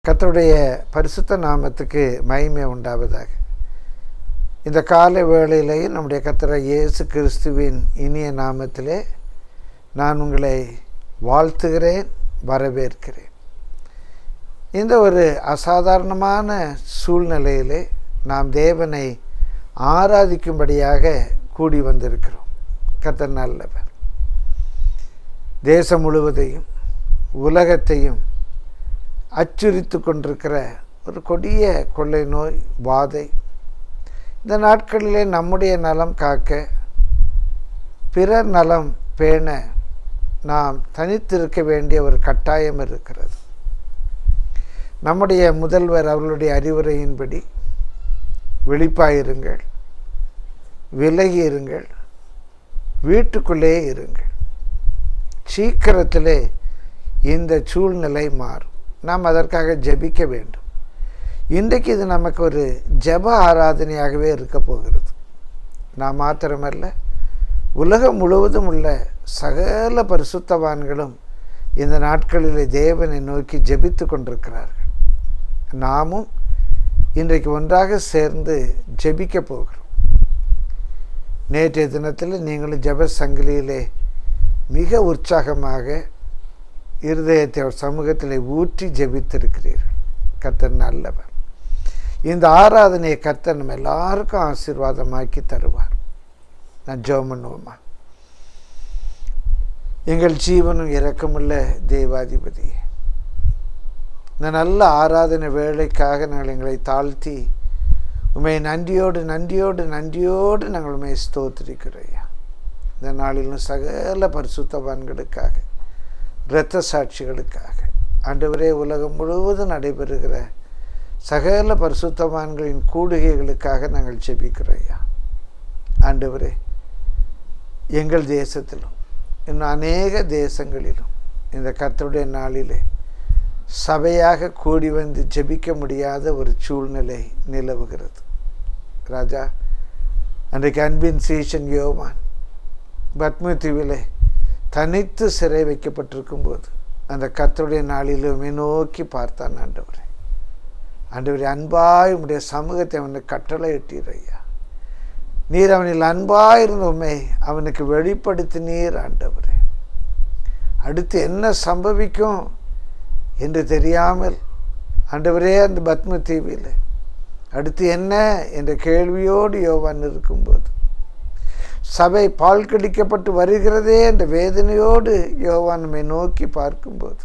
கர்த்தருடைய பரிசுத்த நாமத்துக்கு மகிமை உண்டாவதாக. இந்த காலை வேளையிலேயும் நம்முடைய கர்த்தர் இயேசு கிறிஸ்துவின் இனிய நாமத்திலே நான் உங்களை வாழ்த்துகிறேன், வரவேற்கிறேன். இந்த ஒரு அசாதாரணமான சூழ்நிலையிலே நாம் தேவனை ஆராதிக்கும்படியாக கூடி வந்திருக்கிறோம். கர்த்தர் நல்லவர். தேசம் முழுவதையும் உலகத்தையும் அச்சுறுத்தி கொண்டிருக்கிற ஒரு கொடிய கொள்ளை நோய் வாதை, இந்த நாட்களிலே நம்முடைய நலம் காக்க, பிறர் நலம் பேண நாம் தனித்திருக்க வேண்டிய ஒரு கட்டாயம் இருக்கிறது. நம்முடைய முதல்வர் அவர்களுடைய அறிவுரையின்படி விழிப்பாயிருங்கள், விலகி இருங்கள், வீட்டுக்குள்ளே இருங்கள். சீக்கிரத்திலே இந்த சூழ்நிலை மாறும். நாம் அதற்காக ஜெபிக்க வேண்டும். இன்றைக்கு இது நமக்கு ஒரு ஜெப ஆராதனையாகவே இருக்க போகிறது. நான் மாத்திரமல்ல, உலகம் முழுவதும் உள்ள சகல பரிசுத்தவான்களும் இந்த நாட்களிலே தேவனை நோக்கி ஜெபித்து கொண்டிருக்கிறார்கள். நாமும் இன்றைக்கு ஒன்றாக சேர்ந்து ஜெபிக்க போகிறோம். நேற்றைய தினத்தில் நீங்களும் ஜெப சங்கிலியிலே மிக உற்சாகமாக இருதயத்தை சமூகத்தில் ஊற்றி ஜெபித்திருக்கிறீர்கள். கர்த்தர் நல்லவர். இந்த ஆராதனையை கர்த்தர் நம்ம எல்லாருக்கும் ஆசீர்வாதமாக்கி தருவார். நான் ஜெபம் பண்ணுவோமா? எங்கள் ஜீவனும் இரக்கமுள்ள தேவாதிபதியே, இந்த நல்ல ஆராதனை வேளைக்காக நாங்கள் எங்களை தாழ்த்தி உண்மை நன்றியோடு நன்றியோடு நன்றியோடு நாங்கள் உண்மை ஸ்தோத்திரிக்கிறோம். இந்த நாளிலும் சகல பரிசுத்தவான்களுக்காக, இரத்த சாட்சிகளுக்காக, ஆண்டவரே உலகம் முழுவதும் நடைபெறுகிற சகல பரிசுத்தவான்களின் கூடுகைகளுக்காக நாங்கள் ஜெபிக்கிறோம். ஆண்டவரே, எங்கள் தேசத்திலும் இன்னும் அநேக தேசங்களிலும் இந்த கர்த்தருடைய நாளிலே சபையாக கூடி வந்து ஜெபிக்க முடியாத ஒரு சூழ்நிலை நிலவுகிறது. ராஜா, அன்றைக்கு அன்பின் சீஷன் யோவான் பத்ம தீவிலே தனித்து சிறை வைக்கப்பட்டிருக்கும் போது அந்த கர்த்தருடைய நாளிலுமே நோக்கி பார்த்தான். ஆண்டவரே, ஆண்டவரே, அன்பாய் உம்முடைய சமூகத்தை அவனுக்கு கட்டளை இட்டீரையா. நீர் அவனில் அன்பாயிருந்த உண்மை அவனுக்கு வெளிப்படுத்தினீர். ஆண்டவரே, அடுத்து என்ன சம்பவிக்கும் என்று தெரியாமல் ஆண்டவரே அந்த பத்ம தீவில் அடுத்து என்ன என்ற கேள்வியோடு யோவான் இருக்கும்போது, சபை பால் கடிக்கப்பட்டு வருகிறதே என்ற வேதனையோடு யோவான் நம்மை நோக்கி பார்க்கும்போது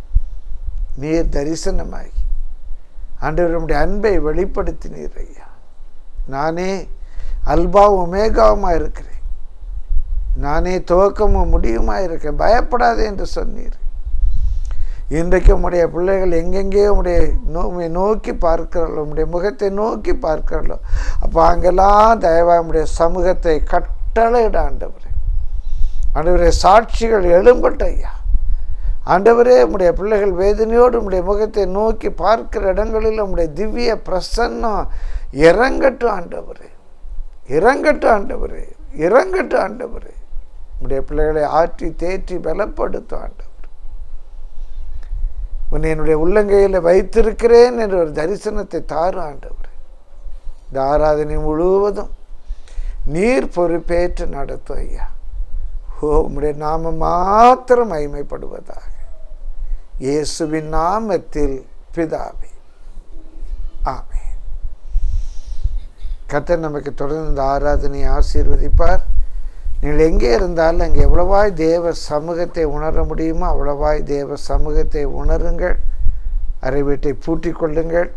நீர் தரிசனமாகி ஆண்டவர் நம்முடைய அன்பை வெளிப்படுத்தினீர் ஐயா. நானே அல்பாவும் ஒமேகாவுமாக இருக்கிறேன், நானே துவக்கமும் முடியுமாக இருக்கேன், பயப்படாதே என்று சொன்னீர். இன்றைக்கு உம்முடைய பிள்ளைகள் எங்கெங்கே உம்முடைய நோக்கி பார்க்கிறார்களோ, உம்முடைய முகத்தை நோக்கி பார்க்கிறார்களோ, அப்போ அங்கெல்லாம் தயவாக உம்முடைய சமூகத்தை கட்டளையிட ஆண்டவரே. ஆண்டவரே, சாட்சிகள் எழும்பட்ட ஐயா. ஆண்டவரே, உம்முடைய பிள்ளைகள் வேதனையோடு உம்முடைய முகத்தை நோக்கி பார்க்கிற இடங்களில் உம்முடைய திவ்ய பிரசன்னம் இறங்கட்டும் ஆண்டவரே, இறங்கட்டும் ஆண்டவரே, இறங்கட்டும் ஆண்டவரே. உம்முடைய பிள்ளைகளை ஆற்றி தேற்றி பலப்படுத்தும் ஆண்டவர். உன்னை என்னுடைய உள்ளங்கையில் வைத்திருக்கிறேன் என்ற ஒரு தரிசனத்தை தாரும் ஆண்டவர். இந்த ஆராதனை முழுவதும் நீர் பொறுப்பேற்று நடத்தும் ஐயா. உம்முடைய நாமம் மாத்திரம் மகிமைப்படுவதாக. இயேசுவின் நாமத்தில் பிதாவே, ஆமென். கர்த்தர் நமக்கு தொடர்ந்து இந்த ஆராதனையை ஆசீர்வதிப்பார். நீங்கள் எங்கே இருந்தாலும் அங்கே எவ்வளவாய் தேவ சமூகத்தை உணர முடியுமோ அவ்வளவாய் தேவ சமூகத்தை உணருங்கள். அறை வீட்டை பூட்டிக் கொள்ளுங்கள்.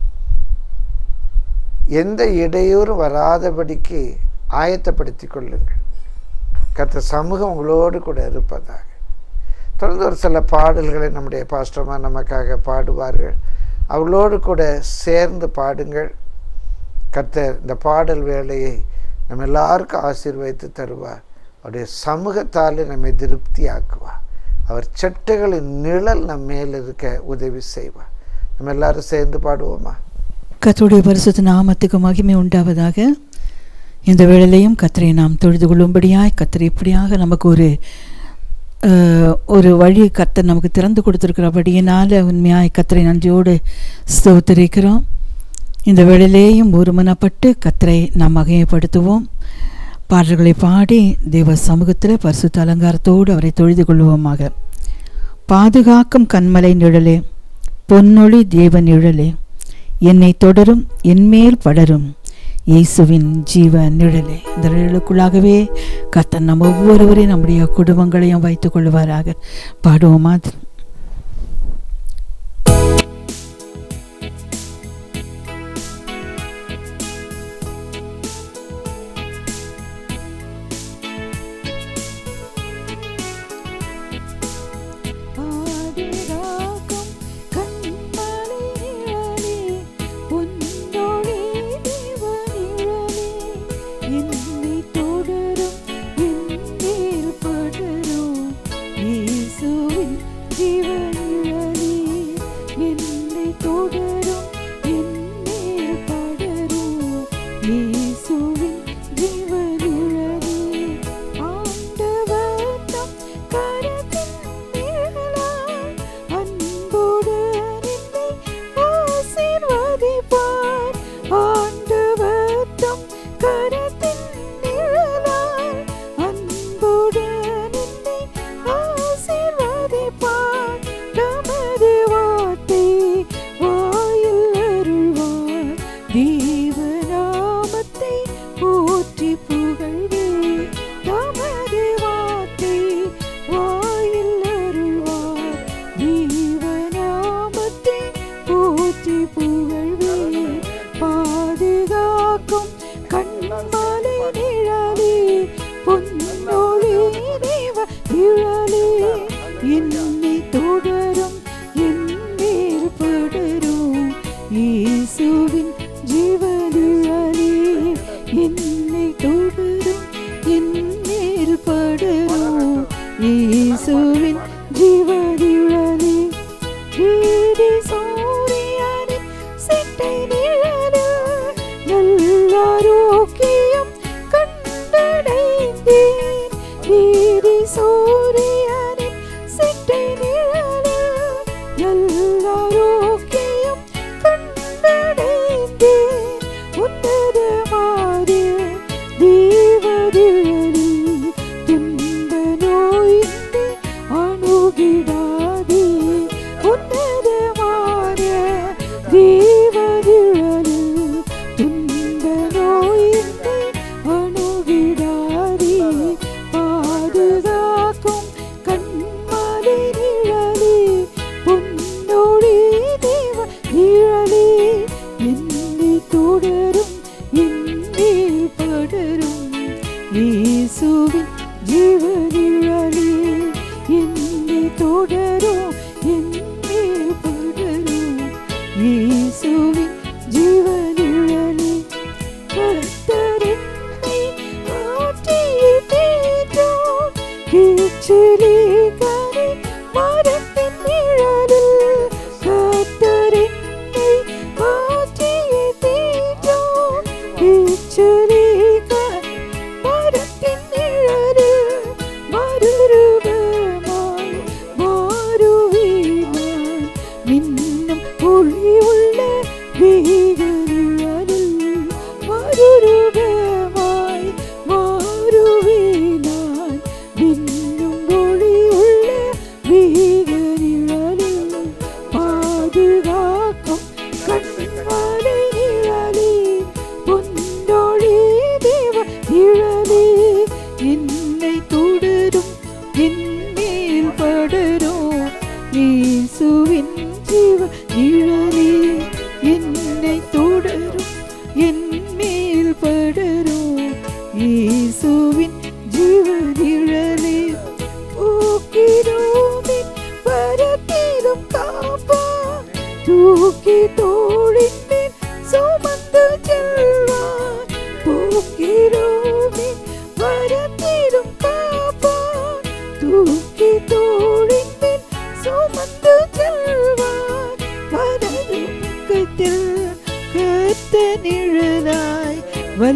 எந்த இடையூறும் வராதபடிக்கு ஆயத்தப்படுத்தி கொள்ளுங்கள். கர்த்தர் சமூகம் உங்களோடு கூட இருப்பதாக. தொடர்ந்து ஒரு சில பாடல்களை நம்முடைய பாஸ்டர்மா நமக்காக பாடுவார்கள். அவர்களோடு கூட சேர்ந்து பாடுங்கள். கர்த்தர் இந்த பாடல் வேலையை நம்ம எல்லாருக்கும் ஆசீர்வதித்து தருவார். அவருடைய சமூகத்தால் நம்மை திருப்தி ஆக்குவார். அவர் செட்டைகளின் நிழல் நம்ம மேல் இருக்க உதவி செய்வார். நம்ம எல்லாரும் சேர்ந்து பாடுவோமா? கர்த்தருடைய பரிசுத்த நாமத்துக்கு மகிமை உண்டாவதாக. இந்த வேளையிலையும் கர்த்தரை நாம் தொழுது கொள்ளும்படியாய் கர்த்தர் இப்படியாக நமக்கு ஒரு ஒரு வழி கர்த்தர் நமக்கு திறந்து கொடுத்துருக்கிறபடியினால் உண்மையாய் கர்த்தரை நன்றியோடு ஸ்தோத்திரிக்கிறோம். இந்த வேளையிலேயும் ஒருமனப்பட்டு கர்த்தரை நாம் மகிமைப்படுத்துவோம். பாடல்களை பாடி தேவ சமூகத்தில் பரிசுத்த அலங்காரத்தோடு அவரை தொழுது கொள்வோமாக. பாதுகாக்கும் கண்மலை நிழலே, பொன்னொழி தேவ நிழலே, என்னை தொடரும் என்மேல் படரும் இயேசுவின் ஜீவ நிழலே. இந்த நிழலுக்குள்ளாகவே கர்த்தர் நம்ம ஒவ்வொருவரையும் நம்முடைய குடும்பங்களையும் வைத்துக் கொள்வாராக. பாடுவோமா?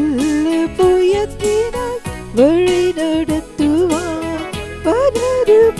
வல்ல புயத்தினால் வழி நடத்துவார். பலரு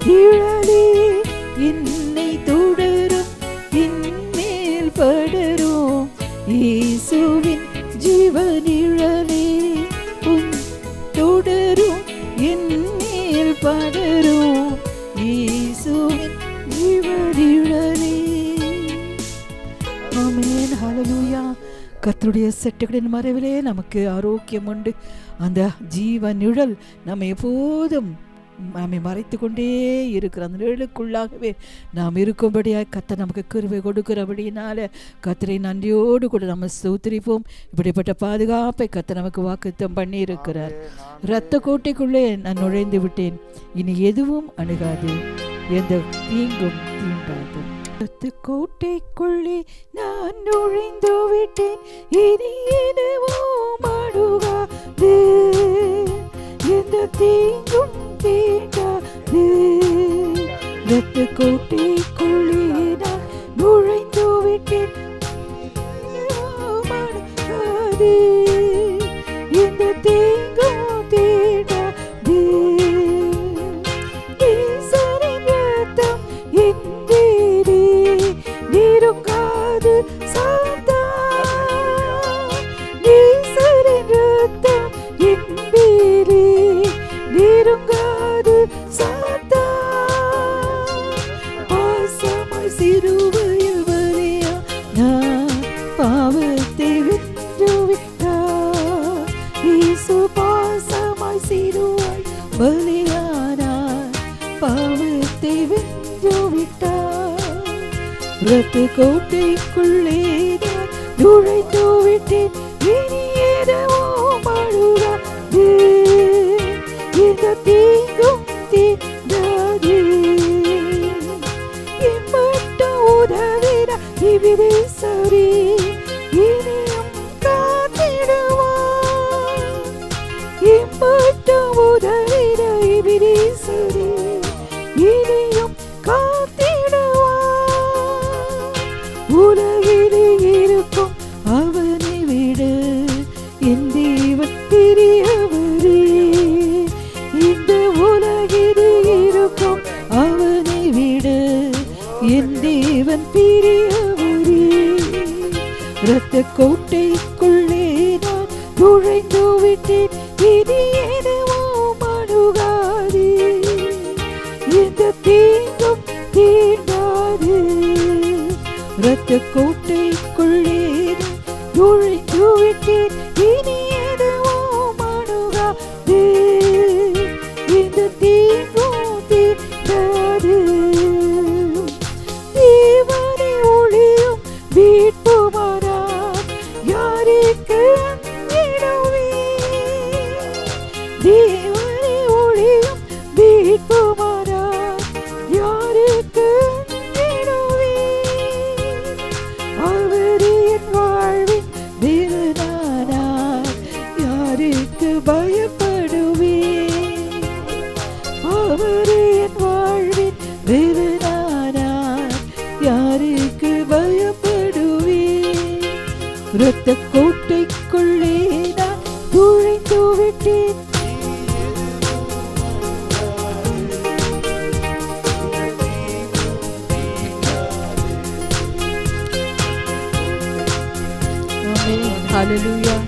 நிழலே என்னை தொடரும், இன்மேல் படரும். இயேசுவின் ஜீவ நிழலே உன் தொடரும், என்மேல் படரும். இயேசுவின் ஜீவ நிழலே. ஆமென். ஹல்லேலூயா. கர்த்தருடைய செட்டுகளின் மறைவிலே நமக்கு ஆரோக்கியம் உண்டு. அந்த ஜீவ நிழல் நம்ம எப்போதும் நம்மை மறைத்து கொண்டே இருக்கிற அந்த நிழலுக்குள்ளாகவே நாம் இருக்கும்படியாக கர்த்தர் நமக்கு கிருபை கொடுக்கிறபடினால கர்த்தரை நன்றியோடு கூட நம்ம ஸ்தோத்திரிப்போம். இப்படிப்பட்ட பாதுகாப்பை கர்த்தர் நமக்கு வாக்குத்தம் பண்ணி இருக்கிறார். இரத்த கோட்டைக்குள்ளே நான் நுழைந்து விட்டேன், இனி எதுவும் அணுகாது, எந்த தீங்கும் தீண்டாது. இரத்த கோட்டைக்குள்ளே நான் நுழைந்து விட்டேன், இனி எதுவும் அணுகாது, எந்த தீங்கும் தீண்டாது. இரத்த கோட்டைக்குள்ளே நான் நுழைந்து விட்டேன், அணுகாது, எந்த தீங்கும் தீண்டாது. ஈசனின் இரத்தம் என் மீதே நெருங்காது சாத்தா. ஈசனின் இரத்தம் என் மீதே நெருங்காது சாத்தா. பாசமாய் சிறுவையில் வலியா நான் பாவத்தை வென்று விட்டார். இயேசு பாசமாய் சிறுவாய் பலியானார், பாவத்தை வென்று விட்டார். இரத்த கோட்டைக்குள்ளே நான் நுழைந்து விட்டேன், இனி எதுவும் அணுகாது, எந்த தீங்கும் தீண்டாது. இம்மட்டும் உதவிட இவ்விதேசரே இனியும் காத்திடுவார். இம்மட்டும் உதவிட இவ்விதேசரே இனியும் காத்திடுவார். உலகிலே இருக்கும் அவனை விட என் தேவன் பெரியவரே. இந்த உலகிலே இருக்கும் அவனை விட என் தேவன் பெரியவரே. இரத்த கோட்டைக்குள்ளே நான் நுழைந்து விட்டேன், இனி எதுவும் அணுகாது, எந்த தீங்கும் தீண்டாது. இரத்த கோட்டைக்குள்ளே நான் நுழைந்து விட்டேன், இனி எதுவும் அணுகாது, எந்த தீங்கும் தீண்டாது. தேவனே ஒளியும் மீட்புமானார், யாருக்கு அஞ்சிடுவேன். தேவனே ஒளியும் மீட்புமானார், யாருக்கு அஞ்சிடுவேன். அவரே என் வாழ்வின் வீரனானார், யாருக்கு பயப்படுவேன். அவரே என் வாழ்வின் வீரனானார், யாருக்கு பயப்படுவேன். இரத்த கோட்டைக்குள்ளே நான் நுழைந்து விட்டேன். ஆமென். ஹல்லேலூயா.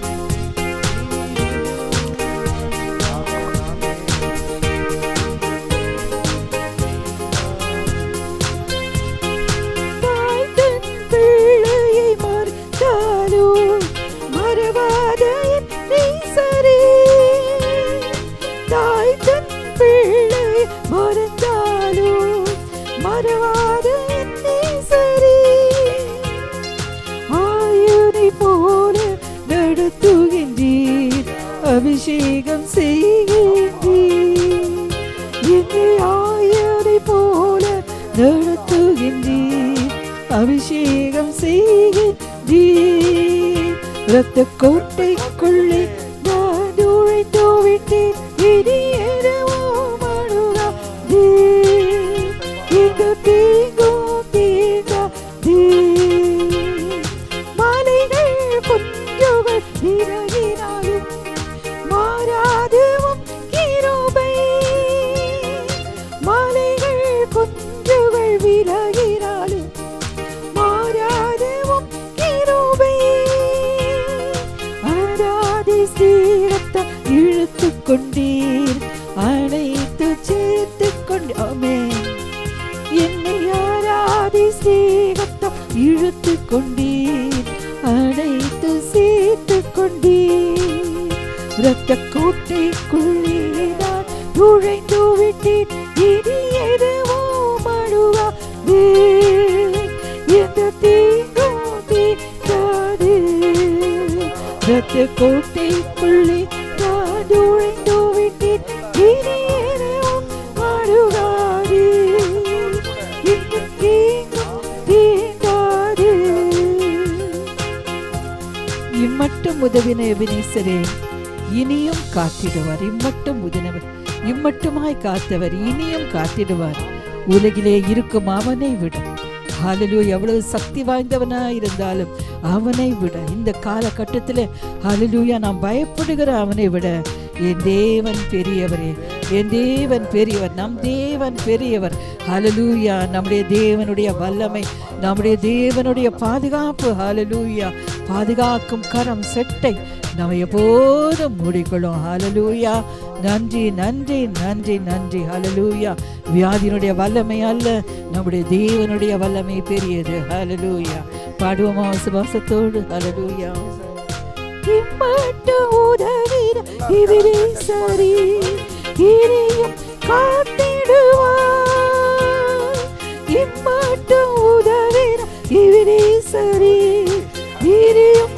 தாய் தன் பிள்ளையை மறந்தாலும் மறவாத என் நேசரே. தாய் தன் பிள்ளையை மறந்தாலும் மறவாத என் நேசரே. ஆயுனை போல நடத்துகின்றீர், அபிஷேகம் செய்கின்றீர். என்னை ஆயுனை போல நடத்துகின்றீர், அபிஷேகம் செய்கின்றீர். இரத்த கோட்டைக்குள்ளே நான் நுழைந்து விட்டேன், இனி எதுவும் அணுகாது, எந்த தீங்கும் தீண்டாது. மலைகள் குன்றுகள் இறங்கினாலும் மாறாதுவும் கிருபை. மலைகள் காத்து கொண்டீர், அழைத்து சேர்த்து கொண்டீர். இரத்த கோட்டைக்குள்ளே நான் நுழைந்து விட்டேன், இனி எதுவும் அழுகாது, எந்த தீங்கும் தீண்டாது. இரத்த கோட்டைக்குள்ளே நான் நுழைந்து விட்டேன், இனி எதுவும் அழுகாது, எந்த தீங்கும் தீண்டாது. இம்மட்டும் உதவின எபினேசரே இனியும் காத்திடுவார். இம்மட்டுமாய் காத்தவர் இனியும் காத்திடுவார். உலகிலே இருக்கும் அவனை விட, ஹல்லேலூயா, எவ்வளவு சக்தி வாய்ந்தவனாய் இருந்தாலும் அவனை விட, இந்த காலகட்டத்தில் ஹல்லேலூயா நாம் பயப்படுகிற அவனை விட என் தேவன் பெரியவரே, என் தேவன் பெரியவர், நம் தேவன் பெரியவர். ஹல்லேலூயா, நம்முடைய தேவனுடைய வல்லமை, நம்முடைய தேவனுடைய பாதுகாப்பு, ஹல்லேலூயா, பாதுகாக்கும் கரம் செட்டை நம்ம எப்போதும் மூடிக்கொள்ளும். ஹல்லேலூயா, நன்றி நன்றி நன்றி நன்றி. ஹல்லேலூயா, வியாதியினுடைய வல்லமை அல்ல, நம்முடைய தேவனுடைய வல்லமை பெரியது. ஹல்லேலூயா, பாடுவோமா விசுவாசத்தோடு. ஹல்லேலூயா. இம்மட்டும் உதவின எபினேசரே இனியும் காத்திடுவார். இம்மட்டும் உதவின எபினேசரே இனியும்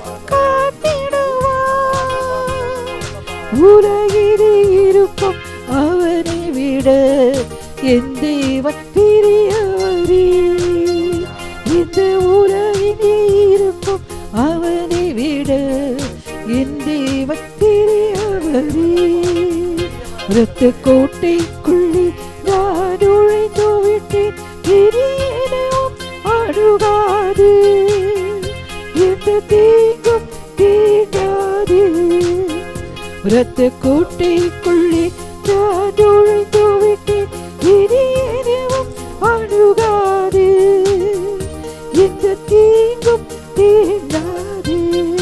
காத்திடுவார். உலகிலே இருக்கும் அவனை விட என் தேவன் பெரியவரே, இந்த உலகிலே இருக்கும் அவனை விட என் தேவன் பெரியவரே. இரத்த கோட்டைக்குள்ளே நான் நுழைந்து விட்டேன், இனி எதுவும் அணுகாது, எந்த தீங்கும் தீண்டாது. இரத்த கோட்டைக்குள்ளே நான் நுழைந்து விட்டேன், இனி எதுவும் அணுகாது, எந்த தீங்கும் தீண்டாது.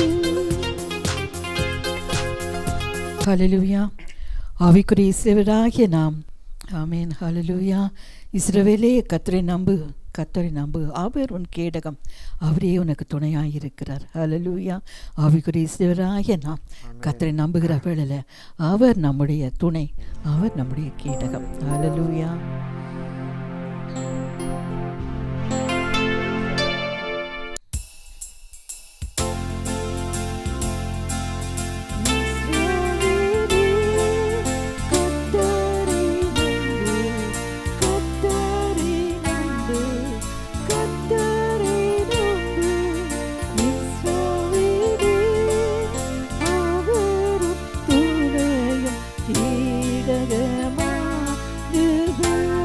ஹல்லேலூயா. ஆவிக்குரிய இஸ்ரவேலாகிய நாம், ஆமென். ஹல்லேலூயா. இஸ்ரவேலே கர்த்தரை நம்பு, கர்த்தரை நம்பு, அவர் உன் கேடகம், அவரே உனக்கு துணையாயிருக்கிறார். ஹல்லேலூயா. ஆவிக்குரிய இஸ்ரவேலாகிய நாம் கர்த்தரை நம்புகிற வேளையில் அவர் நம்முடைய துணை, அவர் நம்முடைய கேடகம். ஹல்லேலூயா. கேடகமானவர்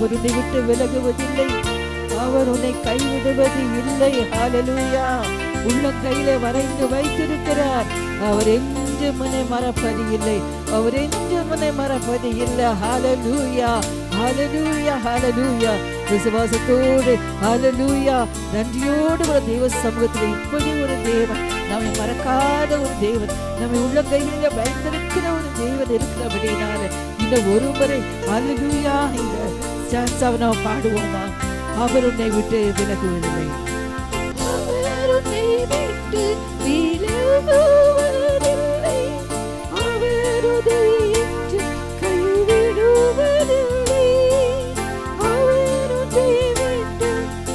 அவர் உன்னை விட்டு விலகுவதில்லை, அவர் உன்னை கைவிடுவது இல்லை. ஹல்லேலூயா. உள்ள கையில வரைந்து வைத்திருக்கிறார். அவர் என்றும் உன்னை மறப்பது இல்லை, அவர் என்றும் உன்னை மறப்பது இல்லை. ஹல்லேலூயா, ஹல்லேலூயா, ஹல்லேலூயா. விசுவாசத்தோடு ஹல்லேலூயா நன்றியோடு ஒரு தெய்வ சமூகத்தில் இப்படி ஒரு தேவன், நம்மை மறக்காத ஒரு தேவன், நம்மை உள்ள கையில வைத்திருக்கிற ஒரு தேவன் இருக்கிறபடினால இந்த ஒரு முறை ஹல்லேலூயா இந்த சான்ஸாவை நாம் பாடுவோமா? அவர் உன்னை விட்டு விலகுவதில்லை, அவர் உன்னை விட்டு விலகுவதில்லை, அவர் உன்னை என்று கைவிடுவதில்லை, அவர் உன்னை விட்டு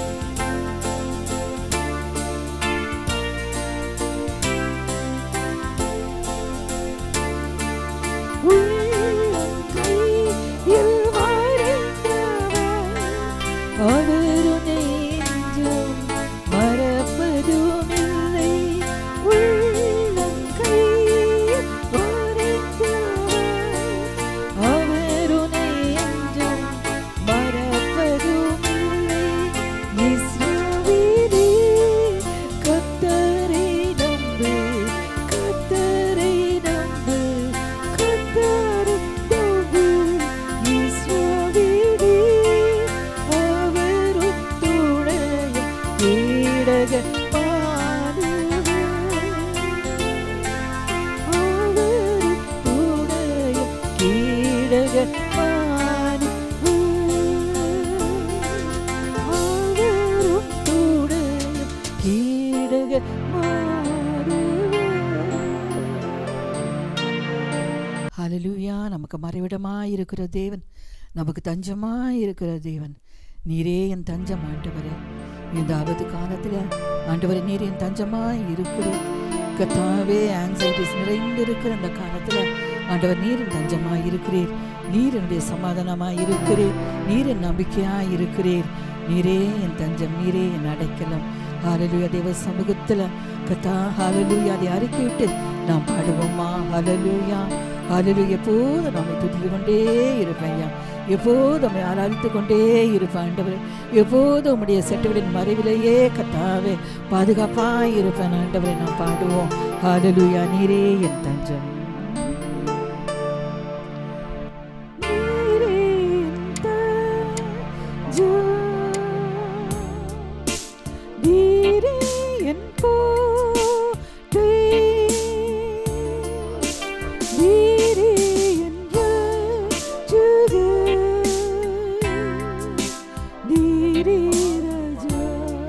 உள்ளம் கையில் வரைந்தவர், அவர் உன்னை என்றும் மறப்பதும் இல்லை. உள்ளம் கையில் வரைந்தவர், அவர் உன்னை என்றும் மறப்பதும் இல்லை. இஸ்ரவேலே கர்த்தரை நம்பு, கர்த்தரை நம்பு, கர்த்தரை நம்பு. இஸ்ரவேலே அவர் உன்னுடைய கேடகமானவர், அவர் உன்னுடைய கேடகமானவர், அவர் உன்னுடைய கேடகமானவர். ஹல்லேலூயா. நமக்கு மறைவிடமாய் இருக்கிற தேவன், நமக்கு தஞ்சமாய் இருக்கிற தேவன். நீரே என் தஞ்சம் ஆண்டவரே. இந்த ஆபத்து காலத்தில் ஆண்டவரே நீர் என் தஞ்சமாய் இருக்கிறேன். கர்த்தாவே, ஆங்ஸைட்டிஸ் நிறைந்து இருக்கிற அந்த காலத்தில் ஆண்டவர் நீர் என் தஞ்சமாய் இருக்கிறீர், நீர் என்னுடைய சமாதானமாய் இருக்கிறீர், நீர் என் நம்பிக்கையாய் இருக்கிறீர். நீரே என் தஞ்சம், நீரே என் அடைக்கலம். ஹல்லேலூயா. தேவ சமூகத்தில் கர்த்தா ஹல்லேலூயா அதை அறிக்கையிட்டு நாம் பாடுவோமா? ஹல்லேலூயா, ஹல்லேலூயா. எப்போதும் நம்மை துதித்து கொண்டே இருப்பேன் ஐயா, எப்போதும் நம்மை ஆராதித்து கொண்டே இருப்பேன் ஆண்டவரே. எப்போதும் உம்முடைய செட்டுகளின் மறைவிலேயே கர்த்தாவே பாதுகாப்பாய் இருப்பேன் ஆண்டவரே. நாம் பாடுவோம் ஹல்லேலூயா. நீரே என் தஞ்சம், நீரே என் தஞ்சம், நீரே என் கோட்டை, நீரே என் ரட்சகர், நீரே ராஜா,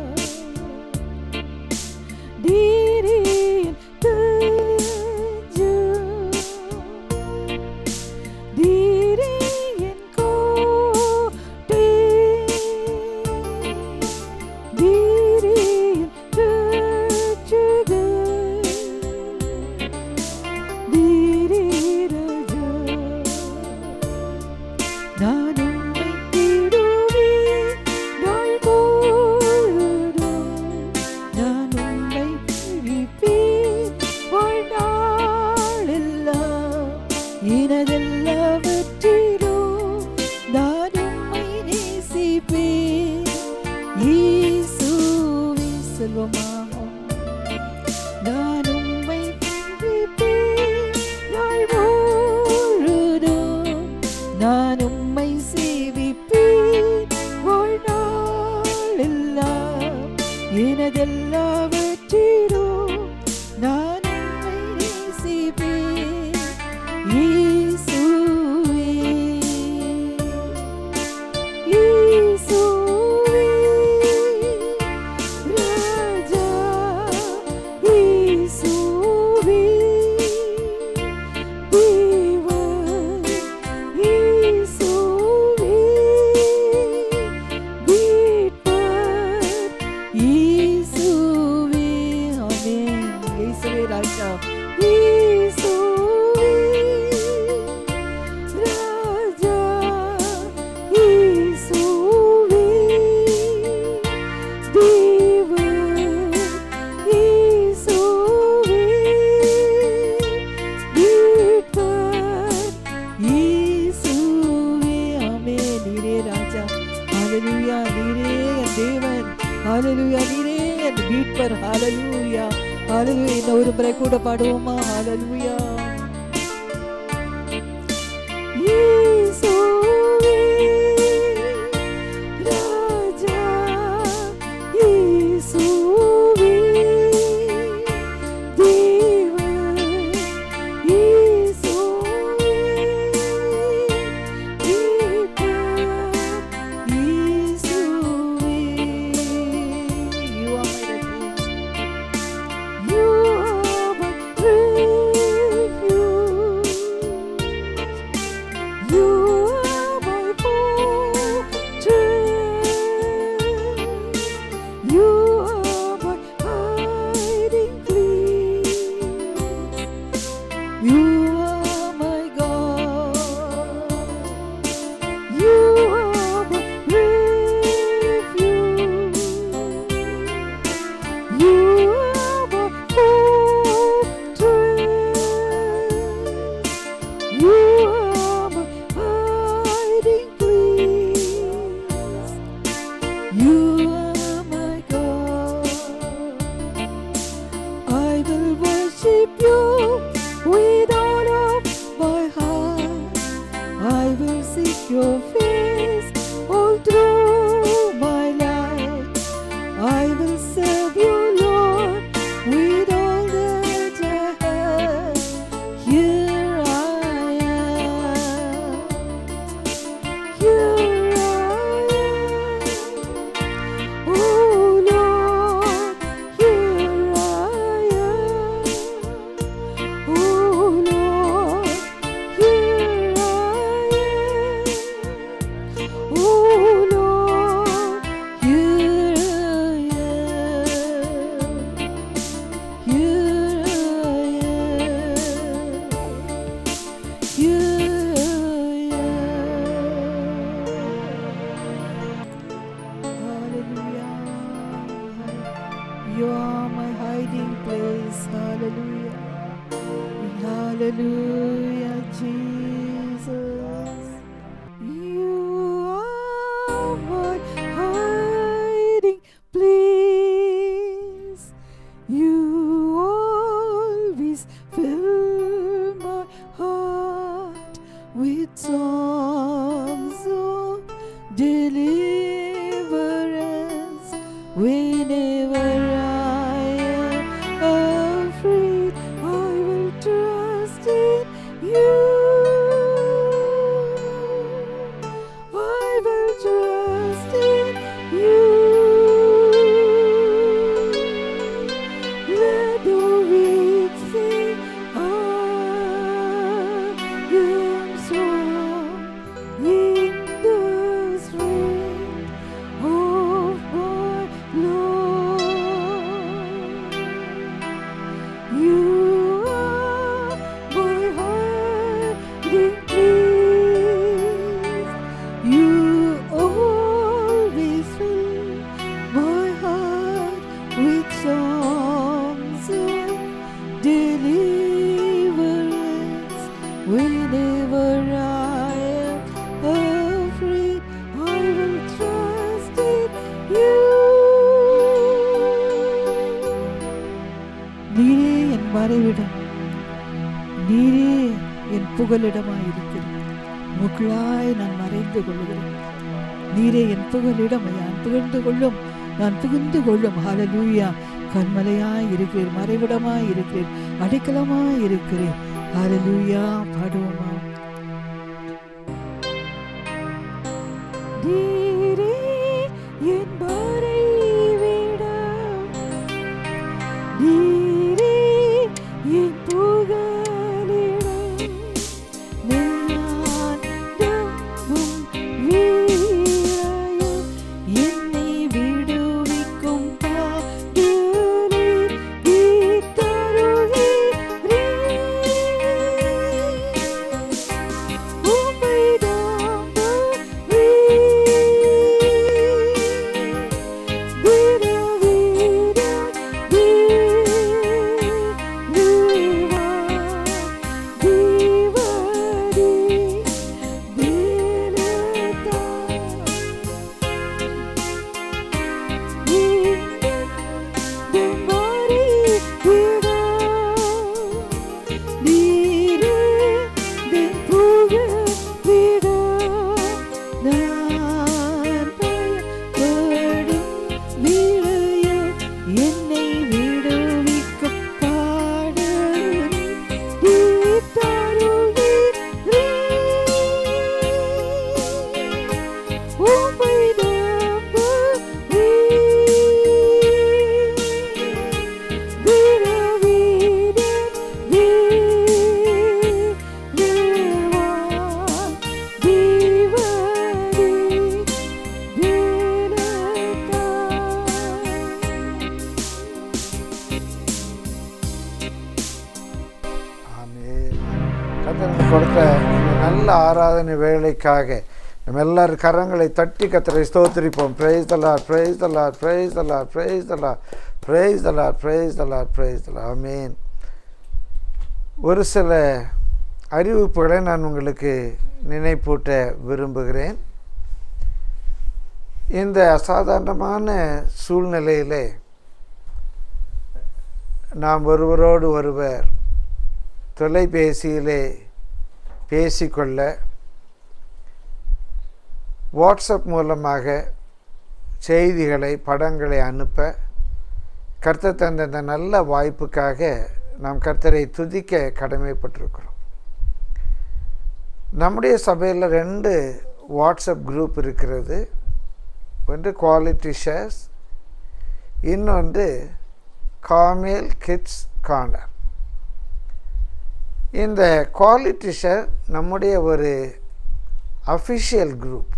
நீரே என் தஞ்சம், நீரே என் கோட்டை, நீரே என் ரட்சகர், நீரே ராஜா. நான் உம்மை தேடுவேன் நாள் முழுதும், நான் உம்மை துதிப்பேன் வாழ்நாளெல்லாம். எனதெல்லாவற்றிலும் நான் உம்மை நேசிப்பேன். இயேசுவே செல்வமாகும், நான் உம்மை துதிப்பேன் நாள் முழுதும், நான் உம்மை சேவிப்பேன் வாழ்நாளெல்லாம். எனதெல்லாவற்றிலும் நான் உம்மை நேசிப்பேன். இயேசுவே, இயேசுவே ராஜா, இயேசுவே தேவன், இயேசுவே மீட்பர், இயேசுவே ஆமென். இயேசுவே ராஜா, இயேசுவே மீட்பர். ஹalleluya ஹalleluya. இந்த ஒரு முறை கூட பாடுவோமா? ஹalleluya. இயேசுவே ராஜா, இயேசுவே தேவன், இயேசுவே மீட்பர், இயேசுவே. You are my refuge. You are my refuge. You are my fortress. You are my hiding place. You are my God. You are my refuge. You are my fortress. You are my hiding place. You are my God. I will worship you with all of my heart. I will seek your face all through my life. I will serve you, Lord, with all that I have. Here I am. Here I am. Oh Lord, here I am. Oh Lord, here I am. Oh Lord, here I am. Here I am. Here I am. Hallelujah. You are my hiding place. Hallelujah. Hallelujah, Jesus. You are my hiding place. You always fill my heart with songs of deliverance. Whenever I am afraid, I will trust in you. I will trust in you. Let the weak say, I am strong in the strength of my Lord. You are my hiding place. You always fill my heart with songs of deliverance. Whenever I am afraid, I will trust in you. நீரே என் மறைவிடம், நீரே என் புகலிடமாயிருக்கிறேன். உமக்குள்ளாய் நான் மறைந்து கொள்கிறேன். நீரே என் புகலிடம், நான் புகழ்ந்து கொள்ளும், நான் புகுந்து கொள்ளும். ஹalleluya. கண்மலையாய் இருக்கிறேன், மறைவிடமாய் இருக்கிறேன், அடைக்கலமாய் இருக்கிறேன். ஹalleluya. பாடுவோமா? நீரே என் மறைவிடம், நீரே என் புகலிடம், நான் நம்பும் வீராயம், என்னை விடுவிக்கும் பாடுகிறீர், நீர் தருகிறீர். கர்த்தர் கொடுத்த இந்த நல்ல ஆராதனை வேலைக்காக நம்ம எல்லாரும் கரங்களை தட்டி கர்த்தரை ஸ்தோத்திரிப்போம். Praise the lord, praise the lord, praise the lord, praise the lord, praise the lord, praise the lord, praise the lord. Amen. ஒரு சில அறிவிப்புகளை நான் உங்களுக்கு நினைப்பூட்ட விரும்புகிறேன். இந்த அசாதாரணமான சூழ்நிலையிலே நாம் ஒருவரோடு ஒருவர் தொலைபேசியிலே பேசிக்கொள்ள, வாட்ஸ்அப் மூலமாக செய்திகளை, படங்களை அனுப்ப கர்த்தர் தந்த இந்த நல்ல வாய்ப்புக்காக நாம் கர்த்தரை துதிக்க கடமைப்பட்டிருக்கிறோம். நம்முடைய சபையில் 2 வாட்ஸ்அப் குரூப் இருக்கிறது. ஒன்று குவாலிட்டி ஷேர்ஸ், இன்னொன்று கார்மெல் கிட்ஸ் கார்னர். இந்த குவாலிட்டி ஷேர் நம்முடைய ஒரு அஃபிஷியல் குரூப்.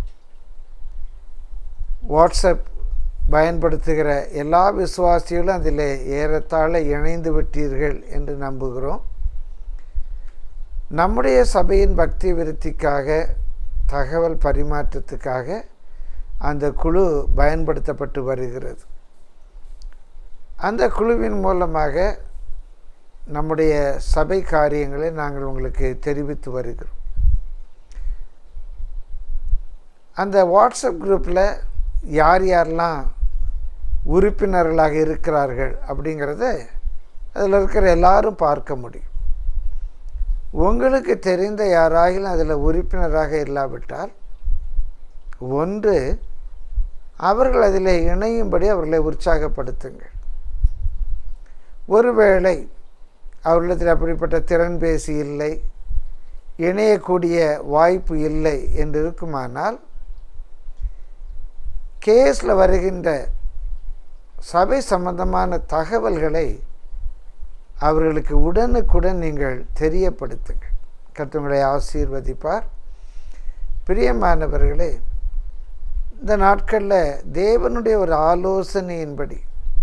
வாட்ஸ்அப் பயன்படுத்துகிற எல்லா விசுவாசிகளும் அதில் ஏறத்தாழ இணைந்து விட்டீர்கள் என்று நம்புகிறோம். நம்முடைய சபையின் பக்தி விருத்திக்காக, தகவல் பரிமாற்றத்துக்காக அந்த குழு பயன்படுத்தப்பட்டு வருகிறது. அந்த குழுவின் மூலமாக நம்முடைய சபை காரியங்களை நாங்கள் உங்களுக்கு தெரிவித்து வருகிறோம். அந்த வாட்ஸ்அப் குரூப்பில் யார் யாரெல்லாம் உறுப்பினர்களாக இருக்கிறார்கள் அப்படிங்கிறத அதில் இருக்கிற எல்லாரும் பார்க்க முடியும். உங்களுக்கு தெரிந்த யாராகிலும் அதில் உறுப்பினராக இல்லாவிட்டால், ஒன்று, அவர்கள் அதில் இணையும்படி அவர்களை உற்சாகப்படுத்துங்கள். ஒருவேளை அவர்களிடத்தில் அப்படிப்பட்ட திறன்பேசி இல்லை, இணையக்கூடிய வாய்ப்பு இல்லை என்று இருக்குமானால், கேஸில் வருகின்ற சபை சம்பந்தமான தகவல்களை அவர்களுக்கு உடனுக்குடன் நீங்கள் தெரியப்படுத்துங்கள். கர்த்தரை ஆசீர்வதிப்பார். பிரியமானவர்களே, இந்த நாட்களில் தேவனுடைய ஒரு ஆலோசனையின்படி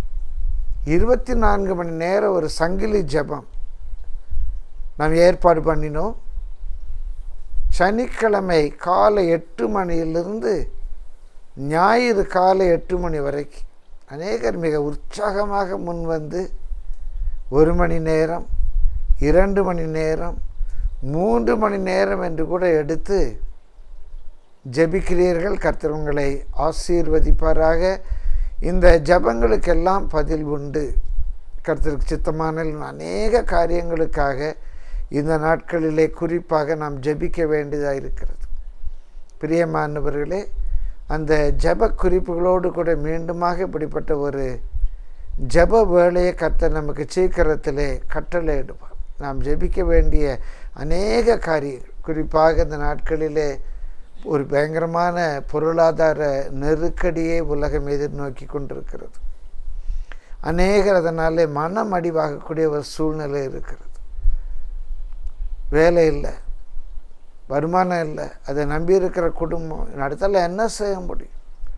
24 மணி நேரம் ஒரு சங்கிலி ஜெபம் நாம் ஏற்பாடு பண்ணினோம். சனிக்கிழமை காலை 8 மணியிலிருந்து ஞாயிறு காலை 8 மணி வரைக்கும் அநேகர் மிக உற்சாகமாக முன்வந்து 1 மணி நேரம், 2 மணி நேரம், 3 மணி நேரம் என்று கூட எடுத்து ஜெபிக்கிறீர்கள். கர்த்தர் உங்களை ஆசீர்வதிப்பாராக. இந்த ஜெபங்களுக்கெல்லாம் பதில் உண்டு. கர்த்தருக்கு சித்தமான அநேக காரியங்களுக்காக இந்த நாட்களிலே குறிப்பாக நாம் ஜெபிக்க வேண்டியதாக இருக்கிறது. பிரியமானவர்களே, அந்த ஜெப குறிப்புகளோடு கூட மீண்டுமாக இப்படிப்பட்ட ஒரு ஜெப வேலையை கர்த்தர் நமக்கு சீக்கிரத்திலே கட்டளையிடுவார். நாம் ஜெபிக்க வேண்டிய அநேக காரியங்கள், குறிப்பாக இந்த நாட்களிலே ஒரு பயங்கரமான பொருளாதார நெருக்கடியை உலகம் எதிர்நோக்கி கொண்டிருக்கிறது. அநேகர் அதனாலே மனம் அடிவாகக்கூடிய ஒரு சூழ்நிலை இருக்கிறது. வேலை இல்லை, வருமானம் இல்லை, அதை நம்பியிருக்கிற குடும்பம் அடுத்தால என்ன செய்ய முடியும்?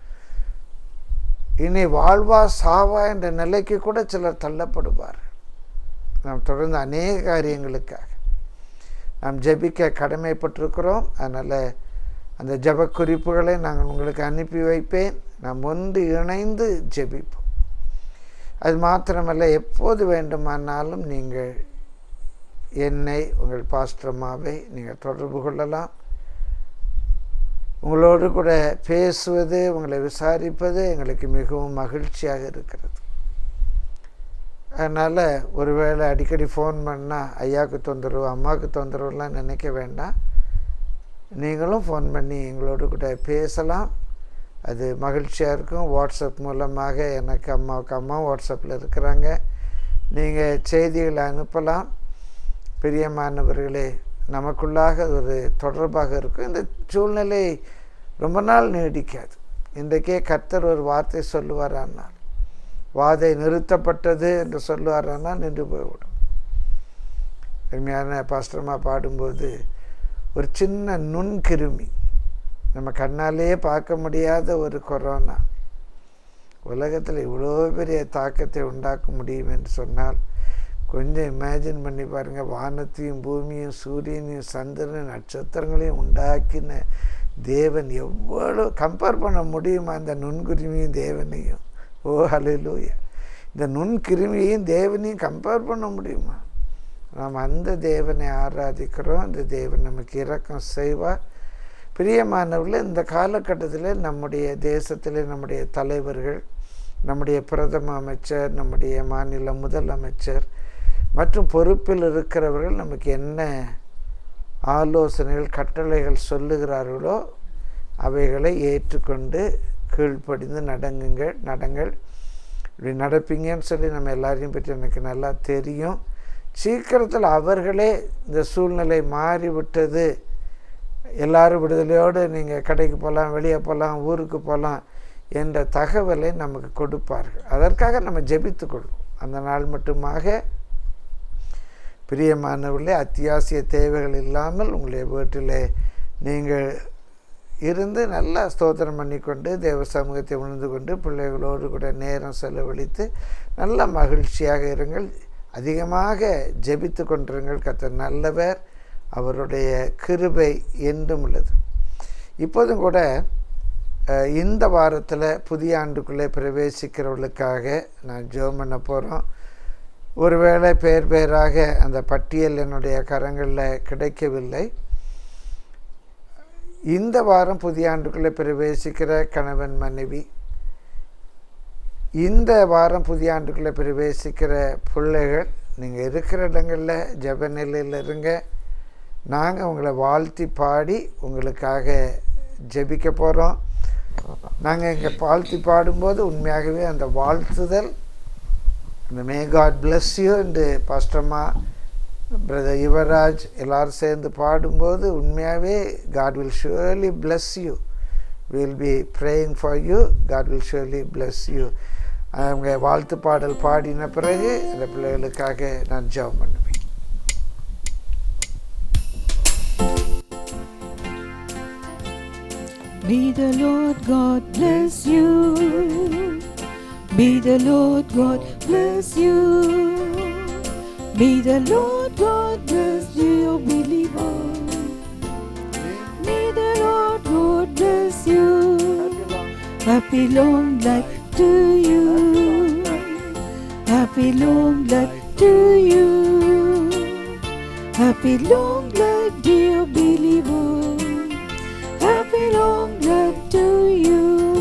இனி வாழ்வா சாவா என்ற நிலைக்கு கூட சிலர் தள்ளப்படுவார்கள். நாம் தொடர்ந்து அநேக காரியங்களுக்காக நாம் ஜெபிக்க கடமைப்பட்டிருக்கிறோம். அதனால் அந்த ஜெப குறிப்புகளை நாங்கள் உங்களுக்கு அனுப்பி வைப்பேன். நாம் ஒன்று இணைந்து ஜெபிப்போம். அது மாத்திரமல்ல, எப்போது வேண்டுமானாலும் நீங்கள் என்னை, உங்கள் பாஸ்டர்மாவை நீங்கள் தொடர்பு கொள்ளலாம். உங்களோடு கூட பேசுவது, உங்களை விசாரிப்பது எங்களுக்கு மிகவும் மகிழ்ச்சியாக இருக்கிறது. அதனால் ஒருவேளை அடிக்கடி ஃபோன் பண்ணால் ஐயாவுக்கு தொந்தரவு, அம்மாவுக்கு தொந்தரவுலாம் நினைக்க வேண்டாம். நீங்களும் ஃபோன் பண்ணி எங்களோடு கூட பேசலாம். அது மகிழ்ச்சியாக இருக்கும். வாட்ஸ்அப் மூலமாக எனக்கு அம்மா வாட்ஸ்அப்பில் இருக்கிறாங்க, நீங்கள் செய்திகளை அனுப்பலாம். பிரியமானவர்களே, நமக்குள்ளாக ஒரு தொடர்பாக இருக்கும். இந்த சூழ்நிலை ரொம்ப நாள் நீடிக்காது. இன்றைக்கே கர்த்தர் ஒரு வார்த்தை சொல்லுவாரானால், வாதை நிறுத்தப்பட்டது என்று சொல்லுவாரானால் நின்று போய்விடும். அருமையான பாஸ்டர்மா பாடும்போது ஒரு சின்ன நுண்கிருமி, நம்ம கண்ணாலேயே பார்க்க முடியாத ஒரு கொரோனா உலகத்தில் இவ்வளோ பெரிய தாக்கத்தை உண்டாக்க முடியும் என்று சொன்னால் கொஞ்சம் இமேஜின் பண்ணி பாருங்கள், வானத்தையும் பூமியும் சூரியனையும் சந்திரனையும் நட்சத்திரங்களையும் உண்டாக்கின தேவன் எவ்வளோ கம்பேர் பண்ண முடியுமா அந்த நுண்கிருமியும் தேவனையும்? ஓ ஹல்லேலூயா! இந்த நுண்கிருமியையும் தேவனையும் கம்பேர் பண்ண முடியுமா? நாம் அந்த தேவனை ஆராதிக்கிறோம். இந்த தேவன் நமக்கு இரக்கம் செய்வார். பிரியமானவர்களே, இந்த காலகட்டத்தில் நம்முடைய தேசத்தில் நம்முடைய தலைவர்கள், நம்முடைய பிரதம அமைச்சர், நம்முடைய மாநில முதலமைச்சர் மற்றும் பொறுப்பில் இருக்கிறவர்கள் நமக்கு என்ன ஆலோசனைகள் கட்டளைகள் சொல்லுகிறார்களோ அவைகளை ஏற்றுக்கொண்டு கீழ்ப்படிந்து நடங்கள். இப்படி நடப்பீங்கன்னு சொல்லி நம்ம எல்லாரையும் பற்றி எனக்கு நல்லா தெரியும். சீக்கிரத்தில் அவர்களே இந்த சூழ்நிலை மாறிவிட்டது, எல்லாரும் விடுதலையோடு நீங்கள் கடைக்கு போகலாம், வெளியே போகலாம், ஊருக்கு போகலாம் என்ற தகவலை நமக்கு கொடுப்பார்கள். அதற்காக நம்ம ஜெபித்துக்கொள்வோம். அந்த நாள் மட்டுமாக பிரியமானவர்களே, அத்தியாவசிய தேவைகள் இல்லாமல் உங்களுடைய வீட்டில் நீங்கள் இருந்து நல்லா ஸ்தோத்திரம் பண்ணிக்கொண்டு தேவ சமூகத்தை உணர்ந்து கொண்டு பிள்ளைகளோடு கூட நேரம் செலவழித்து நல்ல மகிழ்ச்சியாக இருங்கள். அதிகமாக ஜெபித்து கொண்டிருங்கள். கர்த்தர் நல்லவர், அவருடைய கிருபை என்றும் உள்ளது. இப்போதும் கூட இந்த வாரத்தில் புதிய ஆண்டுக்குள்ளே பிரவேசிக்கிறவர்களுக்காக நான் ஜெபம் பண்ண போகிறோம். ஒருவேளை பேராக அந்த பட்டியல் என்னுடைய கரங்களில் கிடைக்கவில்லை. இந்த வாரம் புதிய ஆண்டுக்குள்ளே பிரவேசிக்கிற கணவன் மனைவி, இந்த வாரம் புதிய ஆண்டுக்குள்ளே பிரவேசிக்கிற பிள்ளைகள், நீங்கள் இருக்கிற இடங்களில் ஜெப நிலையில் இருங்க. நாங்கள் உங்களை வாழ்த்தி பாடி உங்களுக்காக ஜெபிக்க போகிறோம். நாங்கள் இங்கே வாழ்த்தி பாடும்போது உண்மையாகவே அந்த வாழ்த்துதல், அந்த மே காட் பிளஸ் யூ என்று பாஸ்டர்மா பிரதர் யுவராஜ் எல்லோரும் சேர்ந்து பாடும்போது உண்மையாகவே God will surely bless you. We will be praying for you. God will surely bless you. அவங்க வாழ்த்து பாடல் பாடின பிறகு அந்த பிள்ளைகளுக்காக நான் ஜெபம் பண்ணுவேன். Be the Lord God bless you. Be the Lord God bless you. Be the Lord God bless you, believer. May the Lord God bless you. Happy long life to you. Happy long life to you. Happy long life, dear believer. Happy long life to you.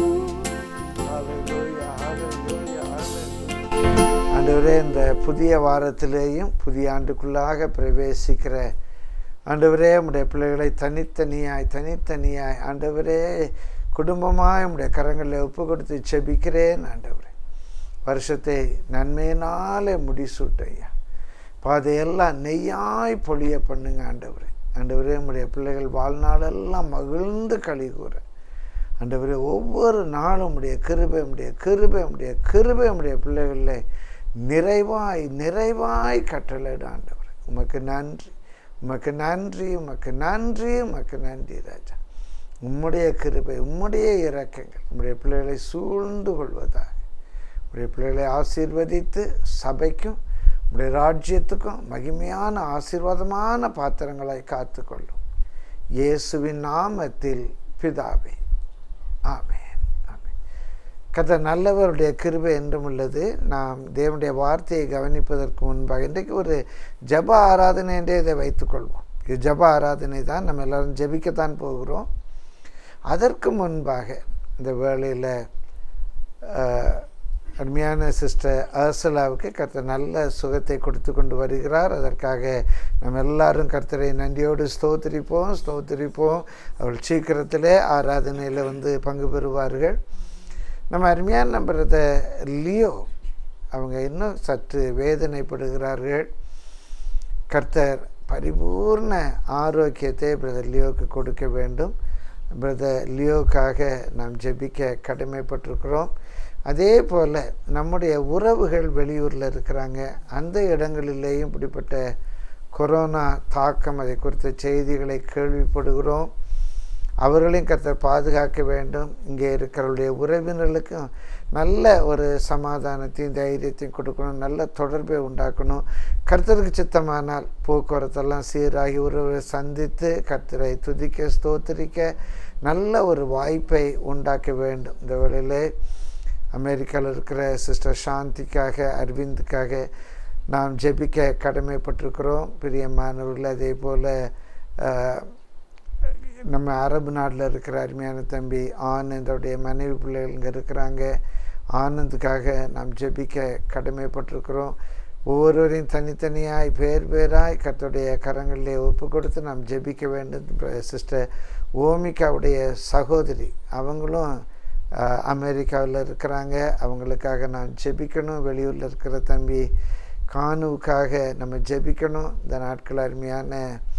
ஆண்டவரே, இந்த புதிய வாரத்திலேயும் புதிய ஆண்டுக்குள்ளாக பிரவேசிக்கிற ஆண்டவரே, உம்முடைய பிள்ளைகளை தனித்தனியாய் ஆண்டவரே குடும்பமாக உம்முடைய கரங்களில் ஒப்பு கொடுத்து செபிக்கிறேன். ஆண்டவரே, வருஷத்தை நன்மையினாலே முடிசூட்டையா, பாதையெல்லாம் நெய்யாய் பொழிய பண்ணுங்க. ஆண்டவரே உம்முடைய பிள்ளைகள் வாழ்நாளெல்லாம் மகிழ்ந்து களி கூற ஆண்டவரே, ஒவ்வொரு நாளும் உம்முடைய கிருபை உம்முடைய பிள்ளைகளில் நிறைவாய் கட்டளையிட. ஆண்டவரே, உமக்கு நன்றி ராஜா. உம்முடைய கிருபை, உம்முடைய இரக்கங்கள் உம்முடைய பிள்ளைகளை சூழ்ந்து கொள்வதாக, உம்முடைய பிள்ளைகளை ஆசீர்வதித்து சபைக்கும் உம்முடைய ராஜ்யத்துக்கும் மகிமையான ஆசீர்வாதமான பாத்திரங்களாய் காத்துக்கொள்ளும். இயேசுவின் நாமத்தில் பிதாவே, ஆமென். கர்த்தர் நல்லவருடைய கிருபை என்றும் உள்ளது. நாம் தேவனுடைய வார்த்தையை கவனிப்பதற்கு முன்பாக இன்றைக்கு ஒரு ஜப ஆராதனை என்றே இதை வைத்துக்கொள்வோம். இது ஜப ஆராதனை தான், நம்ம எல்லோரும் ஜபிக்கத்தான் போகிறோம். அதற்கு முன்பாக இந்த வேளையில் அருமையான சிஸ்டர் அர்சலாவுக்கு கர்த்தர் நல்ல சுகத்தை கொடுத்து கொண்டு வருகிறார். அதற்காக நம்ம எல்லாரும் கர்த்தரை நன்றியோடு ஸ்தோத்திரிப்போம். அவள் சீக்கிரத்திலே ஆராதனையில் வந்து பங்கு பெறுவார்கள். நம்ம அருமையான நம்புறத லியோ, அவங்க இன்னும் சற்று வேதனைப்படுகிறார்கள். கர்த்தர் பரிபூர்ண ஆரோக்கியத்தை பிரதர் லியோவுக்கு கொடுக்க வேண்டும். பிரதர் லியோவுக்காக நாம் ஜெபிக்க கடமைப்பட்டிருக்கிறோம். அதே போல் நம்முடைய உறவுகள் வெளியூரில் இருக்கிறாங்க. அந்த இடங்களிலேயும் இப்படிப்பட்ட கொரோனா தாக்கம், அதை குறித்த செய்திகளை கேள்விப்படுகிறோம். அவர்களையும் கர்த்தர் பாதுகாக்க வேண்டும். இங்கே இருக்கிறவருடைய உறவினர்களுக்கும் நல்ல ஒரு சமாதானத்தையும் தைரியத்தையும் கொடுக்கணும், நல்ல தொடர்பை உண்டாக்கணும். கர்த்தருக்கு சித்தமானால் போக்குவரத்தெல்லாம் சீராகி ஒருவரை சந்தித்து கர்த்தரை துதிக்க ஸ்தோத்திரிக்க நல்ல ஒரு வாய்ப்பை உண்டாக்க வேண்டும். இந்த வேளையிலே அமெரிக்காவில் இருக்கிற சிஸ்டர் சாந்திக்காக, அரவிந்துக்காக நாம் ஜெபிக்க கடமைப்பட்டிருக்கிறோம். பிரியமானவர்கள், அதே போல் நம்ம அரபு நாட்டில் இருக்கிற அருமையான தம்பி ஆனந்தோடைய மனைவி பிள்ளைகள் இங்கே இருக்கிறாங்க. ஆனந்துக்காக நாம் ஜெபிக்க கடமைப்பட்டிருக்கிறோம். ஒவ்வொருவரையும் தனித்தனியாய் பேராய் கர்த்தருடைய கரங்களிலே ஒப்பு கொடுத்து நாம் ஜெபிக்க வேண்டும். சிஸ்டர் ஓமிகாவுடைய சகோதரி, அவங்களும் அமெரிக்காவில் இருக்கிறாங்க. அவங்களுக்காக நாம் ஜெபிக்கணும். வெளியூரில் இருக்கிற தம்பி கானுவுக்காக நம்ம ஜெபிக்கணும். இந்த நாட்கள் அருமையான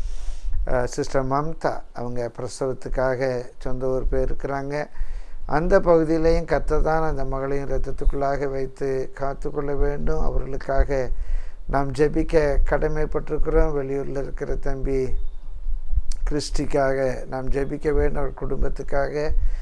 சிஸ்டர் மம்தா, அவங்க பிரசவத்துக்காக சொந்த ஊர் போயிருக்கிறாங்க. அந்த பகுதியிலையும் கர்த்தர் தான் அந்த மகளையும் இரத்தத்துக்குள்ளாக வைத்து காத்துக்கொள்ள வேண்டும். அவர்களுக்காக நாம் ஜெபிக்க கடமைப்பட்டிருக்கிறோம். வெளியூரில் இருக்கிற தம்பி கிறிஸ்டிக்காக நாம் ஜெபிக்க வேண்டும். அவர் குடும்பத்துக்காக,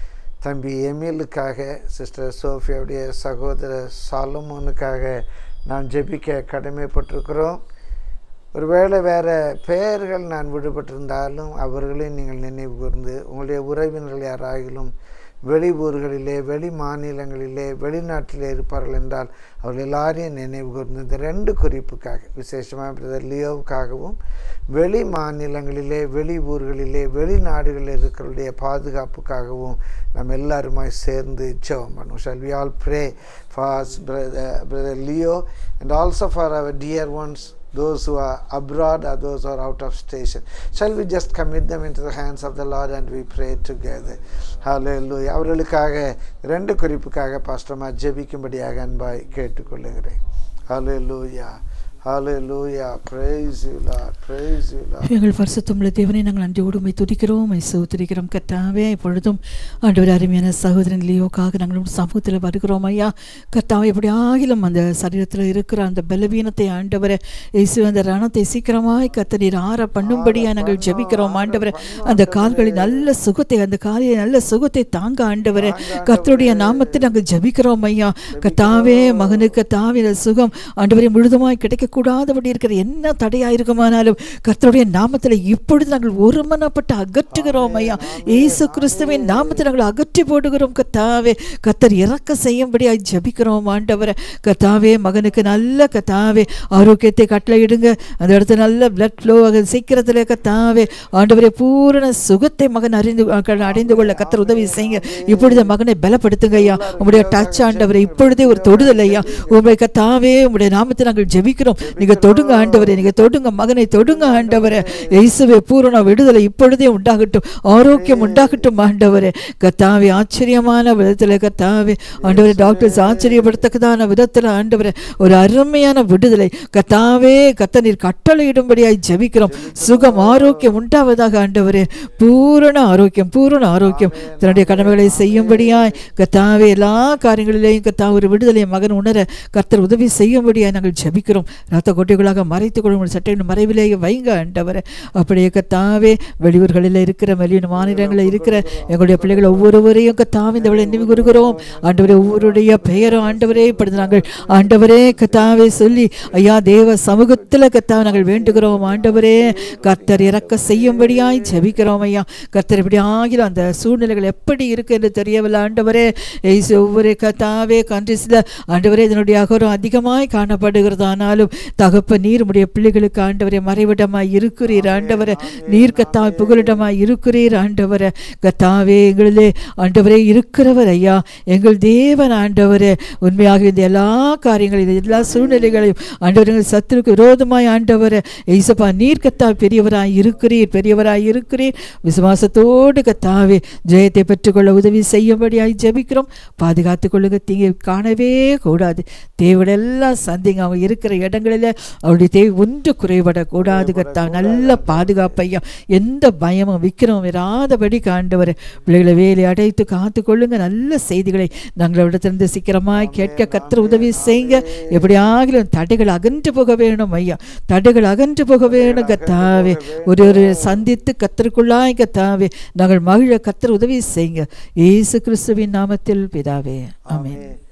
தம்பி எமிலுக்காக, சிஸ்டர் சோஃபியாவுடைய சகோதரர் சாலமோனுக்காக நாம் ஜெபிக்க கடமைப்பட்டிருக்கிறோம். ஒருவேளை வேறு பெயர்கள் நான் விடுபட்டிருந்தாலும் அவர்களையும் நீங்கள் நினைவு கூர்ந்து, உங்களுடைய உறவினர்கள் யாராகிலும் வெளி ஊர்களிலே, வெளி மாநிலங்களிலே, வெளிநாட்டிலே இருப்பார்கள் என்றால் அவர்கள் எல்லாரையும் நினைவு கூர்ந்து இந்த 2 குறிப்புக்காக, விசேஷமாக பிரதர் லியோவுக்காகவும், வெளி மாநிலங்களிலே, வெளி ஊர்களிலே, வெளிநாடுகளில் இருக்கிறவருடைய பாதுகாப்புக்காகவும் நம்ம எல்லாருமாய் சேர்ந்து ஜெபம் பண்ணுவோம். Shall we all pray for brother Leo and also for our dear ones, those who are abroad or those who are out of station? Shall we just commit them into the hands of the Lord and we pray together? Hallelujah. அவர்களுக்காக 2 குறிப்புக்காக பாஸ்டர்மா ஜெபிக்கும்படியாக அன்பாய் கேட்டுக்கொள்ளுகிறேன். Hallelujah. Hallelujah. Praise you, Lord. Praise you, Lord. எங்கள் பரிசுத்தமுள்ள தேவனை நாங்கள் நன்றியோடு உம்மை துதிக்கிறோம், உம்மை ஸ்தோத்திரிக்கிறோம் கர்த்தாவே. இப்பொழுதும் ஆண்டவர் அருமையான சகோதரன் லியோக்காக நாங்கள் சமூகத்தில் வருகிறோம் ஐயா. கர்த்தாவே, எப்படி ஆகிலும் அந்த சரீரத்தில் இருக்கிற அந்த பலவீனத்தை ஆண்டவரை இயேசு அந்த ரணத்தை சீக்கிரமாய் கர்த்தர் ஆற பண்ணும்படியாக நாங்கள் ஜெபிக்கிறோம் ஆண்டவரை. அந்த கால்களில் நல்ல சுகத்தை, அந்த காலில் நல்ல சுகத்தை தாங்க ஆண்டவரை கர்த்தருடைய நாமத்தை நாங்கள் ஜெபிக்கிறோம் ஐயா. கர்த்தாவே, மகனுக்கு கர்த்தாவே சுகம் ஆண்டவரை முழுதுமாய் கிடைக்க கூடாதபடி இருக்கிற என்ன தடையாயிருக்குமானாலும் கர்த்தருடைய நாமத்தில் இப்பொழுது நாங்கள் ஒருமனப்பட்டு அகற்றுகிறோம் ஐயா. இயேசு கிறிஸ்துவின் நாமத்தை நாங்கள் அகற்றி போடுகிறோம் கர்த்தாவே. கர்த்தர் இறக்க செய்யும்படியாய் ஜெபிக்கிறோம் ஆண்டவரை. கர்த்தாவே, மகனுக்கு நல்ல கர்த்தாவே ஆரோக்கியத்தை கட்டளையிடுங்க. அந்த இடத்துல நல்ல பிளட் ஃப்ளோ சீக்கிரத்தில் கர்த்தாவே ஆண்டவரை பூரண சுகத்தை மகன் அடைந்து கொள்ள கர்த்தர் உதவி செய்யுங்க. இப்பொழுது மகனை பலப்படுத்துங்க ஐயா. உங்களுடைய டச் ஆண்டவரை இப்பொழுதே ஒரு தொடுதல் ஐயா. உங்களுடைய கர்த்தாவே, உங்களுடைய நாமத்தை நாங்கள் ஜெபிக்கிறோம். நீங்க தொடுங்க ஆண்டவரே, நீங்க தொடுங்க மகனை, தொடுங்க ஆண்டவரே. இயேசுவே, பூரண விடுதலை இப்பொழுதே உண்டாகட்டும், ஆரோக்கியம் உண்டாகட்டும் ஆண்டவரே. கர்த்தாவே, ஆச்சரியமான விதத்தில் கர்த்தாவே ஆண்டவரே, டாக்டர்ஸ் ஆச்சரியப்படத்தக்கதான விதத்தில் ஆண்டவரே ஒரு அருமையான விடுதலை கர்த்தாவே கர்த்தர் நீர் கட்டளையிடும்படியாய் ஜெபிக்கிறோம். சுகம், ஆரோக்கியம் உண்டாவதாக ஆண்டவரே. பூரண ஆரோக்கியம், பூரண ஆரோக்கியம் தன்னுடைய கடமைகளை செய்யும்படியாய் கர்த்தாவே எல்லா காரியங்களிலேயும் கர்த்தாவே ஒரு விடுதலை மகன் உணர கர்த்தர் உதவி செய்யும்படியாய் நாங்கள் ஜெபிக்கிறோம். ரத்த கொட்டைகளாக மறைத்துக் கொள்ளும் சட்டையின் மறைவிலேயே வைங்க ஆண்டவரே. அப்படியே கர்த்தாவே, வெளியூர்களில் இருக்கிற வெளியூர் மாநிலங்களில் இருக்கிற எங்களுடைய பிள்ளைகள் ஒவ்வொருவரையும் கர்த்தாவே இந்த வேளை நினைவு கூறுகிறோம் ஆண்டவரே. ஒவ்வொருடைய பெயரும் ஆண்டவரே இப்படி நாங்கள் ஆண்டவரே கர்த்தாவே சொல்லி ஐயா தேவ சமூகத்தில் கர்த்தாவே நாங்கள் வேண்டுகிறோம் ஆண்டவரே. கர்த்தர் இறக்க செய்யும்படியாய் ஜெபிக்கிறோம் ஐயா. கர்த்தர் இப்படி ஆகிலும் அந்த சூழ்நிலைகள் எப்படி இருக்கு என்று தெரியவில்லை ஆண்டவரே. ஒவ்வொரு கர்த்தாவே கண்ட்ரிஸில் ஆண்டவரே இதனுடைய அகரம் அதிகமாய் காணப்படுகிறது. ஆனாலும் தகப்ப நீர் உடைய பிள்ளைகளுக்கு ஆண்டவரே மறைவிடமாய் இருக்கிறீர் ஆண்டவரே. நீர் கர்த்தாவே புகலிடமாய் இருக்கிறீர் ஆண்டவரே. கர்த்தாவே, எங்களிலே ஆண்டவரே இருக்கிறவர் ஐயா, எங்கள் தேவன் ஆண்டவரே. உண்மையாக இந்த எல்லா காரியங்களையும் எல்லா சூழ்நிலைகளையும் ஆண்டவர்கள் சத்துருக்கு விரோதமாய் ஆண்டவரே இயேசுப்பா நீர் கர்த்தாவே பெரியவராய் இருக்கிறீர், பெரியவராய் இருக்கிறீர். விசுவாசத்தோடு கர்த்தாவே ஜெயத்தை பெற்றுக்கொள்ள உதவி செய்யும்படியாய் ஜெபிக்கிறோம். பாதுகாத்துக் கொள்ளுங்க, தீங்கை காணவே கூடாது. தேவடெல்லாம் சந்திங்க. அவங்க இருக்கிற இடங்களில் அவருடைய தேவை ஒன்று குறைபடக்கூடாது கர்த்தாவே. நல்ல பாதுகாப்பையா, எந்த பயமும் விக்கிரமும் இராதபடி ஆண்டவரே பிள்ளைகளை வேலை அடைத்து காத்து கொள்ளுங்க. நல்ல செய்திகளை நாங்களிடத்திலிருந்து சீக்கிரமாய் கேட்க கர்த்தர் உதவி செய்யுங்க. எப்படி ஆகிலும் தடைகள் அகன்று போக வேணும் ஐயா, தடைகள் அகன்று போக வேணும் கர்த்தாவே. ஒரு சந்தித்து கர்த்தருக்குள்ளாய் கர்த்தாவே நாங்கள் மகிழ கர்த்தர் உதவி செய்யுங்க. இயேசு கிறிஸ்துவின் நாமத்தில் பிதாவே, ஆமென்.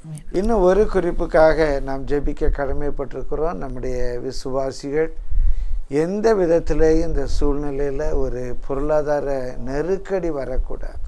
இன்னும் ஒரு குறிப்புக்காக நாம் ஜெபிக்க கடமைப்பட்டிருக்கிறோம். நம்முடைய விசுவாசிகள் எந்த விதத்திலேயும் இந்த சூழ்நிலையில் ஒரு பொருளாதார நெருக்கடி வரக்கூடாது.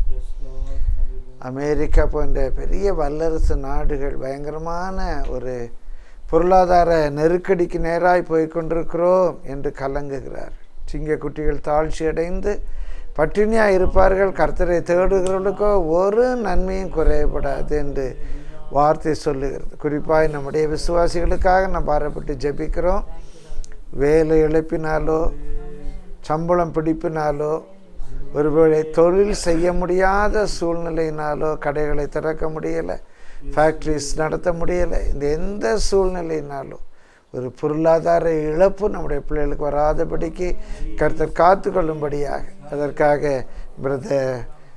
அமெரிக்கா போன்ற பெரிய வல்லரசு நாடுகள் பயங்கரமான ஒரு பொருளாதார நெருக்கடிக்கு நேராய் போய்கொண்டிருக்கிறோம் என்று கலங்குகிறார். சிங்கக்குட்டிகள் தாழ்ச்சி அடைந்து பட்டினியாக இருப்பார்கள், கர்த்தரை தேடுகிறவர்களுக்கோ ஒரு நன்மையும் குறையப்படாது என்று வார்த்தை சொல்லுகிறது. குறிப்பாக நம்முடைய விசுவாசிகளுக்காக நாம் பாரப்பட்டு ஜெபிக்கிறோம். வேலை இழப்பினாலோ சம்பளம் பிடிப்பினாலோ ஒருவேளை தொழில் செய்ய முடியாத சூழ்நிலையினாலோ கடைகளை திறக்க முடியலை, ஃபேக்ட்ரிஸ் நடத்த முடியலை, இந்த எந்த சூழ்நிலையினாலும் ஒரு பொருளாதார இழப்பு நம்முடைய பிள்ளைகளுக்கு வராதபடிக்கு கர்த்தர் காத்து கொள்ளும்படியாக அதற்காக பிரதர்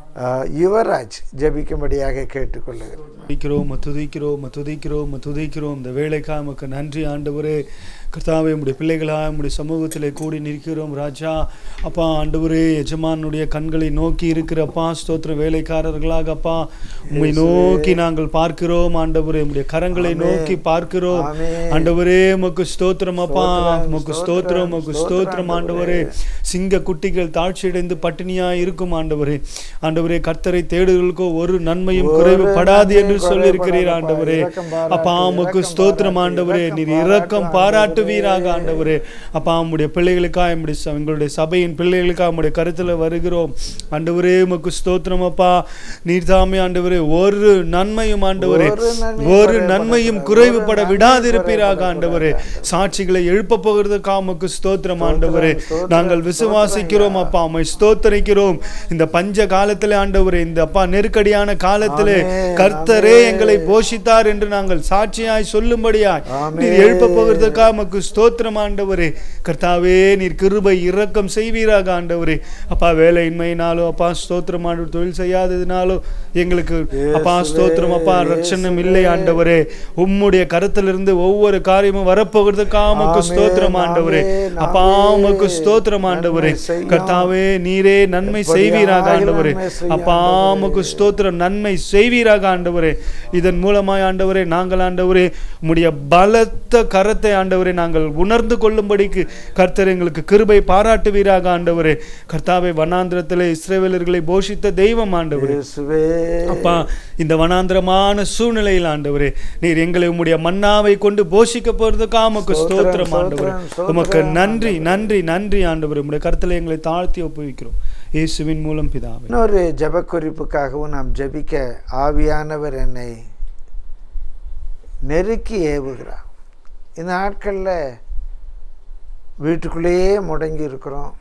யுவராஜ் ஜெபிக்கும்படியாக கேட்டுக்கொள்ளுகிறோம். துதிக்கிறோம். இந்த வேலைக்காக நமக்கு நன்றி ஆண்டவரே. கர்த்தாவே, நம்முடைய பிள்ளைகளாக நம்முடைய சமூகத்தில் கூடி நிற்கிறோம் ராஜா. அப்பா ஆண்டவரே, எஜமானுடைய கண்களை நோக்கி இருக்கிறப்பா ஸ்தோத்திர வேலைக்காரர்களாக அப்பா உம்மை நோக்கி நாங்கள் பார்க்கிறோம் ஆண்டவரே. உம்முடைய கரங்களை நோக்கி பார்க்கிறோம் ஆண்டவரே. உமக்கு ஸ்தோத்திரம் அப்பா, உமக்கு ஸ்தோத்திரம், உமக்கு ஸ்தோத்திரம் ஆண்டவரே. சிங்க குட்டிகள் தாழ்ச்சியடைந்து பட்டினியாக இருக்கும் ஆண்டவரே. ஆண்டவரே, கர்த்தரை தேடுகளுக்கோ ஒரு நன்மையும் குறைவுபடாது என்று சொல்லியிருக்கிறீர் ஆண்டவரே. அப்பா உமக்கு ஸ்தோத்திரம் ஆண்டவரே. நீர் இரக்கம் பாராட்டு வீராக ஆண்டவரே. அப்பா உம்முடைய பிள்ளைகளுக்காக எங்களுடைய சபையின் பிள்ளைகளுக்காக உம்முடைய கருத்தில் வருகிறோம் ஆண்டவரே. உமக்கு ஸ்தோத்திரம் அப்பா. நீர் தாமே ஆண்டவரே ஒரு நன்மையும் ஆண்டவரே ஒரு நன்மையும் குறைவுபட விடாதிருப்பீராக ஆண்டவரே. சாட்சிகளை எழுப்ப போகிறதுக்காக உமக்கு ஸ்தோத்திரம் ஆண்டவரே. நாங்கள் விசுவாசிக்கிறோம் அப்பா, உம்மை ஸ்தோத்தரிக்கிறோம். இந்த பஞ்ச காலத்திலே ஆண்டவரே, இந்த அப்பா நெருக்கடியான காலத்திலே கர்த்தரே எங்களை போஷித்தார் என்று நாங்கள் சாட்சியாய் சொல்லும்படியாய் நீர் எழுப்ப போகிறதுக்காக ஸ்தோத்திரம் ஆண்டவரே. கர்த்தாவே, நீர் கிருபை இரக்கம் செய்வீராக ஆண்டவரே. அப்பா வேலையின்மையினாலோ அப்பா ஸ்தோத்திரம் ஆண்டவர், தொழில் செய்யாததினாலோ எங்களுக்கு அப்பா ஸ்தோத்திரம் அப்பா ரட்சணம் இல்லை ஆண்டவரே. உம்முடைய கருத்திலிருந்து ஒவ்வொரு காரியமும் வரப்போகிறதுக்காக உமக்கு ஸ்தோத்திரம் ஆண்டவரே. அப்பா உமக்கு ஸ்தோத்திரம் ஆண்டவரே. கர்த்தாவே, நீரே நன்மை செய்வீராக ஆண்டவரே. அப்பா உமக்கு ஸ்தோத்திரம், நன்மை செய்வீராக ஆண்டவரே. இதன் மூலமாய் ஆண்டவரே நாங்கள் ஆண்டவரே உம்முடைய பலத்த கரத்தை ஆண்டவரே நாங்கள் உணர்ந்து கொள்ளும்படிக்கு கர்த்தர் எங்களுக்கு கிருபை பாராட்டுவீராக ஆண்டவரே. கர்த்தாவே, வனாந்திரத்திலே இஸ்ரவேலர்களை போஷித்த தெய்வம் ஆண்டவரே. அப்பா இந்த வனாந்திரமான சூழ்நிலையில் ஆண்டவரே நீர் எங்களை உம்முடைய மன்னாவை கொண்டு போஷிக்க போறதுக்காக உமக்கு ஸ்தோத்திரம் ஆண்டவரே. உமக்கு நன்றி நன்றி நன்றி ஆண்டவரே. உம்முடைய கருத்துல எங்களை தாழ்த்தி ஒப்புவிக்கிறோம் இயேசுவின் மூலம் பிதாவே. இன்னொரு ஜெப குறிப்புக்காகவும் நாம் ஜெபிக்க ஆவியானவர் என்னை நெருக்கி ஏவுகிறார். இந்த நாட்களில் வீட்டுக்குள்ளேயே முடங்கி இருக்கிறோம்,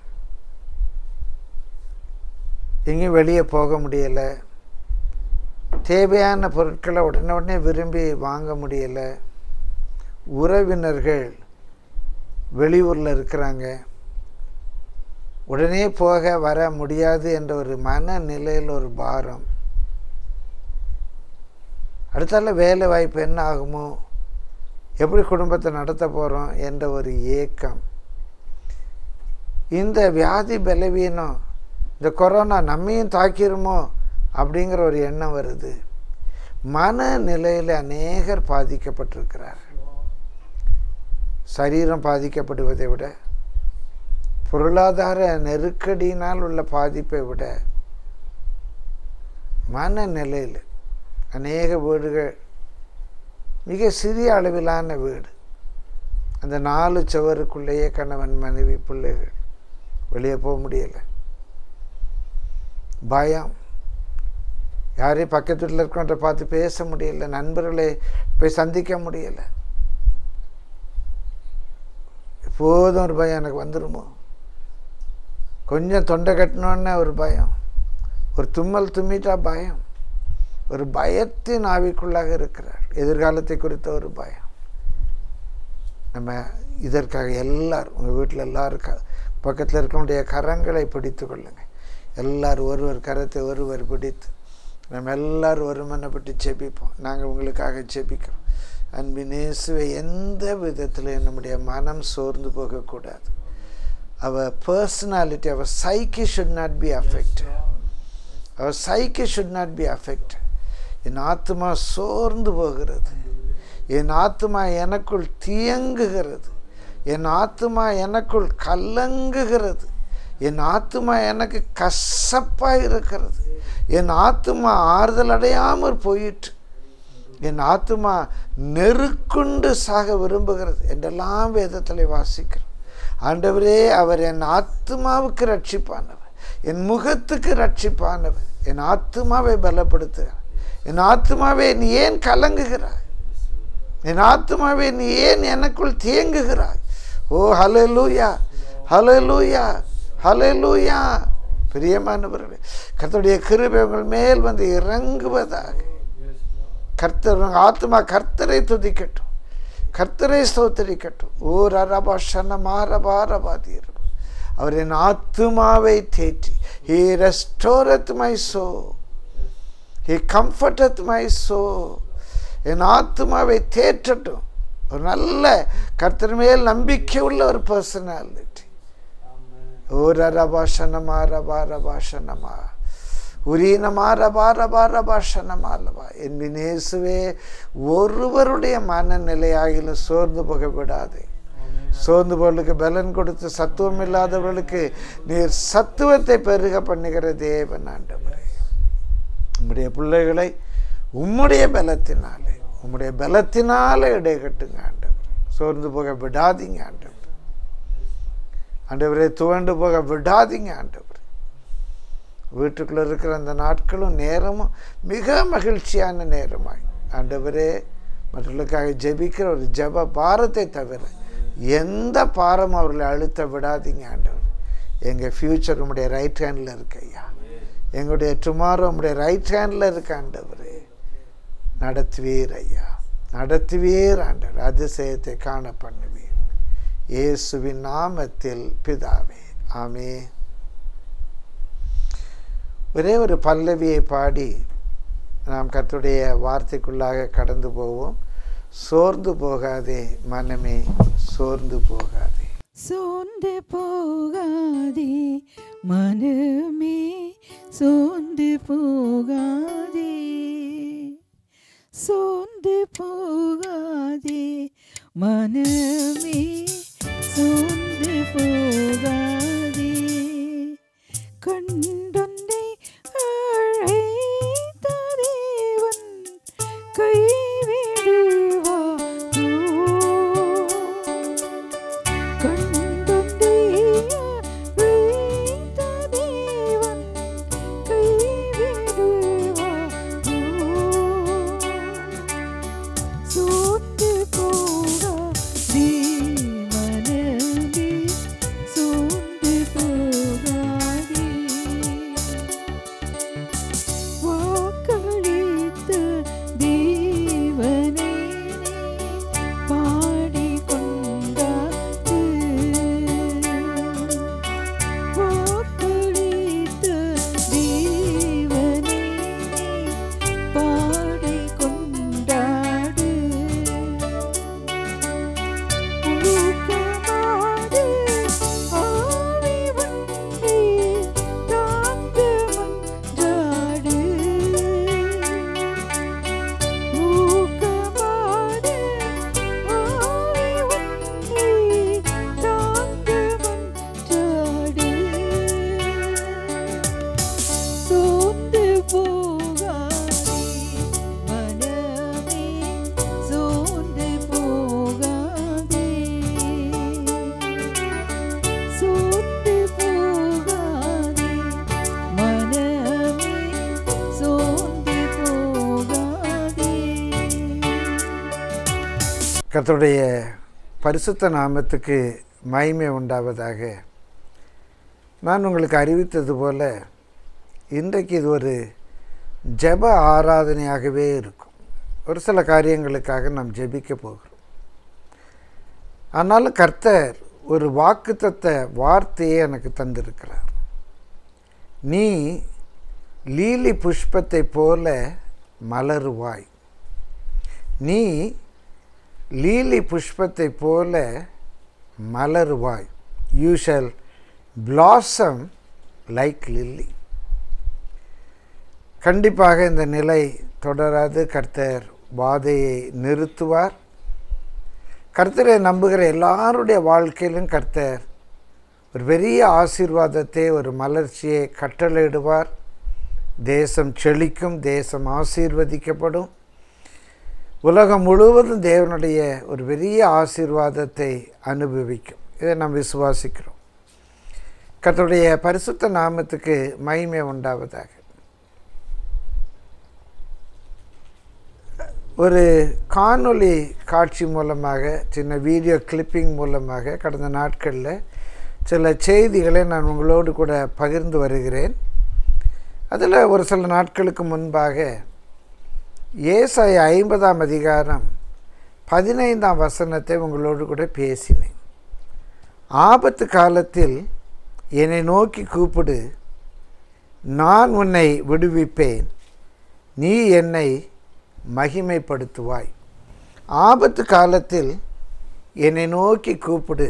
எங்கேயும் வெளியே போக முடியலை, தேவையான பொருட்களை உடனே விரும்பி வாங்க முடியலை, உறவினர்கள் வெளியூரில் இருக்கிறாங்க, உடனே போக வர முடியாது என்ற ஒரு மனநிலையில் ஒரு பாரம். அடுத்தால வேலை வாய்ப்பு என்ன ஆகுமோ, எப்படி குடும்பத்தை நடத்த போகிறோம் என்ற ஒரு ஏக்கம். இந்த வியாதி பலவீனம், இந்த கொரோனா நம்மையும் தாக்கிருமோ அப்படிங்கிற ஒரு எண்ணம் வருது. மனநிலையில் அநேகர் பாதிக்கப்பட்டிருக்கிறார்கள். சரீரம் பாதிக்கப்படுவதை விட பொருளாதார நெருக்கடியினால் உள்ள பாதிப்பை விட மனநிலையில் அநேக வீடுகள் மிக சிறிய அளவிலான வீடு, அந்த 4 சுவருக்குள்ளேயே கணவன் மனைவி பிள்ளைகள், வெளியே போக முடியலை, பயம், யாரையும் பக்கத்து வீட்டில் இருக்கிறவன்ற பார்த்து பேச முடியலை, நண்பர்களை போய் சந்திக்க முடியலை, எப்போதும் ஒரு பயம் எனக்கு வந்துடுமோ, கொஞ்சம் தொண்டை கட்டினோன்னே ஒரு பயம், ஒரு தும்மல் தும்மிட்டா பயம், ஒரு பயத்தின் ஆவிக்குள்ளாக இருக்கிறார், எதிர்காலத்தை குறித்த ஒரு பயம். நம்ம இதற்காக எல்லாரும் உங்கள் வீட்டில் எல்லாரும் பக்கத்தில் இருக்கக்கூடிய கரங்களை பிடித்து கொள்ளுங்கள். எல்லாரும் ஒருவர் கரத்தை ஒருவர் பிடித்து நம்ம எல்லாரும் ஒருமனப்பட்டு ஜெபிப்போம். நாங்கள் உங்களுக்காக ஜெபிக்கிறோம். அன்பின் இயேசுவே, எந்த விதத்தில் நம்முடைய மனம் சோர்ந்து போகக்கூடாது. our personality, our psyche should not be affected. Our psyche should not be affected. என் ஆத்துமா சோர்ந்து போகிறது, என் ஆத்துமா எனக்குள் தியங்குகிறது, என் ஆத்துமா எனக்குள் கலங்குகிறது, என் ஆத்துமா எனக்கு கசப்பாக இருக்கிறது, என் ஆத்துமா ஆறுதல் அடையாமல் போயிற்று, என் ஆத்துமா நெருக்குண்டு சாக விரும்புகிறது என்றெல்லாம் வேதத்தில் வாசிக்கிறோம். ஆண்டவரே, அவர் என் ஆத்துமாவுக்கு ரட்சிப்பானவர், என் முகத்துக்கு ரட்சிப்பானவர், என் ஆத்துமாவை பலப்படுத்துகிறார். என் ஆத்துமாவே நீ ஏன் கலங்குகிறாய்? என் ஆத்துமாவே நீ ஏன் எனக்குள் தேங்குகிறாய்? ஓ ஹல்லேலூயா, ஹல்லேலூயா, ஹல்லேலூயா. பிரியமானவர்களே, கர்த்தருடைய கிருபை உங்கள் மேல் வந்து இறங்குவதாக. கர்த்தர் ஆத்துமா கர்த்தரை துதிக்கட்டும், கர்த்தரை ஸ்தோத்திரிக்கட்டும். ஓ ரரபா ஷனமாரபாரபாதீர். அவர் என் ஆத்துமாவை தேற்றி, he restoreth my soul, he comforteth my soul. என் ஆத்துமாவை தேற்றட்டும். ஒரு நல்ல கர்த்தர் மேல் நம்பிக்கை உள்ள ஒரு பர்சனாலிட்டி. ஓ ரரபா ஷனமாரபாரபா ஷனமா உரீனமாரபாரபாரபாஷனமாலவா. என் இயேசுவே, ஒருவருடைய மனநிலையாகிலும் சோர்ந்து போக விடாதே. சோர்ந்து போவர்களுக்கு பலன் கொடுத்து சத்துவம் இல்லாதவர்களுக்கு நீர் சத்துவத்தை பெருக பண்ணுகிற தேவன் ஆண்டவரே. உம்முடைய பிள்ளைகளை உம்முடைய பலத்தினாலே, உம்முடைய பலத்தினாலே இடைகட்டுங்க ஆண்டவர். சோர்ந்து போக விடாதீங்க ஆண்டவர். ஆண்டவரே, துவண்டு போக விடாதீங்க ஆண்டவர். வீட்டுக்குள்ளே இருக்கிற அந்த நாட்களும் நேரமும் மிக மகிழ்ச்சியான நேரமாய் ஆண்டவரே, மற்றவர்களுக்காக ஜெபிக்கிற ஒரு ஜெப பாரத்தை தவிர எந்த பாரம் அவர்களை அழுத்த விடாதீங்க ஆண்டவர். எங்கள் ஃப்யூச்சர் உங்களுடைய ரைட் ஹேண்டில் இருக்கு ஐயா. எங்களுடைய டுமாரோ உங்களுடைய ரைட் ஹேண்டில் இருக்கு ஆண்டவரே. நடத்துவீர் ஐயா, நடத்துவீர் ஆண்டவர். அதிசயத்தை காண பண்ணுவீர். இயேசுவின் நாமத்தில் பிதாவே, ஆமென். ஒரே ஒரு பல்லவியை பாடி நாம் கர்த்தருடைய வார்த்தைக்குள்ளாக கடந்து போவோம். சோர்ந்து போகாதே மனமே, சோர்ந்து போகாதே. சோர்ந்து போகாதே மனமே, சோர்ந்து போகாதே, சோர்ந்து போகாதே மனமே, சோர்ந்து போகாதே. கண்டொன்றை அழைத்த தேவன் கைவிடுவாரோ? கண்டொன்றை அழைத்த தேவன் கைவிடுவாரோ? சோர்ந்து போகாதே மனமே, சோர்ந்து போகாதே. வாக்களித்த தேவனை பாடிக்கொண்டாடு, வாக்களித்த தேவனை பாடிக்கொண்டாடு. ஊக்கமாது ஆவி உன்னை தாங்க மன்றாடு. ஊக்கமாது ஆவி உன்னை தாங்க மன்றாடு. சோர்ந்து போகாதே மனமே, சோர்ந்து போகாதே, சோர்ந்து போகாதே மனமே, சோர்ந்து போகாதே. கர்த்தருடைய பரிசுத்த நாமத்துக்கு மகிமை உண்டாவதாக. நான் உங்களுக்கு அறிவித்தது போல இன்றைக்கு இது ஒரு ஜெப ஆராதனையாகவே இருக்கும். ஒரு சில காரியங்களுக்காக நாம் ஜெபிக்க போகிறோம். ஆனாலும் கர்த்தர் ஒரு வாக்குத்தத்த வார்த்தையை எனக்கு தந்திருக்கிறார். நீ லீலி புஷ்பத்தை போல மலருவாய், நீ லீலி புஷ்பத்தை போல மலருவாய். You shall blossom like lily. கண்டிப்பாக இந்த நிலை தொடராது. கர்த்தர் வாதையை நிறுத்துவார். கர்த்தரை நம்புகிற எல்லாருடைய வாழ்க்கையிலும் கர்த்தர் ஒரு பெரிய ஆசீர்வாதத்தை, ஒரு மலர்ச்சியை கட்டளையிடுவார். தேசம் செழிக்கும், தேசம் ஆசீர்வதிக்கப்படும். உலகம் முழுவதும் தேவனுடைய ஒரு பெரிய ஆசீர்வாதத்தை அனுபவிக்கும். இதை நாம் விசுவாசிக்கிறோம். கர்த்தருடைய பரிசுத்த நாமத்துக்கு மகிமை உண்டாவதாக. ஒரு காணொளி காட்சி மூலமாக, சின்ன வீடியோ கிளிப்பிங் மூலமாக கடந்த நாட்களில் சில செய்திகளை நான் உங்களோடு கூட பகிர்ந்து வருகிறேன். அதில் ஒரு சில நாட்களுக்கு முன்பாக ஏசாயா 50ஆம் அதிகாரம் 15ஆம் வசனத்தை உங்களோடு கூட பேசினேன். ஆபத்து காலத்தில் என்னை நோக்கி கூப்பிடு, நான் உன்னை விடுவிப்பேன், நீ என்னை மகிமைப்படுத்துவாய். ஆபத்து காலத்தில் என்னை நோக்கி கூப்பிடு.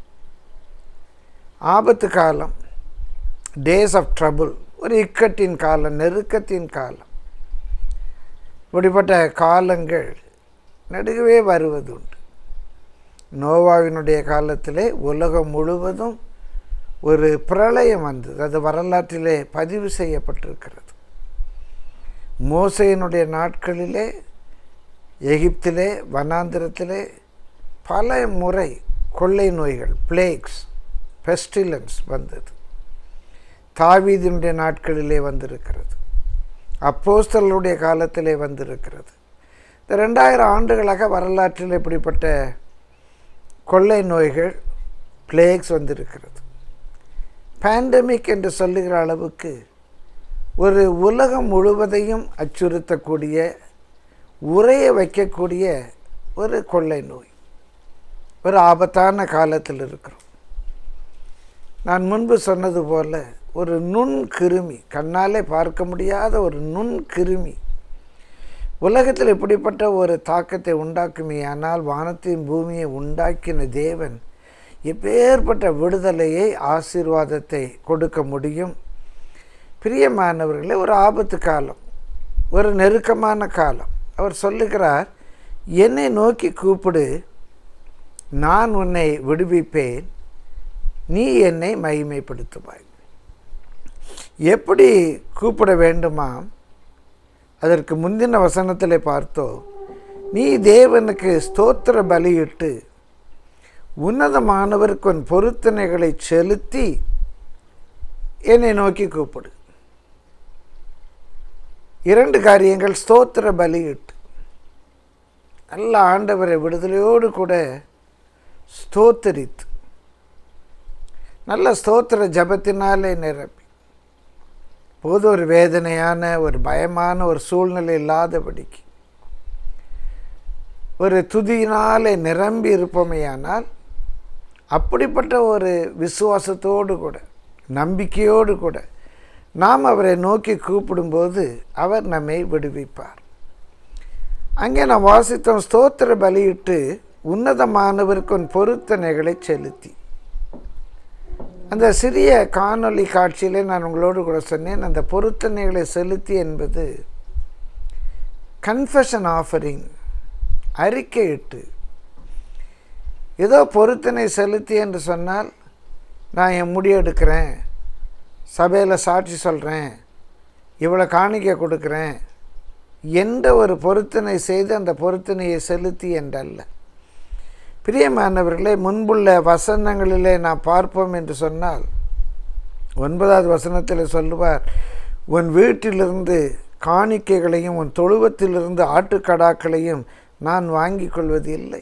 ஆபத்து காலம், டேஸ் ஆஃப் ட்ரபுள், ஒரு இக்கட்டின் காலம், நெருக்கத்தின் காலம். இப்படிப்பட்ட காலங்கள் நடுகவே வருவதுண்டு. நோவாவினுடைய காலத்திலே உலகம் முழுவதும் ஒரு பிரளயம் வந்தது. அது வரலாற்றிலே பதிவு செய்யப்பட்டிருக்கிறது. மோசேயினுடைய நாட்களிலே எகிப்திலே வனாந்திரத்திலே பல முறை கொள்ளை நோய்கள், பிளேக்ஸ், பெஸ்டிலன்ஸ் வந்தது. தாவீதினுடைய நாட்களிலே வந்திருக்கிறது. அப்போஸ்தலருடைய காலத்திலே வந்திருக்கிறது. இந்த 2000 ஆண்டுகளாக வரலாற்றில் இப்படிப்பட்ட கொள்ளை நோய்கள், பிளேக்ஸ் வந்திருக்கிறது. பேண்டமிக் என்று சொல்லுகிற அளவுக்கு ஒரு உலகம் முழுவதையும் அச்சுறுத்தக்கூடிய, உறைய வைக்கக்கூடிய ஒரு கொள்ளை நோய், ஒரு ஆபத்தான காலத்தில் இருக்கிறோம். நான் முன்பு சொன்னது போல ஒரு நுண்கிருமி, கண்ணாலே பார்க்க முடியாத ஒரு நுண்கிருமி உலகத்தில் இப்படிப்பட்ட ஒரு தாக்கத்தை உண்டாக்குமே. ஆனால் வானத்தின் பூமியை உண்டாக்கின தேவன் எப்பேற்பட்ட விடுதலையை, ஆசீர்வாதத்தை கொடுக்க முடியும். பிரியமானவர்களே, ஒரு ஆபத்து காலம், ஒரு நெருக்கமான காலம். அவர் சொல்லுகிறார், என்னை நோக்கி கூப்பிடு, நான் உன்னை விடுவிப்பேன், நீ என்னை மகிமைப்படுத்துவாய். எப்படி கூப்பிட வேண்டுமா? அதற்கு முந்தின வசனத்தில் பார்த்தோம், நீ தேவனுக்கு ஸ்தோத்திர பலியிட்டு உன்னதமானவருக்கு உன் பொருத்தனைகளை செலுத்தி என்னை நோக்கி கூப்பிடு. 2 காரியங்கள். ஸ்தோத்திர பலியிட்டு, நல்ல ஆண்டவரை விடுதலையோடு கூட ஸ்தோத்தரித்து, நல்ல ஸ்தோத்திர ஜபத்தினாலே நிரப்பி, போது ஒரு வேதனையான, ஒரு பயமான ஒரு சூழ்நிலை இல்லாதபடிக்கு ஒரு துதியினாலே நிரம்பி இருப்போமேயானால், அப்படிப்பட்ட ஒரு விசுவாசத்தோடு கூட, நம்பிக்கையோடு கூட நாம் அவரை நோக்கி கூப்பிடும்போது அவர் நம்மை விடுவிப்பார். அங்கே நாம் வாசித்தோம், ஸ்தோத்திர பலியிட்டு உன்னதமானவருக்கு உன் பொருத்தனைகளை செலுத்தி. அந்த சிறிய காணொளி காட்சியிலே நான் உங்களோடு கூட சொன்னேன், அந்த பொருத்தனைகளை செலுத்தி என்பது கன்ஃபெஷன் ஆஃபரிங், அறிக்கையிட்டு. ஏதோ பொருத்தனை செலுத்தி என்று சொன்னால், நான் என் முடியெடுக்கிறேன், சபையில் சாட்சி சொல்கிறேன், இவ்வளோ காணிக்கை கொடுக்குறேன் என்ற ஒரு பொருத்தனை செய்து அந்த பொருத்தனையை செலுத்தி என்றல்ல. பிரியமானவர்களே, முன்புள்ள வசனங்களிலே நாம் பார்ப்போம் என்று சொன்னால், 9வது வசனத்தில் சொல்லுவார், உன் வீட்டிலிருந்து காணிக்கைகளையும் உன் தொழுவத்திலிருந்து ஆட்டுக்கடாக்களையும் நான் வாங்கி கொள்வது இல்லை.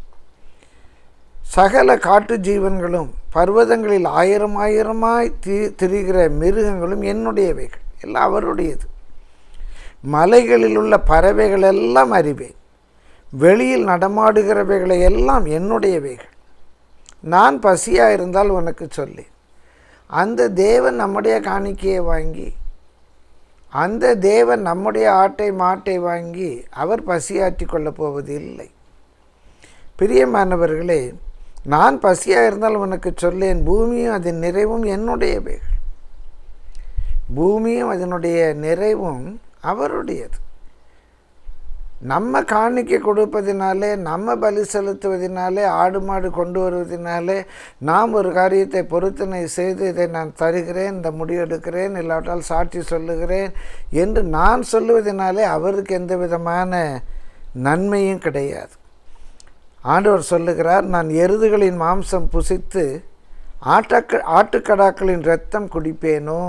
சகல காட்டு ஜீவன்களும் பர்வதங்களில் 1000 திரிகிற மிருகங்களும் என்னுடையவைகள், எல்லாம் அவருடையது. மலைகளில் உள்ள பறவைகள் எல்லாம் அறிவேன், வெளியில் நடமாடுகிறவைகளை எல்லாம் என்னுடையவைகள். நான் பசியாக இருந்தால் உனக்கு சொல்லேன். அந்த தேவன் நம்முடைய காணிக்கையை வாங்கி, அந்த தேவன் நம்முடைய ஆட்டை மாட்டை வாங்கி அவர் பசியாற்றி கொள்ளப் போவது இல்லை. பிரியமானவர்களே, நான் பசியாக இருந்தால் உனக்கு சொல்லேன், பூமியும் அதன் நிறைவும் என்னுடையவைகள். பூமியும் அதனுடைய நிறைவும் அவருடையது. நம்ம காணிக்கை கொடுப்பதினாலே, நம்ம பலி செலுத்துவதினாலே, ஆடு மாடு கொண்டு வருவதினாலே நாம் ஒரு காரியத்தை பொருத்தனை செய்து இதை நான் தருகிறேன், இந்த முடிவெடுக்கிறேன், இல்லாவிட்டால் சாட்சி சொல்லுகிறேன் என்று நான் சொல்லுவதினாலே அவருக்கு எந்த விதமான நன்மையும் கிடையாது. ஆண்டவர் சொல்லுகிறார், நான் எருதுகளின் மாம்சம் புசித்து ஆட்டுக்கடாக்களின் இரத்தம் குடிப்பேனோ,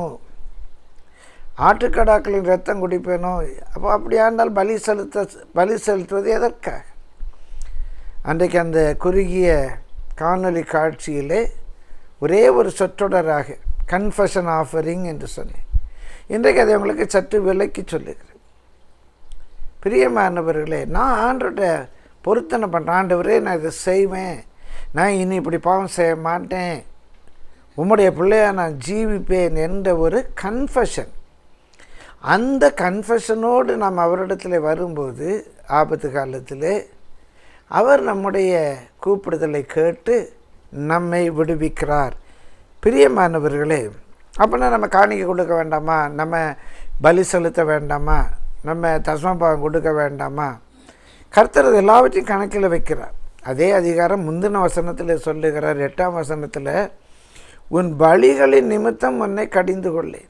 ஆட்டுக்கடாக்களின் இரத்தம் குடிப்பேனோ. அப்போ அப்படியானால் பலி செலுத்துவது எதற்காக? அன்றைக்கு அந்த குறுகிய காணொளி காட்சியிலே ஒரே ஒரு சொற்றொடராக கன்ஃபஷன் ஆஃபரிங் என்று சொன்னேன். இன்றைக்கு அதை உங்களுக்கு சற்று விலக்கி சொல்லுகிறேன். பிரியமானவர்களே, நான் ஆண்டவர்கிட்ட பொருத்தனை பண்ணுறேன். ஆண்டவரே, நான் இதை செய்வேன், நான் இனி இப்படி பாவம் செய்ய மாட்டேன், உம்முடைய பிள்ளையாக நான் ஜீவிப்பேன் என்ற ஒரு கன்ஃபஷன். அந்த கன்ஃபஷனோடு நாம் அவரிடத்தில் வரும்போது ஆபத்து காலத்தில் அவர் நம்முடைய கூப்பிடுதலை கேட்டு நம்மை விடுவிக்கிறார். பிரியமானவர்களே, அப்படின்னா நம்ம காணிக்கை கொடுக்க வேண்டாமா, நம்ம பலி செலுத்த வேண்டாமா, நம்ம தசமபாகம் கொடுக்க வேண்டாமா? கர்த்தர் அது எல்லாவற்றையும் கணக்கில் வைக்கிறார். அதே அதிகாரம் முந்தின வசனத்தில் சொல்லுகிறார், 8ஆம் வசனத்தில், உன் பலிகளின் நிமித்தம் உன்னை கடிந்து கொள்ளேன்.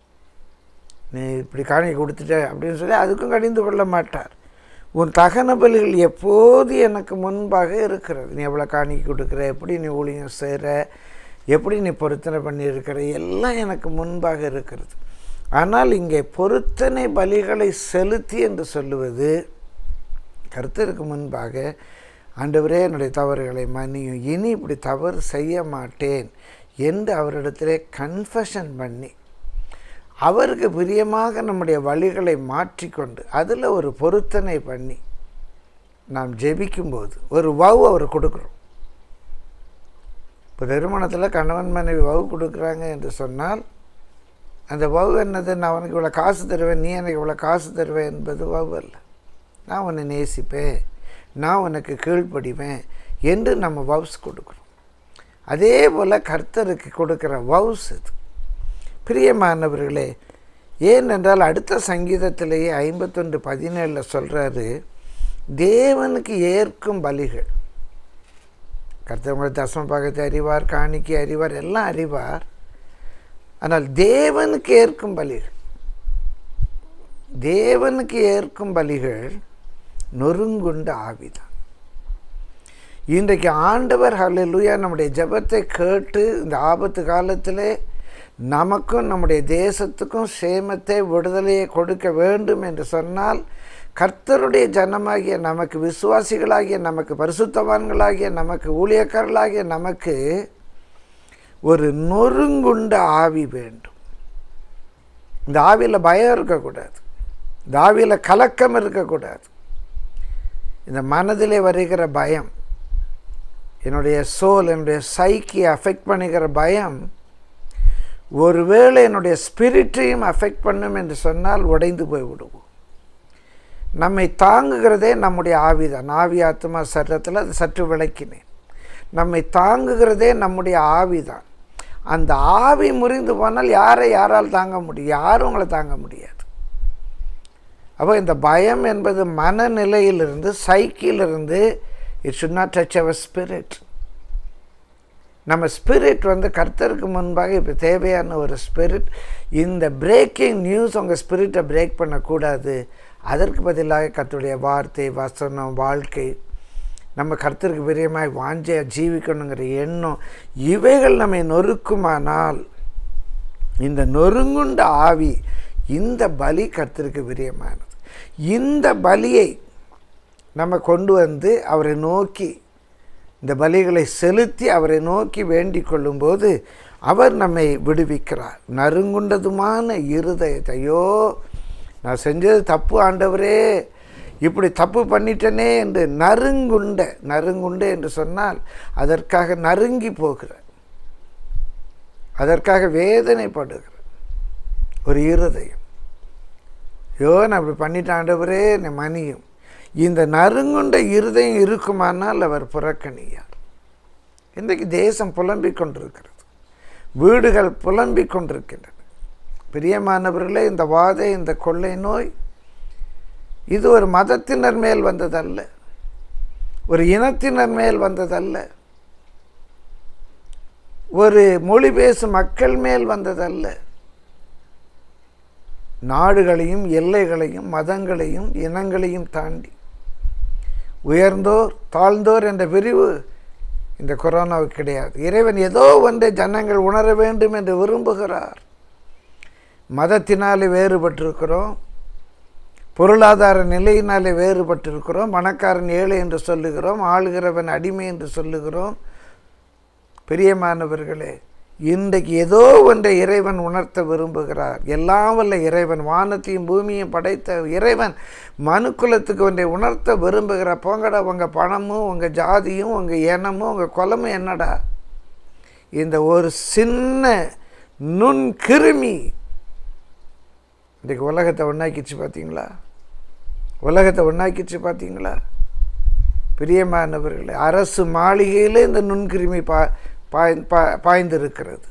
நீ இப்படி காணிக்கை கொடுத்துட்ட அப்படின்னு சொல்லி அதுக்கும் கடிந்து கொள்ள மாட்டார். உன் தகன பலிகள் எப்போது எனக்கு முன்பாக இருக்கிறது. நீ எவ்வளோ காணிக்கை கொடுக்குற, எப்படி நீ ஊழியம் செய்கிற, எப்படி நீ பொருத்தனை பண்ணியிருக்கிற, எல்லாம் எனக்கு முன்பாக இருக்கிறது. ஆனால் இங்கே பொருத்தனை பலிகளை செலுத்தி என்று சொல்லுவது கர்த்தருக்கு முன்பாக, ஆண்டவரே என்னுடைய தவறுகளை மன்னியும், இனி இப்படி தவறு செய்ய மாட்டேன் என்று அவரிடத்திலே கன்ஃபஷன் பண்ணி அவருக்கு பிரியமாக நம்முடைய வழிகளை மாற்றிக்கொண்டு அதில் ஒரு பொருத்தனை பண்ணி நாம் ஜெபிக்கும்போது ஒரு வவு அவர் கொடுக்குறோம். இப்போ திருமணத்தில் கணவன் மனைவி வவு கொடுக்குறாங்க என்று சொன்னால் அந்த வவு என்னது, நான் உனக்கு இவ்வளோ காசு தருவேன், நீ எனக்கு இவ்வளோ காசு தருவேன் என்பது வவு அல்ல. நான் உன்னை நேசிப்பேன், நான் உனக்கு கீழ்ப்படிவேன் என்று நம்ம வவுஸ் கொடுக்குறோம். அதே போல் கர்த்தருக்கு கொடுக்குற வவுஸ் இது. பிரியமானவர்களே, ஏனென்றால் அடுத்த சங்கீதத்திலேயே 51:17 சொல்கிறாரு, தேவனுக்கு ஏற்கும் பலிகள். கர்த்தர் தசம பாகத்தை அறிவார், காணிக்கை அறிவார், எல்லாம் அறிவார். ஆனால் தேவனுக்கு ஏற்கும் பலிகள், தேவனுக்கு ஏற்கும் பலிகள் நொறுங்குண்ட ஆவிதான். இன்றைக்கு ஆண்டவர் ஹல்லேலூயா நம்முடைய ஜெபத்தை கேட்டு இந்த ஆபத்து காலத்திலே நமக்கும் நம்முடைய தேசத்துக்கும் சேமத்தை விடுதலையை கொடுக்க வேண்டும் என்று சொன்னால், கர்த்தருடைய ஜனமாகிய நமக்கு, விசுவாசிகளாகிய நமக்கு, பரிசுத்தவான்களாகிய நமக்கு, ஊழியக்காரர்களாகிய நமக்கு ஒரு நொறுங்குண்ட ஆவி வேண்டும். இந்த ஆவியில் பயம் இருக்கக்கூடாது, இந்த ஆவியில் கலக்கம் இருக்கக்கூடாது. இந்த மனதிலே வருகிற பயம், என்னுடைய சோல், என்னுடைய சைக்கியை அஃபெக்ட் பண்ணுகிற பயம் ஒருவேளை என்னுடைய ஸ்பிரிட்டையும் அஃபெக்ட் பண்ணும் என்று சொன்னால் உடைந்து போய் விடுவோம். நம்மை தாங்குகிறதே நம்முடைய ஆவிதான். ஆவி ஆத்மா சரீரத்தில் அது சற்று விளக்கினேன். நம்மை தாங்குகிறதே நம்முடைய ஆவிதான். அந்த ஆவி முறிந்து போனால் யாரால் தாங்க முடியும்? யாரும் உங்களை தாங்க முடியாது. அப்போ இந்த பயம் என்பது மனநிலையிலிருந்து, சைக்கிலிருந்து, it should not touch our spirit. நம்ம ஸ்பிரிட் கர்த்தருக்கு முன்பாக இப்போ தேவையான ஒரு ஸ்பிரிட். இந்த பிரேக்கிங் நியூஸ் உங்கள் ஸ்பிரிட்டை பிரேக் பண்ணக்கூடாது. அதற்கு பதிலாக கர்த்தருடைய வார்த்தை, வசனம், வாழ்க்கை, நம்ம கர்த்தருக்கு பிரியமாய் வாஞ்சையாக ஜீவிக்கணுங்கிற எண்ணம், இவைகள் நம்மை நொறுக்குமானால் இந்த நொறுங்குண்ட ஆவி, இந்த பலி கர்த்தருக்கு பிரியமானது. இந்த பலியை நம்ம கொண்டு வந்து அவரை நோக்கி, இந்த பலிகளை செலுத்தி அவரை நோக்கி வேண்டிக் கொள்ளும்போது அவர் நம்மை விடுவிக்கிறார். நறுங்குண்டதுமான இருதயத்தை, ஐயோ நான் செஞ்சது தப்பு ஆண்டவரே, இப்படி தப்பு பண்ணிட்டனே என்று நறுங்குண்ட என்று சொன்னால் அதற்காக நறுங்கி போகிற, அதற்காக வேதனைப்படுகிற ஒரு இருதயம். ஐயோ நான் இப்படி பண்ணிட்டேன் ஆண்டவரே, என்னை மன்னியும். இந்த நறுங்குண்ட இருதயம் இருக்குமானால் அவர் புறக்கணியார். இன்றைக்கு தேசம் புலம்பிக் கொண்டிருக்கிறது, வீடுகள் புலம்பிக் கொண்டிருக்கின்றன. பிரியமானவர்களே, இந்த வாதை, இந்த கொள்ளை நோய் இது ஒரு மதத்தினர் மேல் வந்ததல்ல, ஒரு இனத்தினர் மேல் வந்ததல்ல, ஒரு மொழி பேசும் மக்கள் மேல் வந்ததல்ல. நாடுகளையும் எல்லைகளையும் மதங்களையும் இனங்களையும் தாண்டி உயர்ந்தோர் தாழ்ந்தோர் என்ற பிரிவு இந்த கொரோனாவுக்கு கிடையாது. இறைவன் ஏதோ ஒன்றை ஜனங்கள் உணர வேண்டும் என்று விரும்புகிறார். மதத்தினாலே வேறுபட்டிருக்கிறோம், பொருளாதார நிலையினாலே வேறுபட்டிருக்கிறோம், பணக்காரன் ஏழை என்று சொல்லுகிறோம், ஆளுகிறவன் அடிமை என்று சொல்லுகிறோம். பிரியமானவர்களே, இன்றைக்கு ஏதோ ஒன்றை இறைவன் உணர்த்த விரும்புகிறார். எல்லாம் வல்ல இறைவன், வானத்தையும் பூமியையும் படைத்த இறைவன் மனுக்குலத்துக்கு ஒன்றை உணர்த்த விரும்புகிறார். போங்கடா, உங்கள் பணமும் உங்கள் ஜாதியும் உங்கள் இனமும் உங்கள் குலமும் என்னடா, இந்த ஒரு சின்ன நுண் கிருமி இன்றைக்கு உலகத்தை ஒன்றாக்கிச்சு. பார்த்தீங்களா? உலகத்தை ஒன்றாக்கிச்சு பார்த்தீங்களா? பிரியமானவர்களே, அரசு மாளிகையில் இந்த நுண்கிருமி பாய்ந்திருக்கிறது.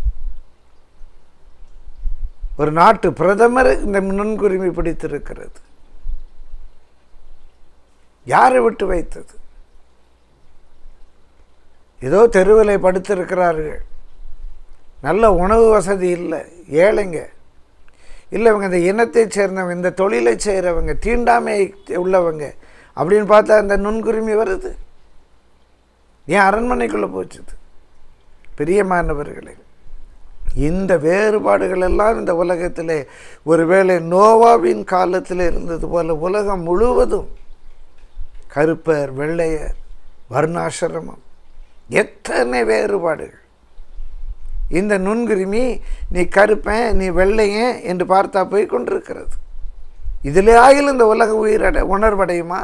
ஒரு நாட்டு பிரதமர் இந்த நுண்குருமி பிடித்திருக்கிறது. யாரை விட்டு வைத்தது? ஏதோ தெருவில் படுத்திருக்கிறார்கள், நல்ல உணவு வசதி இல்லை, ஏழைங்க இல்லை, இவங்க இந்த இனத்தை சேர்ந்தவங்க, இந்த தொழிலை செய்கிறவங்க, தீண்டாமை உள்ளவங்க அப்படின்னு பார்த்தா இந்த நுண்குருமி வருது. ஏன் அரண்மனைக்குள்ளே போச்சுது? பிரியமானவர்களே, இந்த வேறுபாடுகள் எல்லாம் இந்த உலகத்திலே ஒருவேளை நோவாவின் காலத்தில் இருந்தது போல உலகம் முழுவதும் கருப்பர் வெள்ளையர் வர்ணாசிரமம், எத்தனை வேறுபாடுகள். இந்த நுண்கிருமி நீ கருப்பன் நீ வெள்ளையன் என்று பார்த்தா போய் கொண்டிருக்கிறது. இதிலே ஆகிலும் இந்த உலக உணர்வடையுமா?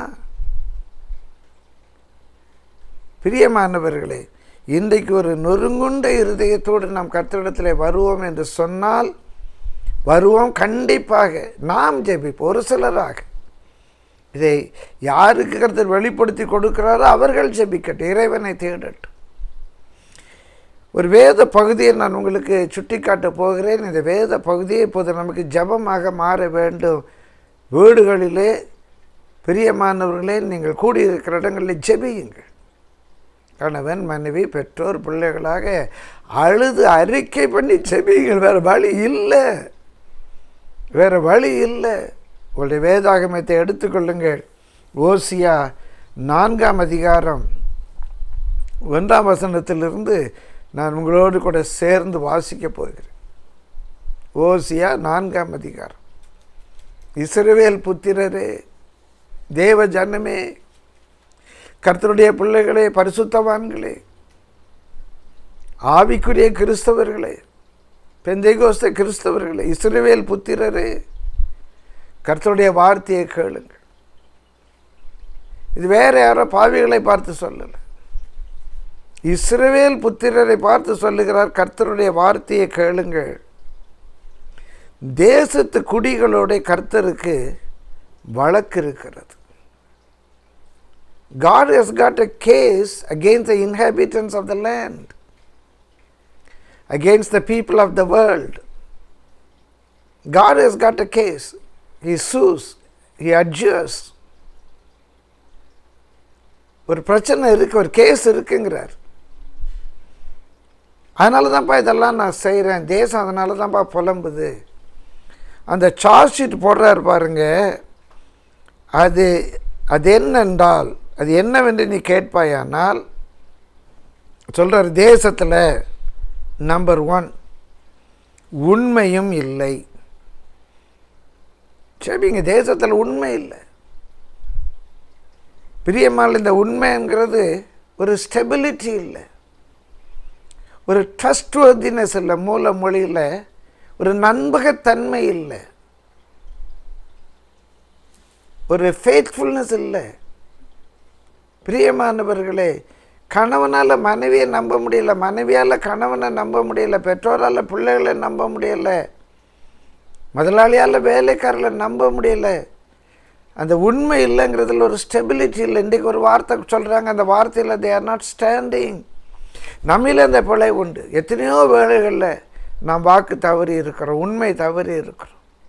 பிரியமானவர்களே, இன்றைக்கு ஒரு நொறுங்குண்ட இருதயத்தோடு நாம் கர்த்தரிடத்தில் வருவோம் என்று சொன்னால் வருவோம். கண்டிப்பாக நாம் ஜெபிப்போம். ஒரு சிலராக இதை யாருக்கு கர்த்தர் வெளிப்படுத்தி கொடுக்கிறாரோ அவர்கள் ஜெபிக்கட்டும், இறைவனை தேடட்டும். ஒரு வேத பகுதியை நான் உங்களுக்கு சுட்டி காட்ட போகிறேன். இந்த வேத பகுதியை இப்போது நமக்கு ஜெபமாக மாற வேண்டும். வீடுகளிலே பிரியமானவர்களே, நீங்கள் கூடியிருக்கிற இடங்களில் ஜெபியுங்கள். கணவன் மனைவி பெற்றோர் பிள்ளைகளாக அழுது அறிக்கை பண்ணி ஜெபியுங்கள். வேறு வழி இல்லை, வேறு வழி இல்லை. உங்களுடைய வேதாகமத்தை எடுத்துக்கொள்ளுங்கள். ஓசியா 4ஆம் அதிகாரம் 1ஆம் வசனத்திலிருந்து நான் உங்களோடு கூட சேர்ந்து வாசிக்க போகிறேன். ஓசியா 4ஆம் அதிகாரம். இஸ்ரவேல் புத்திரரே, தேவ ஜனமே, கர்த்தருடைய பிள்ளைகளே, பரிசுத்தவான்களே, ஆவிக்குரிய கிறிஸ்தவர்களே, பெந்தைகோஸ்த கிறிஸ்தவர்களே, இஸ்ரவேல் புத்திரரே, கர்த்தருடைய வார்த்தையை கேளுங்கள். இது வேற யாரோ பாவிகளை பார்த்து சொல்லலை, இஸ்ரவேல் புத்திரரை பார்த்து சொல்லுகிறார். கர்த்தருடைய வார்த்தையை கேளுங்கள். தேசத்து குடிகளோட கர்த்தருக்கு வழக்கு இருக்கிறது. God has got a case against the inhabitants of the land, against the people of the world. God has got a case. He sues, he adjures. ஒரு பிரச்சனை இருக்கு, ஒரு கேஸ் இருக்குங்கிறார். அதனால தான்ப்பா இதெல்லாம் நான் செய்கிறேன், தேசம் அதனால தான்ப்பா புலம்புது. அந்த சார்ஜ் ஷீட் போடுறாரு பாருங்க, அது என்னென்றால், அது என்னவென்று நீ கேட்பாயானால் சொல்கிறார், தேசத்தில் நம்பர் 1 உண்மையும் இல்லை. சரிங்க, தேசத்தில் உண்மை இல்லை. பிரியமான இந்த உண்மைங்கிறது ஒரு ஸ்டெபிலிட்டி இல்லை, ஒரு ட்ரஸ்ட்வர்தினஸ் இல்லை, மூல மொழியில் ஒரு நம்பகத்தன்மை இல்லை, ஒரு ஃபெய்த்ஃபுல்னஸ் இல்லை. பிரியமானவர்களே, கணவனால் மனைவியை நம்ப முடியல, மனைவியால் கணவனை நம்ப முடியல, பெற்றோரால் பிள்ளைகளை நம்ப முடியலை, முதலாளியால் வேலைக்காரர்களை நம்ப முடியலை. அந்த உண்மை இல்லைங்கிறதுல ஒரு ஸ்டெபிலிட்டி இல்லை. இன்றைக்கு ஒரு வார்த்தை சொல்கிறாங்க, அந்த வார்த்தையில் தே ஆர் நாட் ஸ்டாண்டிங். நம்மில் அந்த பிழை உண்டு. எத்தனையோ வேளைகளில் நாம் வாக்கு தவறி இருக்கிறோம், உண்மை தவறி இருக்கிறோம்.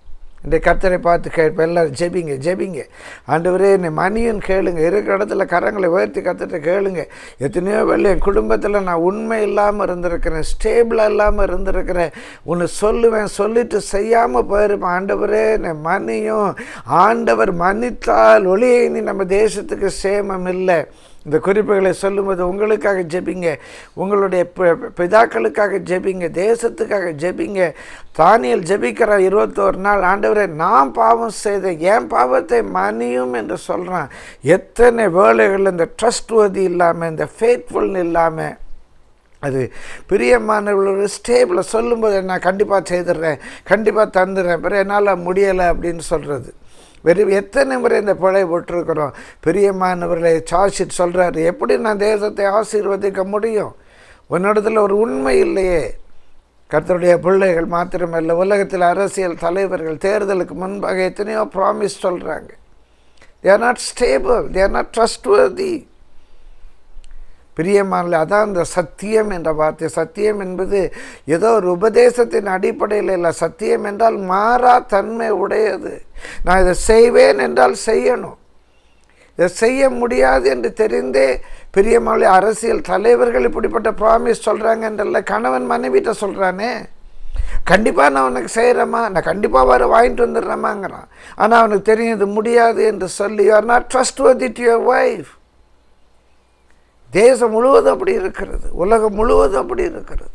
இந்த கர்த்தரை பார்த்து கேட்பேன். எல்லோரும் ஜெபிங்க ஜெபிங்க. ஆண்டவரே என்னை மணியும் கேளுங்க. இருக்கிற இடத்துல கரங்களை உயர்த்தி கர்த்தரை கேளுங்க. எத்தனையோ வேலை என் குடும்பத்தில் நான் உண்மை இல்லாமல் இருந்திருக்கிறேன், ஸ்டேபிளாக இல்லாமல் இருந்திருக்கிறேன். ஒன்று சொல்லுவேன், சொல்லிட்டு செய்யாமல் போயிருப்பேன். ஆண்டவரே என்னை மன்னியும். ஆண்டவர் மன்னித்தால் ஒளியை நீ நம்ம தேசத்துக்கு சேமம் இல்லை. இந்த குறிப்புகளை சொல்லும்போது உங்களுக்காக ஜெபிங்க, உங்களுடைய பிதாக்களுக்காக ஜெபிங்க, தேசத்துக்காக ஜெபிங்க. தானியேல் ஜெபிக்கிற 21 நாள், ஆண்டவரே நான் பாவம் செய்தேன், என் பாவத்தை மன்னியும் என்று சொல்கிறான். எத்தனை வேளைகள் இந்த ட்ரஸ்ட்வர்தி இல்லாமல், இந்த ஃபேத்ஃபுல் இல்லாமல், அது பிரியமானவர்களோட ஸ்டேபிளை சொல்லும்போது நான் கண்டிப்பாக செய்துடுறேன், கண்டிப்பாக தந்துடுறேன், பிறகு என்னால் முடியலை அப்படின்னு சொல்கிறது. வெறும் எத்தனை முறை இந்த பிழை விட்டுருக்குறோம். பிரியமானவர்களை சார்ஜிட் சொல்கிறாரு, எப்படி நான் தேசத்தை ஆசீர்வதிக்க முடியும்? உன்னிடத்தில் ஒரு உண்மை இல்லையே. கர்த்தருடைய பிள்ளைகள் மாத்திரமல்ல, உலகத்தில் அரசியல் தலைவர்கள் தேர்தலுக்கு முன்பாக எத்தனையோ ப்ராமிஸ் சொல்கிறாங்க. they are not stable, they are not trustworthy. பிரியமானல, அதான் இந்த சத்தியம் என்ற வார்த்தை. சத்தியம் என்பது ஏதோ ஒரு உபதேசத்தின் அடிப்படையில் இல்லை. சத்தியம் என்றால் மாறா தன்மை உடையது. நான் இதை செய்வேன் என்றால் செய்யணும். இதை செய்ய முடியாது என்று தெரிந்தே பிரியமானல அரசியல் தலைவர்கள் இப்படிப்பட்ட ப்ராமிஸ் சொல்கிறாங்க என்றல்ல. கணவன் மனைவிட்ட சொல்கிறானே, கண்டிப்பாக நான் உனக்கு செய்கிறேம்மா, நான் கண்டிப்பாக வர வாங்கிட்டு வந்துடுறேம்மாங்கிறான். ஆனால் அவனுக்கு தெரியும் இது முடியாது என்று சொல்லி, you are not trustworthy to your wife. தேசம் முழுவதும் அப்படி இருக்கிறது, உலகம் முழுவதும் அப்படி இருக்கிறது.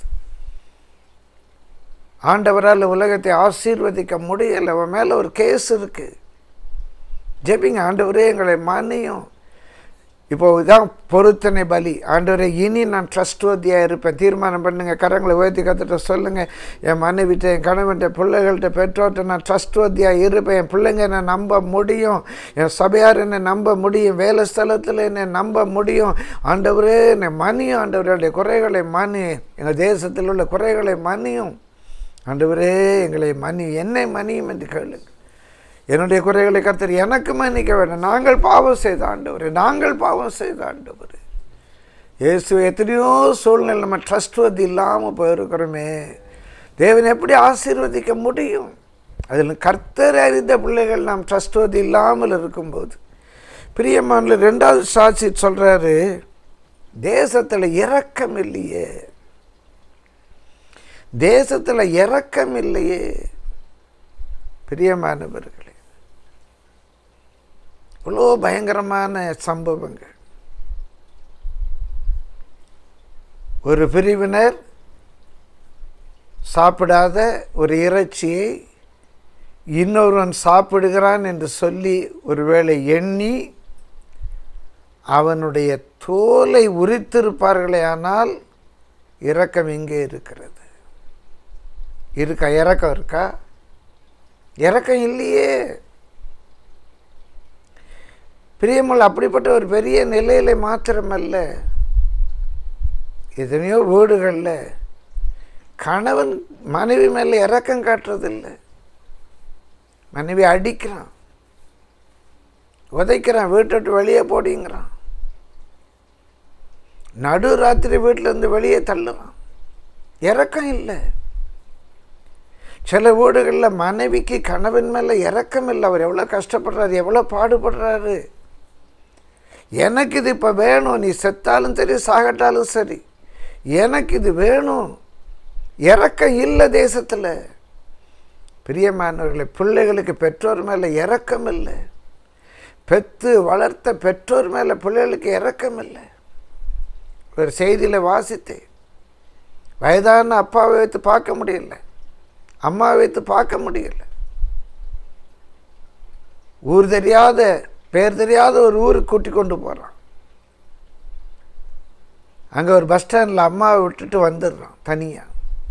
ஆண்டவரால் உலகத்தை ஆசீர்வதிக்க முடியலை. அவன் மேலே ஒரு கேஸ் இருக்குது. ஜெபிங்க, ஆண்டவரே எங்களை மன்னியும். இப்போ இதான் பொருத்தனை பலி. ஆண்டவரே இனி நான் ட்ரஸ்ட்வர்தியாக இருப்பேன். தீர்மானம் பண்ணுங்க, கரங்களை உயர்த்தி கற்றுட்டு சொல்லுங்கள், என் மனைவிட்ட, என் கணவன்கிட்ட, பிள்ளைகள்கிட்ட, பெற்றோர்கிட்ட நான் ட்ரஸ்ட்வர்தியாக இருப்பேன். என் பிள்ளைங்க என்னை நம்ப முடியும், என் சபையார் என்னை நம்ப முடியும், வேலை ஸ்தலத்தில் என்னை நம்ப முடியும். ஆண்டவரே என்னை மன்னியும். ஆண்டவருடைய குறைகளை மன்னி, எங்கள் தேசத்தில் உள்ள குறைகளை மன்னியும். ஆண்டவரே எங்களை மன்னி, என்னை மன்னியும் என்று கேளுங்க. என்னுடைய குறைகளை கர்த்தர் எனக்கு மன்னிக்க வேண்டும். நாங்கள் பாவம் செய்த ஆண்டவரே, நாங்கள் பாவம் செய்த ஆண்டவரே. இயேசு, எத்தனையோ சூழ்நிலை நம்ம ட்ரஸ்ட்வர்தி இல்லாமல் போயிருக்கிறோமே. தேவன் எப்படி ஆசீர்வதிக்க முடியும்? அதில் கர்த்தர் அறிந்த பிள்ளைகள் நாம் ட்ரஸ்ட்வர்தி இல்லாமல் இருக்கும்போது, பிரியமான 2வது சாட்சி சொல்கிறாரு, தேசத்தில் இரக்கம் இல்லையே, தேசத்தில் இரக்கம் இல்லையே. பிரியமானவர்களே, இவ்வளோ பயங்கரமான சம்பவங்கள். ஒரு பிரிவினர் சாப்பிடாத ஒரு இறைச்சியை இன்னொருவன் சாப்பிடுகிறான் என்று சொல்லி ஒருவேளை எண்ணி அவனுடைய தோலை உரித்திருப்பார்களே. ஆனால் இரக்கம் எங்கே இருக்கிறது? இருக்கா? இரக்கம் இருக்கா? இரக்கம் இல்லையே. பிரியமுள்ள, அப்படிப்பட்ட ஒரு பெரிய நிலையில மாத்திரமல்ல, எத்தனையோ வீடுகளில் கணவன் மனைவி மேலே இரக்கம் காட்டுறதில்லை. மனைவி அடிக்கிறான், உதைக்கிறான், வீட்டை வெளியே போடிங்கிறான், நடு ராத்திரி வீட்டிலேருந்து வெளியே தள்ளுறான். இரக்கம் இல்லை. சில வீடுகளில் மனைவிக்கு கணவன் மேலே இரக்கம் இல்லை. அவர் எவ்வளோ கஷ்டப்படுறாரு, எவ்வளோ பாடுபடுறாரு. எனக்கு இது இப்போ வேணும், நீ செத்தாலும் சரி சாகட்டாலும் சரி, எனக்கு இது வேணும். இரக்கம் இல்லை தேசத்தில். பிரியமானவர்களை, பிள்ளைகளுக்கு பெற்றோர் மேலே இரக்கம் இல்லை. பெற்று வளர்த்த பெற்றோர் மேலே பிள்ளைகளுக்கு இரக்கம் இல்லை. ஒரு செய்தியில் வாசித்தேன், வயதான அப்பாவை வைத்து பார்க்க முடியல, அம்மாவை வைத்து பார்க்க முடியல. ஊர் தெரியாத, பேர் தெரியாத ஒரு ஊருக்கு கூட்டி கொண்டு போகிறான். அங்கே ஒரு பஸ் ஸ்டாண்டில் அம்மாவை விட்டுட்டு வந்துடுறான் தனியாக.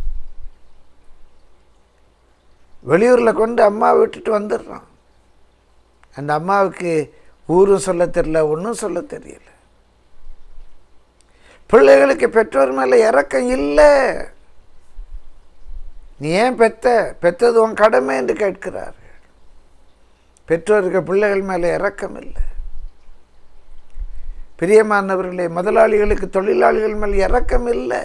வெளியூரில் கொண்டு அம்மாவை விட்டுட்டு வந்துடுறான். அந்த அம்மாவுக்கு ஊரும் சொல்ல தெரியல, ஒன்றும் சொல்ல தெரியல. பிள்ளைகளுக்கு பெற்றோர் மேலே இரக்கம் இல்லை. நீ ஏன் பெத்தது உன் கடமை என்று கேட்கிறார்கள். பெற்றோருக்கு பிள்ளைகள் மேலே இரக்கம் இல்லை. பிரியமானவர்களே, முதலாளிகளுக்கு தொழிலாளிகள் மேலே இரக்கம் இல்லை.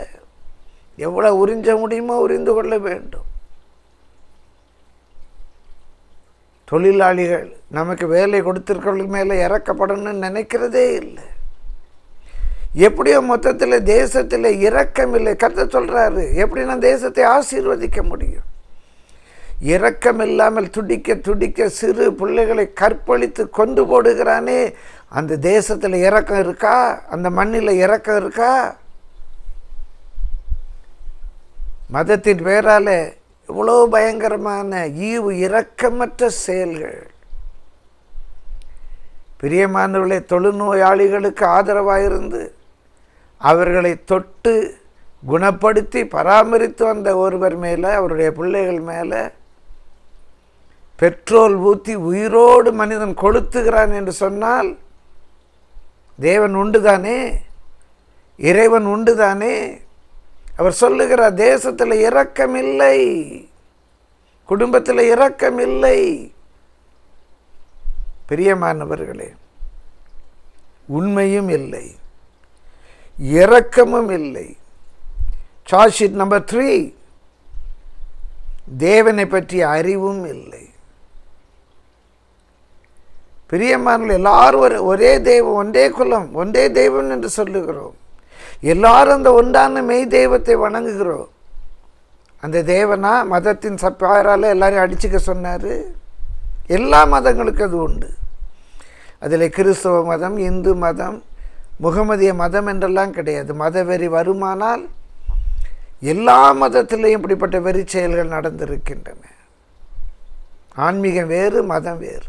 எவ்வளோ உறிஞ்ச முடியுமோ உறிந்து கொள்ள வேண்டும். தொழிலாளிகள் நமக்கு வேலை கொடுத்திருக்கிறவங்களுக்கு மேலே இறக்கப்படணும்னு நினைக்கிறதே இல்லை. எப்படியோ மொத்தத்தில் தேசத்தில் இரக்கம் இல்லை. கர்த்தர் சொல்கிறாரு, எப்படி நான் தேசத்தை ஆசீர்வதிக்க முடியும்? இரக்கம் இல்லாமல் துடிக்க துடிக்க சிறு பிள்ளைகளை கற்பழித்து கொண்டு போடுகிறானே, அந்த தேசத்தில் இரக்கம் இருக்கா? அந்த மண்ணில் இரக்கம் இருக்கா? மதத்தின் பேரால் இவ்வளோ பயங்கரமான ஈவு இரக்கமற்ற செயல்கள். பிரியமானவர்களே, தொழுநோயாளிகளுக்கு ஆதரவாக இருந்து அவர்களை தொட்டு குணப்படுத்தி பராமரித்து வந்த ஒருவர் மேலே, அவருடைய பிள்ளைகள் மேலே பெட்ரோல் ஊற்றி உயிரோடு மனிதன் கொளுத்துகிறான் என்று சொன்னால் தேவன் உண்டுதானே, இறைவன் உண்டுதானே? அவர் சொல்லுகிறார், தேசத்தில் இரக்கமில்லை, குடும்பத்தில் இரக்கமில்லை. பிரியமானவர்களே, உண்மையும் இல்லை, இரக்கமும் இல்லை. சார்ஜ் ஷீட் நம்பர் 3, தேவனை பற்றிய அறிவும் இல்லை. பிரியமானவர்களே, எல்லாரும் ஒரே தெய்வம், ஒன்றே குலம், ஒன்றே தெய்வம் என்று சொல்லுகிறோம். எல்லாரும் அந்த ஒன்றான மெய் தெய்வத்தை வணங்குகிறோம். அந்த தேவனா மதத்தின் சப்பாரால் எல்லாரையும் அடிச்சுக்க சொன்னார்? எல்லா மதங்களுக்கும் அது உண்டு. அதில் கிறிஸ்தவ மதம், இந்து மதம், முகமதிய மதம் என்றெல்லாம் கிடையாது. மதவெறி வருமானால் எல்லா மதத்திலையும் இப்படிப்பட்ட வெறி செயல்கள் நடந்திருக்கின்றன. ஆன்மீகம் வேறு, மதம் வேறு.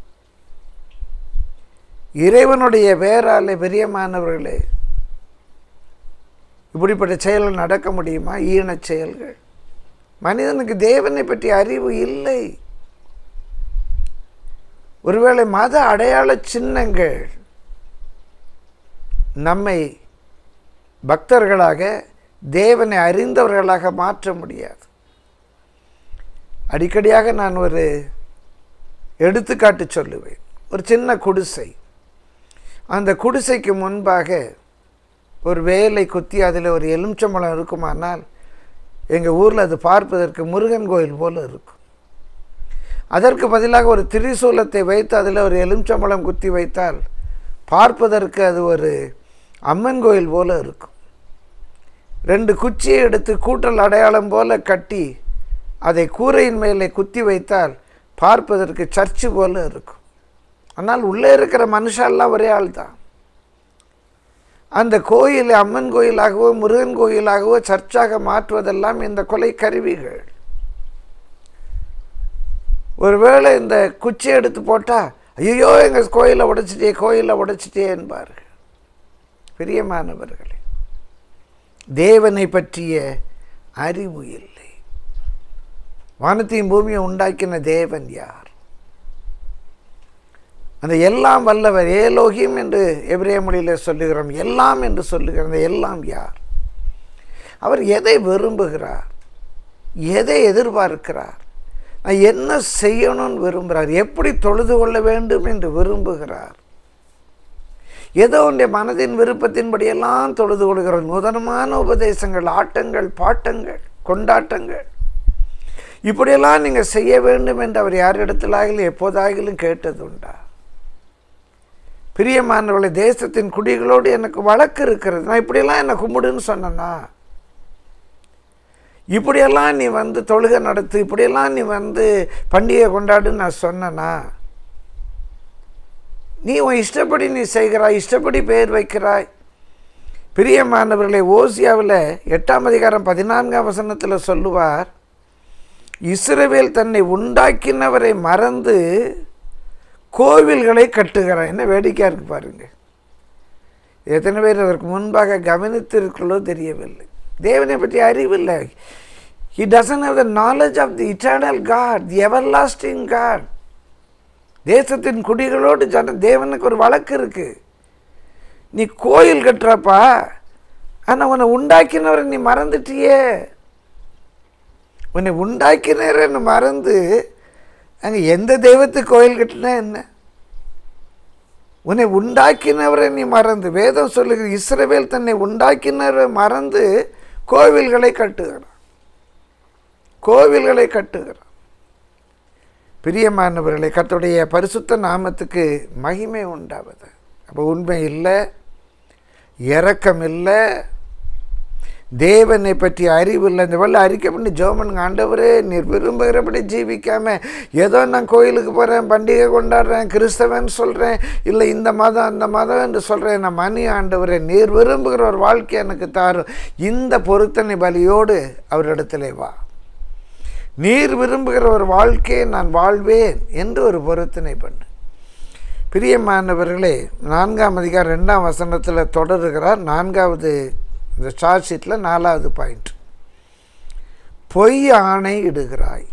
இறைவனுடைய பேராலே பிரியமானவர்களே, இப்படிப்பட்ட செயல்கள் நடக்க முடியுமா? ஈனச் செயல்கள். மனிதனுக்கு தேவனை பற்றி அறிவு இல்லை. ஒருவேளை மத அடையாள சின்னங்கள் நம்மை பக்தர்களாக, தேவனை அறிந்தவர்களாக மாற்ற முடியாது. அடிக்கடியாக நான் ஒரு எடுத்துக்காட்டு சொல்லுவேன். ஒரு சின்ன குடிசை, அந்த குடிசைக்கு முன்பாக ஒரு வேலை குத்தி அதில் ஒரு எலுமிச்சம்பழம் இருக்குமானால் எங்கள் ஊரில் அது பார்ப்பதற்கு முருகன் கோயில் போல் இருக்கும். அதற்கு பதிலாக ஒரு திரிசூலத்தை வைத்து அதில் ஒரு எலுமிச்சம்பழம் குத்தி வைத்தால் பார்ப்பதற்கு அது ஒரு அம்மன் கோயில் போல் இருக்கும். 2 குச்சியை எடுத்து கூட்டல் அடையாளம் போல கட்டி அதை கூரையின் மேலே குத்தி வைத்தால் பார்ப்பதற்கு சர்ச்சு போல இருக்கும். ஆனால் உள்ளே இருக்கிற மனுஷெல்லாம் ஒரே ஆள் தான். அந்த கோயிலை அம்மன் கோயிலாகவோ முருகன் கோயிலாகவோ சர்ச்சாக மாற்றுவதெல்லாம் இந்த கொலை கருவிகள். ஒருவேளை இந்த குச்சியை எடுத்து போட்டால், ஐயோ எங்கள் கோயிலை உடைச்சிட்டே என்பார்கள். பிரியமானவர்களே, தேவனை பற்றிய அறிவு இல்லை. வானத்தையும் பூமியை உண்டாக்கின தேவன் யார்? அந்த எல்லாம் வல்லவர், ஏலோகிம் என்று எபிரேய மொழியில் சொல்லுகிறோம். எல்லாம் என்று சொல்லுகிற அந்த எல்லாம் யார்? அவர் எதை விரும்புகிறார்? எதை எதிர்பார்க்கிறார்? நான் என்ன செய்யணும்னு விரும்புகிறார்? எப்படி தொழுது கொள்ள வேண்டும் என்று விரும்புகிறார்? ஏதோ உடைய மனதின் விருப்பத்தின்படியெல்லாம் தொழுது கொள்கிறார். நூதனமான உபதேசங்கள், ஆட்டங்கள், பாட்டங்கள், கொண்டாட்டங்கள், இப்படியெல்லாம் நீங்கள் செய்ய வேண்டும் என்று அவர் யாரிடத்திலாகிலும் எப்போதாகிலும் கேட்டதுண்டா? பிரியமானவர்களே, தேசத்தின் குடிகளோடு எனக்கு வழக்கு இருக்கிறது. நான் இப்படியெல்லாம் என்னை கும்பிடுன்னு சொன்னேன்னா, இப்படியெல்லாம் நீ வந்து தொழுகை நடத்து, இப்படியெல்லாம் நீ வந்து பண்டிகை கொண்டாடுன்னு நான் சொன்னேன்னா, நீ உன் இஷ்டப்படி நீ செய்கிறாய், இஷ்டப்படி பெயர் வைக்கிறாய். பிரியமானவர்களே, ஓசியாவில் 8ஆம் அதிகாரம் 14ஆம் வசனத்தில் சொல்லுவார், இஸ்ரவேல் தன்னை உண்டாக்கினவரை மறந்து கோவில்களை கட்டுகிறான். என்ன வேடிக்கையாக இருக்கு பாருங்க. எத்தனை பேர் அதற்கு முன்பாக கவனித்திருக்கிறதோ தெரியவில்லை. தேவனை பற்றி அறிவில்லை. He doesn't have the knowledge of the eternal God, the everlasting God. தேசத்தின் குடிகளோடு தேவனுக்கு ஒரு வழக்கு இருக்கு. நீ கோயில் கட்டுறப்பா, ஆனால் உன்னை உண்டாக்கினவரை நீ மறந்துட்டியே. உன்னை உண்டாக்கினவரை மறந்து அங்கே எந்த தெய்வத்துக்கு கோயில் கட்டினா என்ன? உன்னை உண்டாக்கினவரை நீ மறந்து, வேதம் சொல்லுகிற இஸ்ரவேல் தன்னை உண்டாக்கினவரை மறந்து கோவில்களை கட்டுகிறான். கோவில்களை கட்டுகிறான். பிரியமானவர்களே, கர்த்தருடைய பரிசுத்த நாமத்துக்கு மகிமை உண்டாவது. அப்போ உண்மை இல்லை, இரக்கம் இல்லை, தேவனை பற்றி அறிவு இல்லை. இந்த வெள்ள அறிக்கை பண்ணி ஜெபம், ஆண்டவரே நீர் விரும்புகிறபடி ஜீவிக்காமல் ஏதோ நான் கோயிலுக்கு போகிறேன், பண்டிகை கொண்டாடுறேன், கிறிஸ்தவன் சொல்கிறேன், இல்லை இந்த மதம் அந்த மதம் என்று சொல்கிறேன், நான் மணி ஆண்டவரே நீர் விரும்புகிற ஒரு வாழ்க்கை எனக்கு தாரும். இந்த பொருத்தனை பலியோடு அவரிடத்திலே வா. நீர் விரும்புகிற ஒரு வாழ்க்கையை நான் வாழ்வேன் என்று ஒரு பொருத்தனை பண்ணு. பிரியமானவர்களே, 4ஆம் அதிகாரம் 2ஆம் வசனத்தில் தொடருகிறார். 4வது இந்த சார்ஜ் ஷீட்டில் 4வது பாயிண்ட், பொய் ஆணை இடுகிறாய்.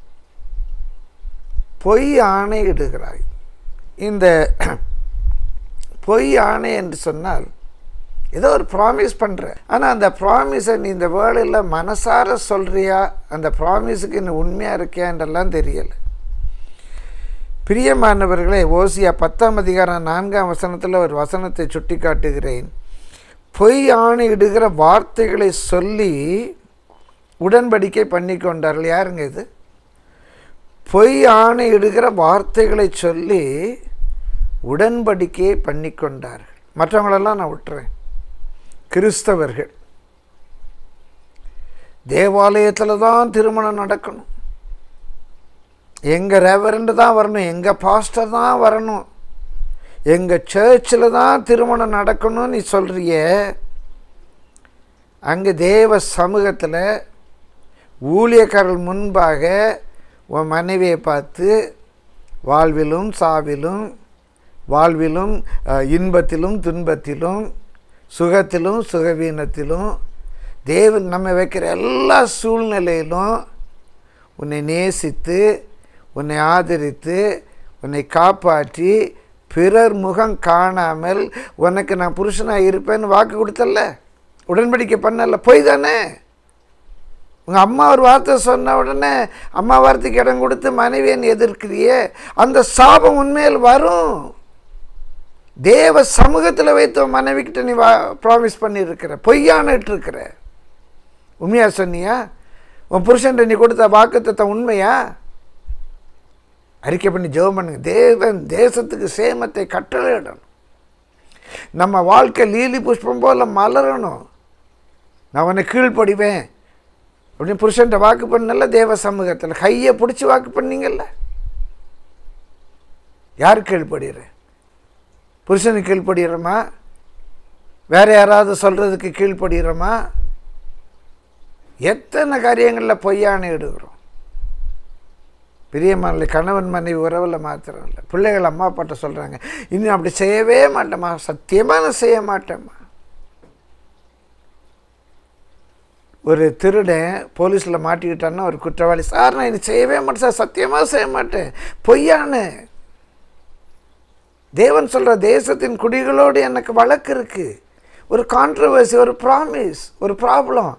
பொய் ஆணை இடுகிறாய். இந்த பொய் ஆணை என்று சொன்னால் ஏதோ ஒரு ப்ராமிஸ் பண்ணுற, ஆனால் அந்த ப்ராமிஸை நீ இந்த வேளையில் மனசார சொல்கிறியா, அந்த ப்ராமிஸுக்கு நீ உண்மையாக இருக்கியான்றெல்லாம் தெரியலை. பிரியமானவர்களே, ஓசியா 10ஆம் அதிகாரம் 4ஆம் வசனத்தில் ஒரு வசனத்தை சுட்டி காட்டுகிறேன். பொய் ஆணையிடுகிற வார்த்தைகளை சொல்லி உடன்படிக்கை பண்ணி கொண்டார்கள். யாருங்க இது? பொய் ஆணையிடுகிற வார்த்தைகளை சொல்லி உடன்படிக்கையை பண்ணி கொண்டார்கள். மற்றவங்களெல்லாம் நான் விட்டுறேன். கிறிஸ்தவர்கள் தேவாலயத்தில் தான் திருமணம் நடக்கணும், எங்கள் ரெவரண்டு தான் வரணும், எங்கள் பாஸ்டர் தான் வரணும், எங்கள் சர்ச்சில் தான் திருமணம் நடக்கணும்னு நீ சொல்கிறிய. அங்கே தேவ சமூகத்தில் ஊழியக்காரர்கள் முன்பாக உன் மனைவியை பார்த்து வாழ்விலும் சாவிலும், வாழ்விலும் இன்பத்திலும் துன்பத்திலும், சுகத்திலும் சுகவீனத்திலும், தேவன் நம்ம வைக்கிற எல்லா சூழ்நிலையிலும் உன்னை நேசித்து, உன்னை ஆதரித்து, உன்னை காப்பாற்றி, பிறர் முகம் காணாமல் உனக்கு நான் புருஷனாக இருப்பேன்னு வாக்கு கொடுத்தல்ல, உடன்படிக்கை பண்ணல. போய் தானே? உங்கள் அம்மா ஒரு வார்த்தை சொன்ன உடனே அம்மா வார்த்தைக்கு இடம் கொடுத்து மனைவியன் எதிர்க்கிறியே, அந்த சாபம் உண்மையில் வரும். தேவ சமூகத்தில் வைத்து மனைவிக்கிட்ட நீ ப்ராமிஸ் பண்ணியிருக்கிற, பொய்யானிட்டு இருக்கிற. உண்மையாக சொன்னியா? உன் புருஷன் நீ கொடுத்த வாக்குத்தத்தை உண்மையா? அறிக்கை பண்ணி ஜெபம் பண்ணுங்க. தேவன் தேசத்துக்கு சேமத்தை கட்டளையிடணும். நம்ம வாழ்க்கை லீலி புஷ்பம் போல மலரணும். நான் உன்னை கீழ்ப்படிவேன் அப்படின்னு புருஷன்ட்ட வாக்கு பண்ணல. தேவ சமூகத்தில் கையை பிடிச்சி வாக்கு பண்ணீங்கல்ல. யார் கீழ்ப்படுகிற? புருஷனுக்கு கீழ்ப்படுகிறோமா? வேற யாராவது சொல்கிறதுக்கு கீழ்ப்படுகிறோமா? எத்தனை காரியங்களில் பொய்யான இடுகிறோம். பிரியமான கணவன் மனைவி உறவில் மாத்திரம் இல்லை, பிள்ளைகள் அம்மா அப்பாட்ட சொல்கிறாங்க, இன்னும் அப்படி செய்யவே மாட்டேம்மா, சத்தியமாக நான் செய்ய மாட்டேம்மா. ஒரு திருடன் போலீஸில் மாட்டிக்கிட்டான்னா ஒரு குற்றவாளி, சார் நான் இன்னும் செய்யவே மாட்டேன் சார், சத்தியமாக செய்ய மாட்டேன். பொய்யான. தேவன் சொல்கிற தேசத்தின் குடிகளோடு எனக்கு வழக்கு இருக்குது, ஒரு கான்ட்ரவர்சி, ஒரு ப்ராமிஸ், ஒரு ப்ராப்ளம்.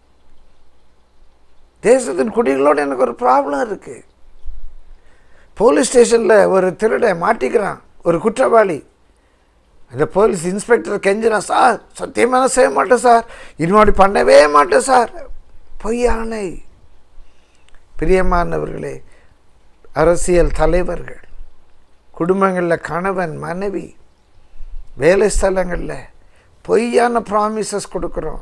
தேசத்தின் குடிகளோடு எனக்கு ஒரு ப்ராப்ளம் இருக்குது. போலீஸ் ஸ்டேஷனில் ஒரு திருடன் மாட்டிக்கிறான், ஒரு குற்றவாளி. அந்த போலீஸ் இன்ஸ்பெக்டர் கெஞ்சினான், சார் சத்தியமாக செய்ய மாட்டேன் சார், இன்னொரு பண்ணவே மாட்டேன் சார். பொய்யானை. பிரியமானவர்களே, அரசியல் தலைவர்கள், குடும்பங்களில் கணவன் மனைவி, வேலை ஸ்தலங்களில் பொய்யான ப்ராமிசஸ் கொடுக்குறோம்.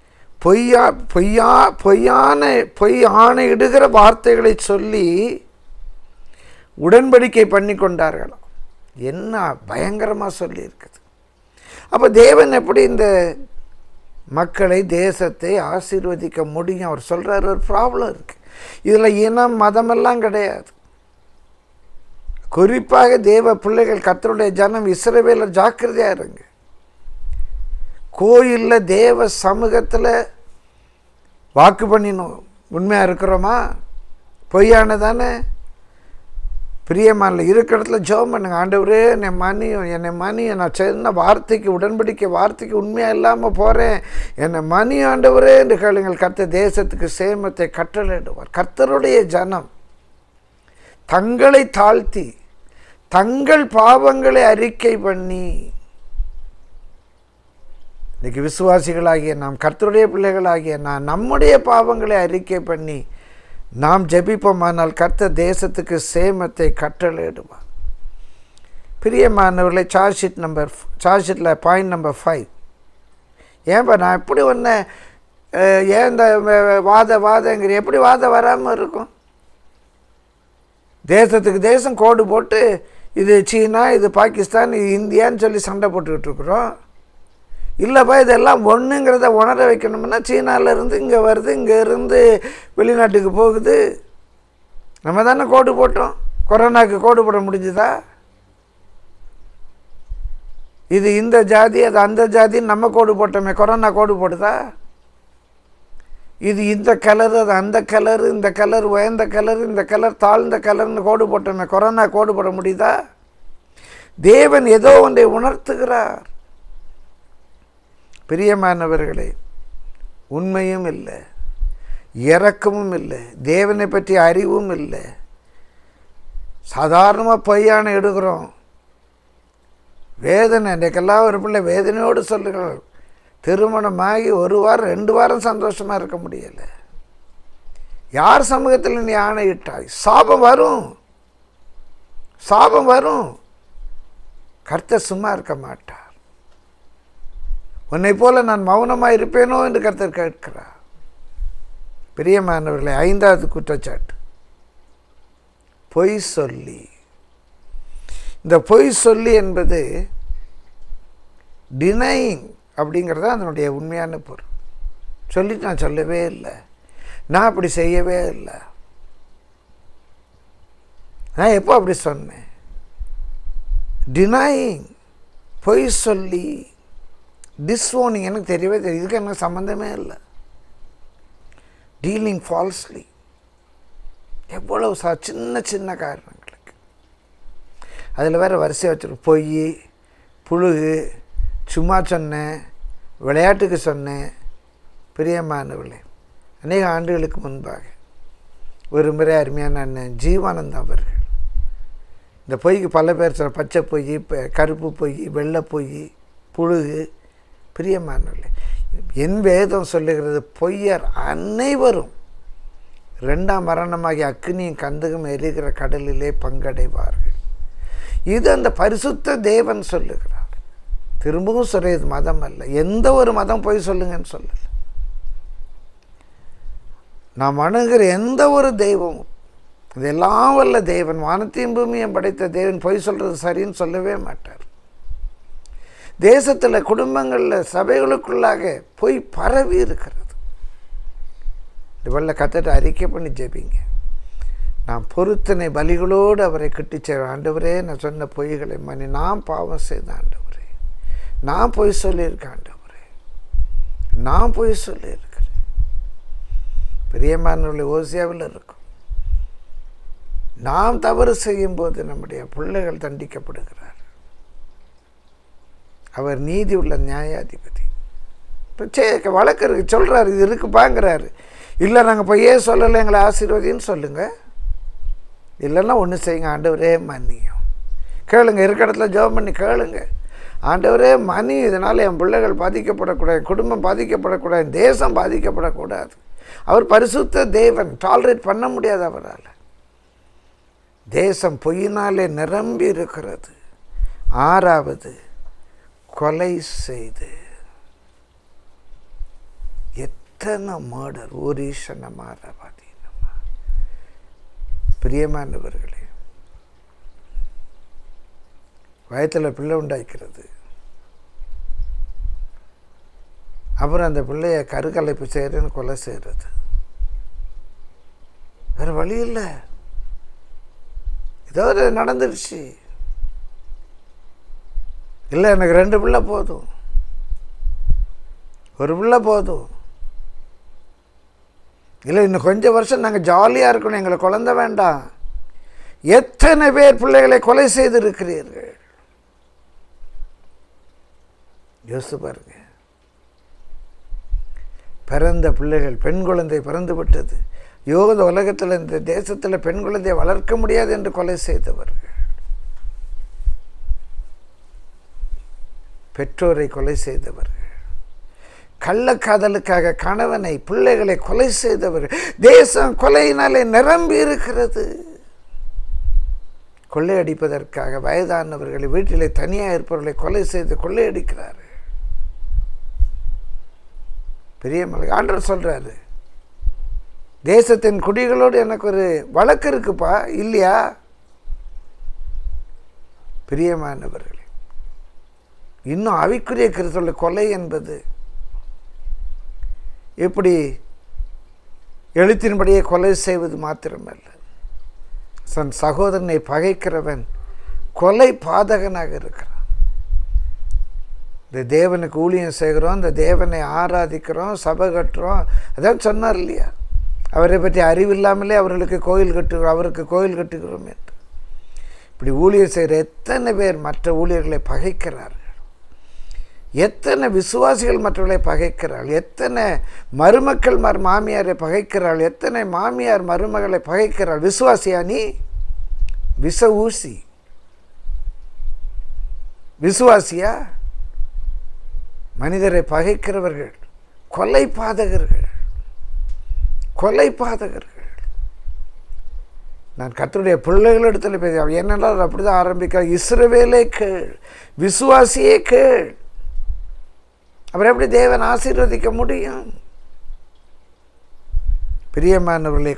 பொய் ஆணையிடுகிற வார்த்தைகளை சொல்லி உடன்படிக்கை பண்ணி கொண்டார்களாம். என்ன பயங்கரமாக சொல்லியிருக்குது. அப்போ தேவன் எப்படி இந்த மக்களை, தேசத்தை ஆசீர்வதிக்க முடியும்? அவர் சொல்கிறார், ஒரு ப்ராப்ளம் இருக்குது. இதில் இனம் மதமெல்லாம் கிடையாது. குறிப்பாக தேவ பிள்ளைகள், கர்த்தருடைய ஜனம், இஸ்ரவேலர் ஜாக்கிரதையாக இருங்க. கோயிலில் தேவ சமூகத்தில் வாக்கு பண்ணினோம், உண்மையாக இருக்கிறோமா? பொய்யானதானே? பிரியமான இருக்கிற இடத்துல ஜெபம் பண்ணுங்க. ஆண்டவரே என்னை மணியும் நான் சொன்ன வார்த்தைக்கு, உடன்படிக்கை வார்த்தைக்கு உண்மையாக இல்லாமல் போகிறேன், என்னை மணி ஆண்டவரே என்று கேளுங்கள். கர்த்தர் தேசத்துக்கு சேமத்தை கட்டளையிடுவார். கர்த்தருடைய ஜனம் தங்களை தாழ்த்தி தங்கள் பாவங்களை அறிக்கை பண்ணி, இன்றைக்கி விசுவாசிகளாகிய நாம், கர்த்தருடைய பிள்ளைகளாகிய நான், நம்முடைய பாவங்களை அறிக்கை பண்ணி நாம் ஜெபிப்போமானால் கர்த்தர் தேசத்துக்கு சேமத்தை கட்டளையிடுவார். பிரியமானவர்களை, சார்ஜ் ஷீட்டில் பாயிண்ட் நம்பர் 5. ஏன்பா நான் எப்படி ஒன்று ஏன் இந்த வாதங்கிற எப்படி வாதம் வராமல் இருக்கும்? தேசத்துக்கு தேசம் கோடு போட்டு இது சீனா, இது பாகிஸ்தான், இது இந்தியான்னு சொல்லி சண்டை போட்டுக்கிட்டு இருக்கிறோம். இல்லைப்பா இதெல்லாம் ஒன்றுங்கிறத உணர வைக்கணும்னா சீனாவிலேருந்து இங்கே வருது, இங்கே இருந்து வெளிநாட்டுக்கு போகுது. நம்ம தானே கோடு போட்டோம். கொரோனாவுக்கு கோடு போட முடிஞ்சுதா? இது இந்த ஜாதி, அது அந்த ஜாதின்னு நம்ம கோடு போட்டோமே, கொரோனா கோடு போடுதா? இது இந்த கலரு, அது அந்த கலரு, இந்த கலர் உயர்ந்த கலரு, இந்த கலர் தாழ்ந்த கலர்னு கோடு போட்டோமே, கொரோனா கோடு போட முடியுதா? தேவன் ஏதோ ஒன்றை உணர்த்துகிறார். பிரியமானவர்களே, உண்மையும் இல்லை, இரக்கமும் இல்லை, தேவனை பற்றி அறிவும் இல்லை. சாதாரணமாக பொய்யான எடுக்கிறோம். வேதனை, இன்றைக்கெல்லாம் ஒரு பிள்ளை வேதனையோடு சொல்லுகிறார், திருமணமாகி 1 வாரம் 2 வாரம் சந்தோஷமாக இருக்க முடியலை. யார் சமூகத்தில் நீ ஆணையிட்டாய்? சாபம் வரும், சாபம் வரும். கர்த்தர் சும்மா இருக்க மாட்டார். உன்னை போல நான் மௌனமாக இருப்பேனோ என்று கர்த்தர் கேட்கிறார். பிரியமானவர்களே, 5வது குற்றச்சாட்டு பொய் சொல்லி. இந்த பொய் சொல்லி என்பது டினைங் அப்படிங்கிறது அதனுடைய உண்மையான பொருள். சொல்லிட்டு நான் சொல்லவே இல்லை, நான் அப்படி செய்யவே இல்லை, நான் எப்போ அப்படி சொன்னேன். டினைங், பொய் சொல்லி, டிஸ்ஓனிங், எனக்கு தெரியவே தெரியும், இதுக்கு எனக்கு சம்மந்தமே இல்லை. டீலிங் ஃபால்ஸ்லி, எவ்வளவு சின்ன சின்ன காரணங்களுக்கு அதில் வேறு வரிசையாக வச்சுருக்கோம். பொய், புழுகு, சும்மா சொன்னேன், விளையாட்டுக்கு சொன்னேன். பிரியமானவர்களே, அநேக ஆண்டுகளுக்கு முன்பாக ஒரு முறை அருமையான அண்ணன் ஜீவானந்தம் அவர்கள் இந்த பொய்க்கு பல பேர் சொல்ல, பச்சை பொய், கருப்பு பொய், வெள்ளை பொய், புழுகு. பிரியமானவர்களே, என் வேதம் சொல்லுகிறது, பொய்யர் அனைவரும் 2ஆம் மரணமாகி அக்கினியும் கந்தகம் எரிகிற கடலிலே பங்கடைவார்கள். இது அந்த பரிசுத்த தேவன் சொல்லுகிறார். திரும்பவும் சொல்றது மதம் அல்ல, எந்த ஒரு மதம் பொய் சொல்லுங்கன்னு சொல்லல. நாம் அணுகிற எந்த ஒரு தெய்வமும், இதெல்லாம் வல்ல தேவன், வானத்தையும் பூமியையும் படைத்த தேவன் பொய் சொல்றது சரின்னு சொல்லவே மாட்டார். தேசத்தில், குடும்பங்களில், சபைகளுக்குள்ளாக பொய் பரவி இருக்கிறது. இதுவல்ல கத்தட்ட அறிக்கை பண்ணி ஜெபிங்க. நான் பொருத்தனை பலிகளோடு அவரை கிட்டிச்சேன். ஆண்டவரே, நான் சொன்ன பொய்களை மன்னி, நான் பாவம் செய்த ஆண்டவரே, நான் பொய் சொல்லியிருக்கேன் ஆண்டவரே, நான் பொய் சொல்லியிருக்கிறேன். பிரியமானவர்களே, ஓசியாவில் இருக்கும், நாம் தவறு செய்யும்போது நம்முடைய பிள்ளைகள் தண்டிக்கப்படுகிறார். அவர் நீதி உள்ள நியாயாதிபதி. இப்போ வழக்கு இருக்கு, சொல்கிறார், இது இருக்குப்பாங்கிறாரு. இல்லை நாங்கள் பொய்யே சொல்லலை, எங்களை ஆசீர்வதின்னு சொல்லுங்கள். இல்லைன்னா ஒன்று செய்யுங்க, ஆண்டவரே மன்னியும். கேளுங்க, இருக்க இடத்துல ஜெபம் பண்ணி கேளுங்க, ஆண்டவரே மன்னி, இதனால் என் பிள்ளைகள் பாதிக்கப்படக்கூடாது, குடும்பம் பாதிக்கப்படக்கூடாது, தேசம் பாதிக்கப்படக்கூடாது. அவர் பரிசுத்த தேவன், டாலரேட் பண்ண முடியாது அவரால். தேசம் பொய்யினாலே நிரம்பி இருக்கிறது. 6வது, கொலை செய்து. எத்தனை மர்டர், ஊரீஷன மாறவாதி. பிரியமானவர்களே, வயத்தில் பிள்ளை உண்டாக்கிறது, அப்புறம் அந்த பிள்ளைய கருக்கலைப்பு செய்கிறேன்னு கொலை செய்கிறது. வேறு வழி இல்லை, ஏதோ நடந்துருச்சு. இல்லை எனக்கு 2 பிள்ளை போதும், 1 பிள்ளை போதும், இல்லை இன்னும் கொஞ்சம் வருஷம் நாங்கள் ஜாலியாக இருக்கணும், எங்களை குழந்தை வேண்டாம். எத்தனை பேர் பிள்ளைகளை கொலை செய்திருக்கிறீர்கள் யோசித்து பாருங்க. பிறந்த பிள்ளைகள், பெண் குழந்தை பிறந்து விட்டது, யோக உலகத்தில், இந்த தேசத்தில் பெண் குழந்தையை வளர்க்க முடியாது என்று கொலை செய்தவர்கள், பெற்றோரை கொலை செய்தவர்கள், கள்ளக்காதலுக்காக கணவனை பிள்ளைகளை கொலை செய்தவர்கள். தேசம் கொலையினாலே நிரம்பி இருக்கிறது. கொள்ளையடிப்பதற்காக வயதானவர்களை, வீட்டிலே தனியாக இருப்பவர்களை கொலை செய்து கொள்ளையடிக்கிறார்கள். பெரிய மலை ஆண்டவர் சொல்றாரு, தேசத்தின் குடிகளோடு எனக்கு ஒரு வழக்கு இருக்குப்பா, இல்லையா? பிரியமானவர்களே, இன்னும் ஆவிக்குரிய கிறிஸ்தவ கொலை என்பது இப்படி எழுத்தின்படியே கொலை செய்வது மாத்திரமல்ல, தன் சகோதரனை பகைக்கிறவன் கொலை பாதகனாக இருக்கிறான். இந்த தேவனுக்கு ஊழியம் செய்கிறோம், இந்த தேவனை ஆராதிக்கிறோம், சபை கட்டுறோம், அதான் சொன்னார் இல்லையா, அவரை பற்றி அறிவில்லாமலே அவருக்கு கோயில் கட்டுகிறோம் என்று. இப்படி ஊழியர் செய்கிற எத்தனை பேர் மற்ற ஊழியர்களை பகைக்கிறார்கள், எத்தனை விசுவாசிகள் மற்றவர்களை பகைக்கிறார்கள், எத்தனை மருமக்கள் மாமியாரை பகைக்கிறார்கள், எத்தனை மாமியார் மருமகளை பகைக்கிறாள். விசுவாசியா நீ? விச ஊசி விசுவாசியா? மனிதரை பகைக்கிறவர்கள் கொலை பாதகர்கள். நான் கர்த்தருடைய பிள்ளைகளிடத்தில் பேச என்னெல்லாம் அப்படிதான் ஆரம்பிக்க, இஸ்ரவேலே கேள், விசுவாசியே கேள். அப்புறம் எப்படி தேவன் ஆசீர்வதிக்க முடியும்? பிரியமானவர்களே,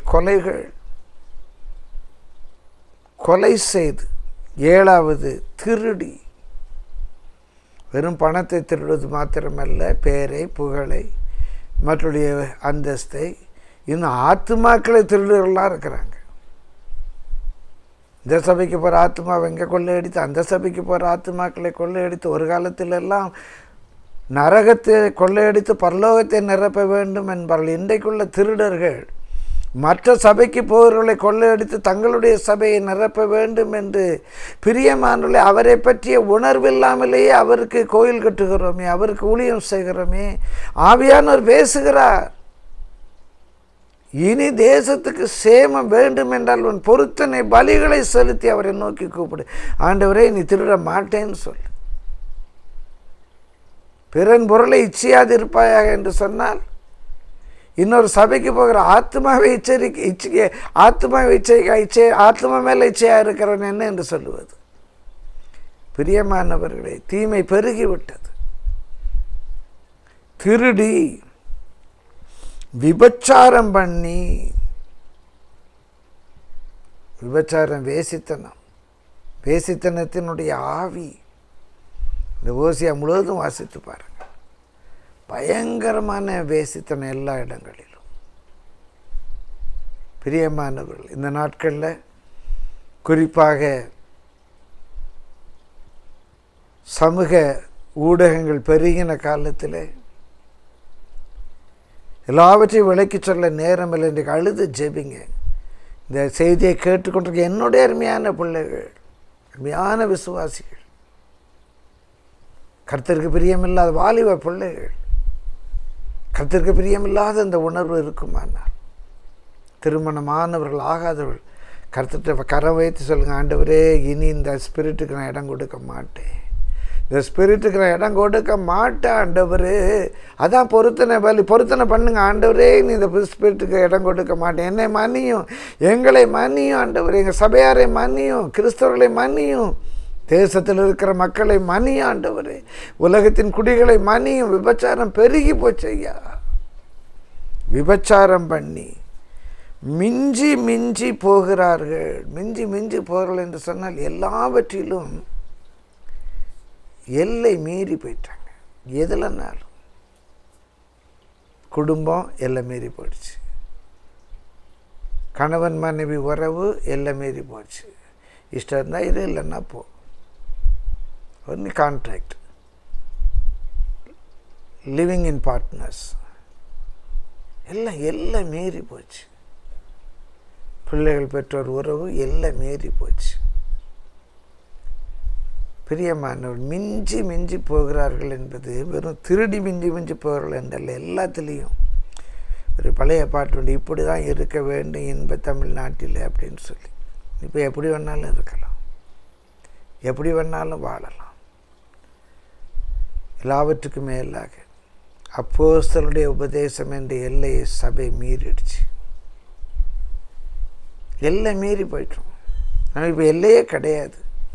கொலை செய்து, 7வது திருடி, வெறும் பணத்தை திருடுவது மாத்திரமல்ல, பேரை புகழை மற்றுடைய அந்தஸ்தை, இன்னும் ஆத்துமாக்களை திருடுகள்லாம் இருக்கிறாங்க. இந்த சபைக்கு போகிற ஆத்மாவை எங்கே கொள்ளையடித்து, அந்த சபைக்கு போகிற ஆத்மாக்களை கொள்ளையடித்து, ஒரு காலத்திலெல்லாம் நரகத்தை கொள்ளையடித்து பரலோகத்தை நிரப்ப வேண்டும் என்பார்கள். இன்றைக்குள்ள திருடர்கள் மற்ற சபைக்கு போகிறவர்களை கொள்ளையடித்து தங்களுடைய சபையை நிரப்ப வேண்டும் என்று. பிரியமானவர்களே, அவரை பற்றிய உணர்வில்லாமலேயே அவருக்கு கோயில் கட்டுகிறோமே, அவருக்கு ஊழியம் செய்கிறோமே. ஆவியானவர் பேசுகிறார், இனி தேசத்துக்கு சேமம் வேண்டும் என்றால் உன் பொருத்தனை பலிகளை செலுத்தி அவரை நோக்கி கூப்பிடு. ஆண்டவரே, நீ திருட மாட்டேன்னு சொல்லு. பிறன் பொருளை இச்சையாது இருப்பாயாக என்று சொன்னால், இன்னொரு சபைக்கு போகிற ஆத்மாவை ஆத்மா மேலே இச்சையாக இருக்கிறவன் என்ன என்று சொல்லுவது? பிரியமானவர்களே, தீமை பெருகிவிட்டது. திருடி, விபச்சாரம் பண்ணி, விபச்சாரம் வேசித்தனத்தினுடைய ஆவி. இந்த ஓசியா முழுவதும் வாசித்து பாருங்க. பயங்கரமான வேசித்தனம் எல்லா இடங்களிலும். பிரியமானவர்கள், இந்த நாட்களில் குறிப்பாக சமூக ஊடகங்கள் பெருகின காலத்தில் எல்லாவற்றையும் விளக்கி சொல்ல நேரம் இல்லை. இன்றைக்கு அழுது ஜெபிங்க. இந்த செய்தியை கேட்டுக்கொண்டிருக்க என்னுடைய அருமையான பிள்ளைகள், அருமையான விசுவாசிகள், கர்த்தருக்கு பிரியமில்லாத வாலிப பிள்ளைகள், கர்த்தருக்கு பிரியமில்லாத இந்த உணர்வு இருக்குமானால், திருமணமானவர்கள் ஆகாதவர்கள் கர்த்தர்கிட்ட கரம் வைத்து சொல்லுங்கள், ஆண்டவரே, இனி இந்த ஸ்பிரிட்டுக்கு நான் இடம் கொடுக்க மாட்டேன், இந்த ஸ்பிரிட்டுக்கு நான் இடம் கொடுக்க மாட்டேன் ஆண்டவரே. அதான் பொருத்தனை பண்ணுங்க ஆண்டவரே, நீ இந்த ஸ்பிரிட்டுக்கு இடம் கொடுக்க மாட்டேன். என்னை மன்னியும், எங்களை மன்னியும் ஆண்டவரே, எங்கள் சபையாரை மன்னியும், கிறிஸ்தவர்களை மன்னியும், தேசத்தில் இருக்கிற மக்களை மன்னியும் ஆண்டவரே, உலகத்தின் குடிகளை மன்னியும். விபச்சாரம் பெருகி போச்சு ஐயா. விபச்சாரம் பண்ணி மிஞ்சி போகிறார்கள். மிஞ்சி போகிறார்கள் என்று சொன்னால் எல்லாவற்றிலும் எல்லை மீறி போயிட்டாங்க. எதுலனாலும் குடும்பம் எல்லை மீறி போயிடுச்சு, கணவன் மனைவி உறவு எல்லை மீறி போச்சு. இஷ்டம் இருந்தால் இது, இல்லைன்னா போ. Only contract, living in partners, எல்லாம் மீறி போச்சு. பிள்ளைகள் பெற்றோர் உறவு எல்லாம் மீறி போச்சு. பிரியமானவர், மிஞ்சி போகிறார்கள் என்பது வெறும் திருடி மிஞ்சி போகிறார்கள் என்றல்ல, எல்லாத்துலேயும். ஒரு பழைய பாட்டு உண்டு, இப்படி தான் இருக்க வேண்டும் இன்ப தமிழ்நாட்டில் அப்படின்னு சொல்லி. இப்போ எப்படி வேணாலும் இருக்கலாம், எப்படி வேணாலும் வாழலாம். எல்லாவற்றுக்கும் மேலாக அப்போஸ்தலருடைய உபதேசம் என்ற எல்லையை சபை மீறிடுச்சு. எல்லை மீறி போயிட்டோம். நம்ம இப்போ எல்லையே கிடையாது.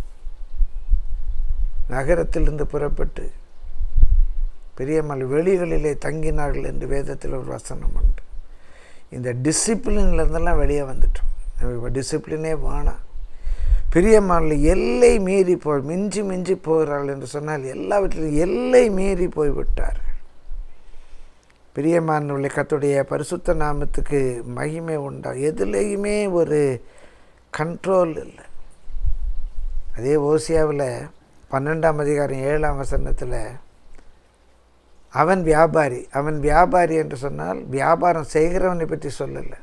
நகரத்திலிருந்து புறப்பட்டு பெரியம்மாள் வெளிகளிலே தங்கினார்கள் என்று வேதத்தில் ஒரு வசனம் உண்டு. இந்த டிசிப்ளின்லேருந்தெல்லாம் வெளியே வந்துட்டோம். நம்ம இப்போ டிசிப்ளினே வேணாம். பெரியம்மாள் எல்லை மீறி மிஞ்சி மிஞ்சி போகிறார்கள் என்று சொன்னால் எல்லாவற்றிலும் எல்லை மீறி போய்விட்டார்கள். பிரியமானவர்களே, கர்த்தருடைய பரிசுத்த நாமத்துக்கு மகிமை உண்டா. எதுலேயுமே ஒரு கண்ட்ரோல் இல்லை. அதே ஓசியாவில் 12ஆம் அதிகாரம் 7ஆம் வசனத்தில் அவன் வியாபாரி என்று சொன்னால் வியாபாரம் செய்கிறவனை பற்றி சொல்லலை.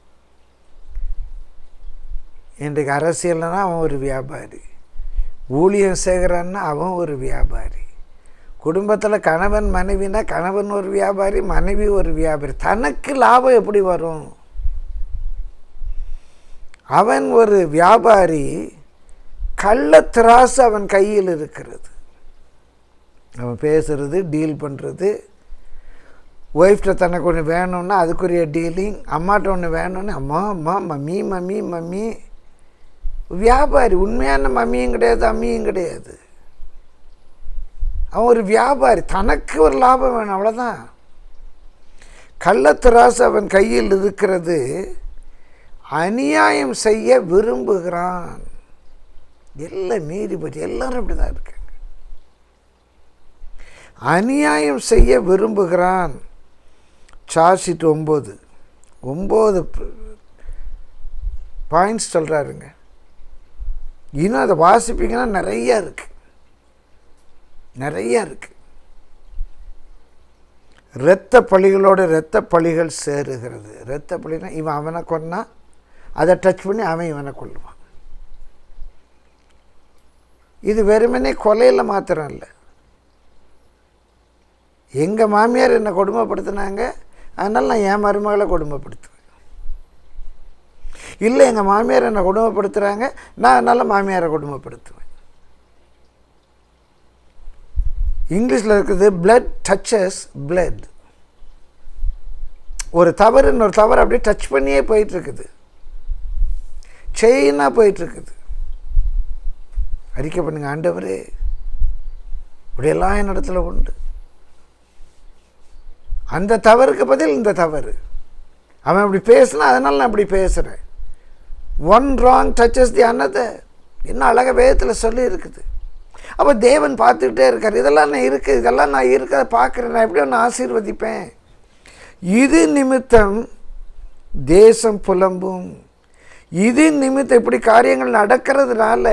இன்றைக்கு அரசியல்னா அவன் ஒரு வியாபாரி, ஊழியம் செய்கிறான்னா அவன் ஒரு வியாபாரி, குடும்பத்தில் கணவன் மனைவினா கணவன் ஒரு வியாபாரி, மனைவி ஒரு வியாபாரி. தனக்கு லாபம் எப்படி வரும்? அவன் ஒரு வியாபாரி. கள்ளத்திராசு அவன் கையில் இருக்கிறது. அவன் பேசுறது, டீல் பண்ணுறது. ஒய்ஃப்ட்ட தனக்கு ஒன்று வேணும்னா அதுக்குரிய டீலிங், அம்மாட்ட ஒன்று வேணும்னு அம்மா மம்மி. வியாபாரி. உண்மையான மம்மியும் கிடையாது, அம்மியும் கிடையாது. அவன் ஒரு வியாபாரி. தனக்கு ஒரு லாபம் வேணும், அவ்வளோதான். கள்ளத்திராசு அவன் கையில் இருக்கிறது. அநியாயம் செய்ய விரும்புகிறான். எல்லாம் மீறி போச்சு. எல்லாரும் அப்படி தான் இருக்காங்க. அநியாயம் செய்ய விரும்புகிறான். சார்ஜ் 9 பாயிண்ட்ஸ் சொல்கிறாருங்க. இன்னும் அதை வாசிப்பீங்கன்னா நிறையா இருக்குது. இரத்த பழிகளோடு இரத்த பழிகள் சேருகிறது. இரத்த பழினா இவன் அவனை கொன்னா அதை டச் பண்ணி அவன் இவனை கொல்லுவான். இது வெறுமனே கொலையில் மாத்திரம் இல்லை. எங்கள் மாமியார் என்னை கொடுமைப்படுத்தினாங்க, அதனால் நான் என் மருமகளை கொடுமைப்படுத்துவேன். இல்லை, எங்கள் மாமியார் என்னை கொடுமைப்படுத்துகிறாங்க, நான் அதனால் மாமியாரை கொடுமைப்படுத்துவேன். இங்கிலீஷில் இருக்குது blood touches blood. ஒரு தவறு இன்னொரு தவறு அப்படியே டச் பண்ணியே போயிட்டுருக்குது, செயினாக போயிட்டுருக்குது. அறிக்கை பண்ணுங்க, ஆண்டவரே இப்படியெல்லாம் என் இடத்துல உண்டு. அந்த தவறுக்கு பதில் இந்த தவறு. அவன் இப்படி பேசினா அதனால் நான் இப்படி பேசுகிறேன். One wrong touches the another. என்ன அழகாக வேதத்தில் சொல்லி இருக்குது. அப்போ தேவன் பார்த்துக்கிட்டே இருக்கார். இதெல்லாம் நான் இருக்கிறத பார்க்குறேன், நான் எப்படி ஒன்று ஆசீர்வதிப்பேன். இது நிமித்தம் தேசம் புலம்பும். இது நிமித்தம் இப்படி காரியங்கள் நடக்கிறதுனால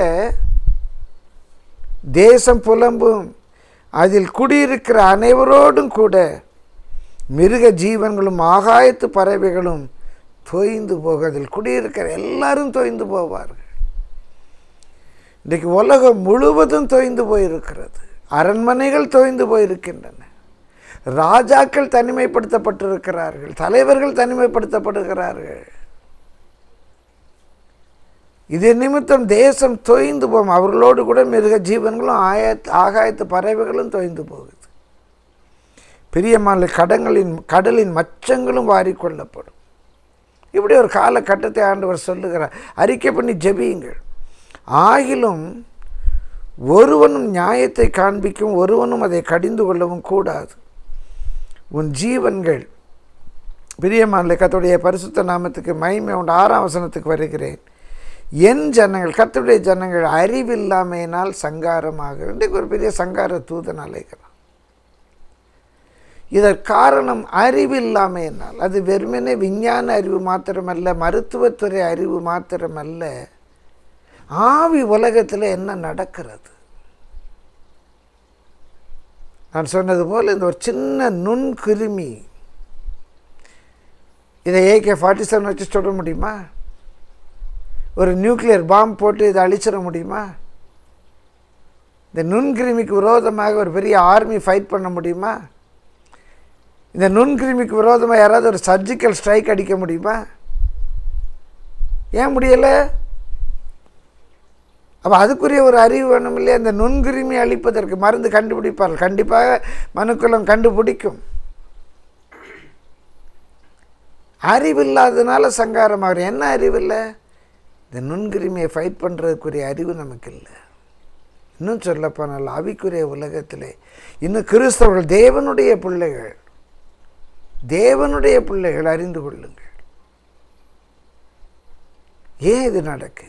தேசம் புலம்பும். அதில் குடியிருக்கிற அனைவரோடும் கூட மிருக ஜீவன்களும் ஆகாயத்து பறவைகளும் தோய்ந்து போக. அதில் குடியிருக்கிற எல்லாரும் தோய்ந்து போவார்கள். இன்றைக்கு உலகம் முழுவதும் தோய்ந்து போயிருக்கிறது. அரண்மனைகள் தோய்ந்து போயிருக்கின்றன. ராஜாக்கள் தனிமைப்படுத்தப்பட்டிருக்கிறார்கள், தலைவர்கள் தனிமைப்படுத்தப்படுகிறார்கள். இது நிமித்தம் தேசம் தோய்ந்து போகும். அவர்களோடு கூட மிருக ஜீவன்களும் ஆகாயத்து பறவைகளும் தோய்ந்து போகுது. பிரியமான கடலின் மச்சங்களும் வாரிக்கொள்ளப்படும். இப்படி ஒரு காலகட்டத்தை ஆண்டவர் சொல்லுகிறார். அறிக்கை பண்ணி ஜெபியுங்கள். ஆகிலும் ஒருவனும் நியாயத்தை காண்பிக்கும், ஒருவனும் அதை கடிந்து கொள்ளவும் கூடாது. உன் ஜீவன்கள், பிரியமான கர்த்தருடைய பரிசுத்த நாமத்துக்கு மகிமை உண்டு. 6ஆம் வசனத்துக்கு வருகிறேன். என் ஜனங்கள், கர்த்தருடைய ஜனங்கள் அறிவில்லாமையினால் சங்காரமாக. இன்றைக்கு ஒரு பெரிய சங்கார தூதன் அலைகிறான். இதற்கு காரணம் அறிவில்லாமையினால். அது வெறுமனே விஞ்ஞான அறிவு மாத்திரமல்ல, மருத்துவத்துறை அறிவு மாத்திரமல்ல, ஆவி உலகத்தில் என்ன நடக்கிறது. நான் சொன்னது போல் இந்த ஒரு சின்ன நுண்கிருமி, இதை AK-47 வச்சு சொல்ல முடியுமா? ஒரு நியூக்ளியர் பாம்பு போட்டு இதை அழிச்சிட முடியுமா? இந்த நுண்கிருமிக்கு விரோதமாக ஒரு பெரிய ஆர்மி ஃபைட் பண்ண முடியுமா? இந்த நுண்கிருமிக்கு விரோதமாக யாராவது ஒரு சர்ஜிக்கல் ஸ்ட்ரைக் அடிக்க முடியுமா? ஏன் முடியலை? அப்போ அதுக்குரிய ஒரு அறிவு வேணும் இல்லையா? இந்த நுண்கிருமி அழிப்பதற்கு மருந்து கண்டுபிடிப்பார்கள். கண்டிப்பாக மனுக்குலம் கண்டுபிடிக்கும். அறிவில்லாததுனால சங்காரமாகிற. என்ன அறிவில்லை? இந்த நுண்கிருமியை ஃபைட் பண்ணுறதுக்குரிய அறிவு நமக்கு இல்லை. இன்னும் சொல்லப்போனால் ஆவிக்குரிய உலகத்திலே இன்னும் கிறிஸ்தவர்கள் தேவனுடைய பிள்ளைகள் அறிந்து கொள்ளுங்கள். ஏன் இது நடக்கு?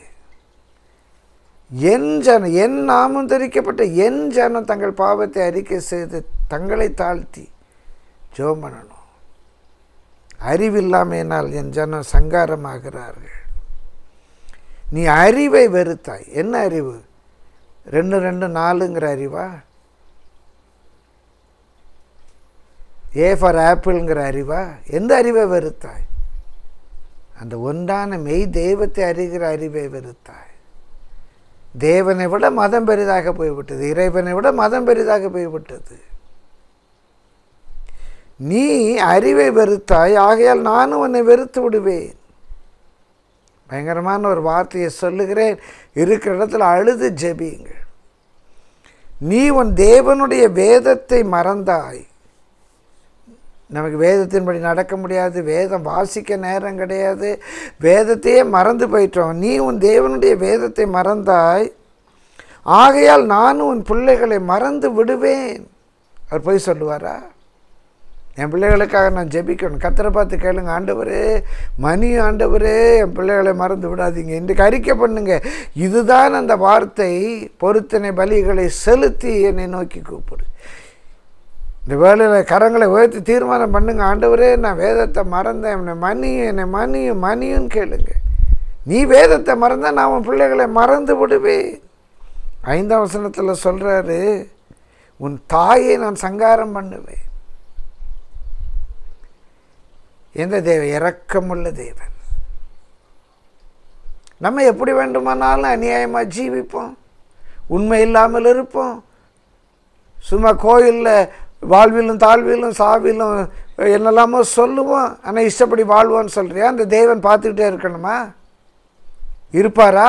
என் நாமம் தரிக்கப்பட்ட என் ஜனம் தங்கள் பாவத்தை அறிக்கை செய்து தங்களை தாழ்த்தி ஜெபம் பண்ணணும். அறிவில்லாமையினால் என் ஜனம் சங்காரமாகிறார்கள். நீ அறிவை வெறுத்தாய். என்ன அறிவு? 2-2-4ங்கிற அறிவா? ஏ ஃபார் ஆப்பிள்ங்கிற அறிவா? எந்த அறிவை வெறுத்தாய்? அந்த ஒன்றான மெய் தெய்வத்தை அறிகிற அறிவை வெறுத்தாய். தேவனை விட மதம் பெரிதாக போய்விட்டது. இறைவனை விட மதம் பெரிதாக போய்விட்டது. நீ அறிவை வெறுத்தாய், ஆகையால் நானும் உன்னை வெறுத்து விடுவேன். பயங்கரமான ஒரு வார்த்தையை சொல்லுகிறேன். இருக்கிற இடத்துல அழுது ஜெபியுங்கள். நீ உன் தேவனுடைய வேதத்தை மறந்தாய். நமக்கு வேதத்தின்படி நடக்க முடியாது, வேதம் வாசிக்க நேரம் கிடையாது, வேதத்தையே மறந்து போயிட்டோம். நீ உன் தேவனுடைய வேதத்தை மறந்தாய், ஆகையால் நானும் உன் பிள்ளைகளை மறந்து விடுவேன். அவர் போய் சொல்லுவாரா? என் பிள்ளைகளுக்காக நான் ஜெபிக்கணும். கர்த்தரை பார்த்து கேளுங்க, ஆண்டவரே மணியும் ஆண்டவரே என் பிள்ளைகளை மறந்து விடாதீங்க. இன்றைக்கு அறிக்கை பண்ணுங்க. இதுதான் அந்த வார்த்தை. பொருத்தனை பலிகளை செலுத்தி என்னை நோக்கி கூப்பிடு. இந்த வேளையில் கரங்களை உயர்த்தி தீர்மானம் பண்ணுங்க, ஆண்டவரே நான் வேதத்தை மறந்தேன், என்னை மணியும் கேளுங்க. நீ வேதத்தை மறந்தால் நான் உன் பிள்ளைகளை மறந்து விடுவேன். 5ஆம் வசனத்தில் சொல்கிறாரு, உன் தாயை நான் சங்காரம் பண்ணுவேன். எந்த தேவன்? இரக்கமுள்ள தேவன். நம்ம எப்படி வேண்டுமானாலும் அநியாயமாக ஜீவிப்போம், உண்மை இல்லாமல் இருப்போம், சும்மா கோயிலில் வாழ்விலும் தாழ்விலும் சாவிலும் என்னெல்லாமோ சொல்லுவோம், ஆனால் இஷ்டப்படி வாழ்வோன்னு சொல்கிறியா? அந்த தேவன் பார்த்துக்கிட்டே இருக்கணுமா? இருப்பாரா?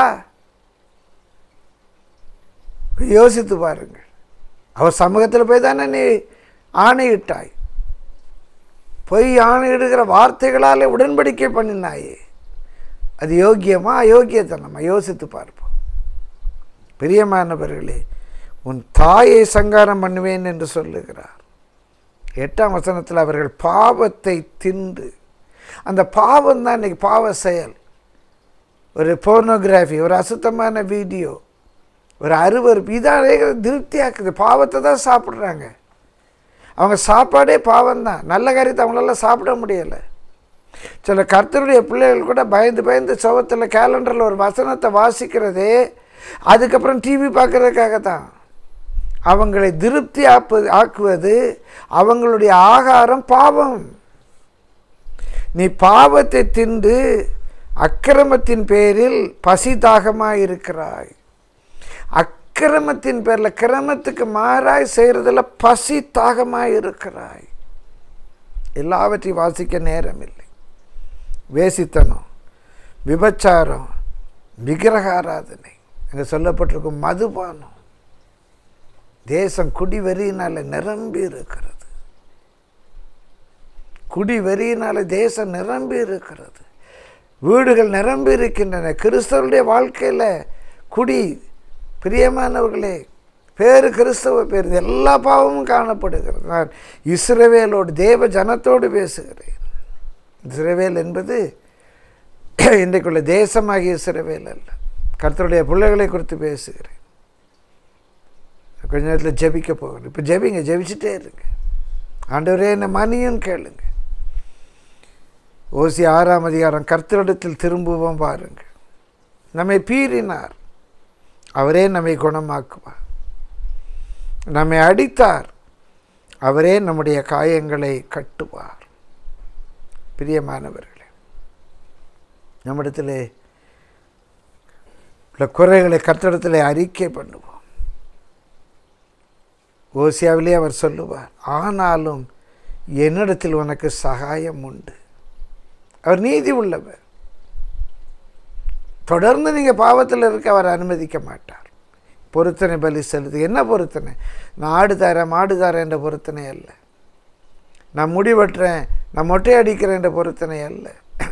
யோசித்து பாருங்கள். அவர் சமூகத்தில் போய் தானே நீ ஆணையிட்டாய். போய் ஆணையிடுகிற வார்த்தைகளால் உடன்படிக்கை பண்ணினாயே. அது யோக்கியமா அயோக்கியத்தனமா? யோசித்து பார்ப்போம். பிரியமானவர்களே, உன் தாயை சங்காரம் பண்ணுவேன் என்று சொல்லுகிறார். 8ஆம் வசனத்தில் அவர்கள் பாவத்தை தின்று, அந்த பாவம் தான் இன்றைக்கி பாவ செயல். ஒரு போர்னோகிராஃபி, ஒரு அசுத்தமான வீடியோ, ஒரு அருவருப்பு, இதாலே திருப்தியாக்குது. பாவத்தை தான் சாப்பிட்றாங்க. அவங்க சாப்பாடே பாவம்தான். நல்ல காரியத்தை அவங்களால சாப்பிட முடியலை. சில கர்த்தருடைய பிள்ளைகள் கூட பயந்து சுவத்தில் கேலண்டரில் ஒரு வசனத்தை வாசிக்கிறதே அதுக்கப்புறம் டிவி பார்க்குறதுக்காக தான். அவங்களை திருப்தி ஆக்குவது அவங்களுடைய ஆகாரம் பாவம். நீ பாவத்தை தின்று அக்கிரமத்தின் பேரில் பசி தாகமாக இருக்கிறாய். அக்கிரமத்தின் பேரில் கிரமத்துக்கு மாறாய் செய்கிறதில் பசி தாகமாக இருக்கிறாய். எல்லாவற்றையும் வாசிக்க நேரம் இல்லை. வேசித்தனம், விபச்சாரம், விக்கிரக ஆராதனை, அங்கே சொல்லப்பட்டிருக்கும் மதுபானம். தேசம் குடி வெறியினால் நிரம்பி இருக்கிறது. குடி வெறியினால் தேசம் நிரம்பி இருக்கிறது. வீடுகள் நிரம்பி இருக்கின்றன. கிறிஸ்தவருடைய வாழ்க்கையில் குடி, பிரியமானவர்களே, பேரு கிறிஸ்தவ பேர், எல்லா பாவமும் காணப்படுகிறது. நான் இஸ்ரவேலோடு தேவ ஜனத்தோடு பேசுகிறேன். இஸ்ரவேல் என்பது இன்றைக்குள்ள தேசமாகிய இஸ்ரவேல் அல்ல. கர்த்தருடைய பிள்ளைகளை குறித்து பேசுகிறேன். கொஞ்ச நேரத்தில் ஜெபிக்க போகணும். இப்போ ஜெபிங்க, ஜெபிச்சுட்டே இருங்க. ஆண்டவரே என்னை மன்னியும் கேளுங்க. ஓசி 6ஆம் அதிகாரம், கர்த்தரிடத்தில் திரும்புவோம் பாருங்கள். நம்மை பீறினார், அவரே நம்மை குணமாக்குவார். நம்மை அடித்தார், அவரே நம்முடைய காயங்களை கட்டுவார். பிரியமானவர்களே, நம்மிடத்தில் உள்ள குறைகளை கர்த்தரிடத்தில் அறிக்கை பண்ணுவோம். ஓசியாவிலே அவர் சொல்லுவார், ஆனாலும் என்னிடத்தில் உனக்கு சகாயம் உண்டு. அவர் நீதி உள்ளவர். தொடர்ந்து நீங்கள் பாவத்தில் இருக்க அவர் அனுமதிக்க மாட்டார். பொருத்தனை பலி செலுத்து. என்ன பொருத்தனை? நான் ஆடு தரேன் மாடு தரேன் என்ற பொருத்தனை அல்ல. நான் முடி வெட்டுறேன் நான் மொட்டை அடிக்கிறேன் என்ற பொருத்தனை அல்ல.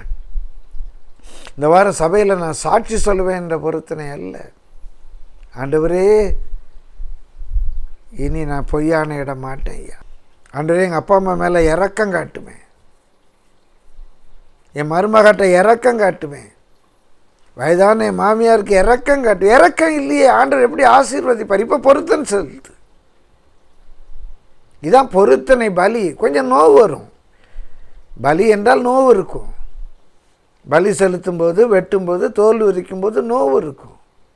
இந்த வாரம் சபையில் நான் சாட்சி சொல்லுவேன் என்ற பொருத்தனை அல்ல. ஆண்டவரே, இனி நான் பொய்யான இட மாட்டேன் ஐயா. ஆண்டவரே, எங்கள் அப்பா அம்மா மேலே இரக்கம் காட்டுவேன், என் மருமகிட்ட இரக்கம் காட்டுவேன், வயதான என் மாமியாருக்கு இரக்கம் காட்டுவேன். இரக்கம் இல்லையே, ஆண்டவர் எப்படி ஆசீர்வதிப்பார்? இப்போ பொருத்தனை செலுத்து. இதுதான் பொருத்தனை பலி. கொஞ்சம் நோவு வரும். பலி என்றால் நோவு இருக்கும். பலி செலுத்தும் போது, வெட்டும்போது, தோல் உரிக்கும் போது நோவு இருக்கும்.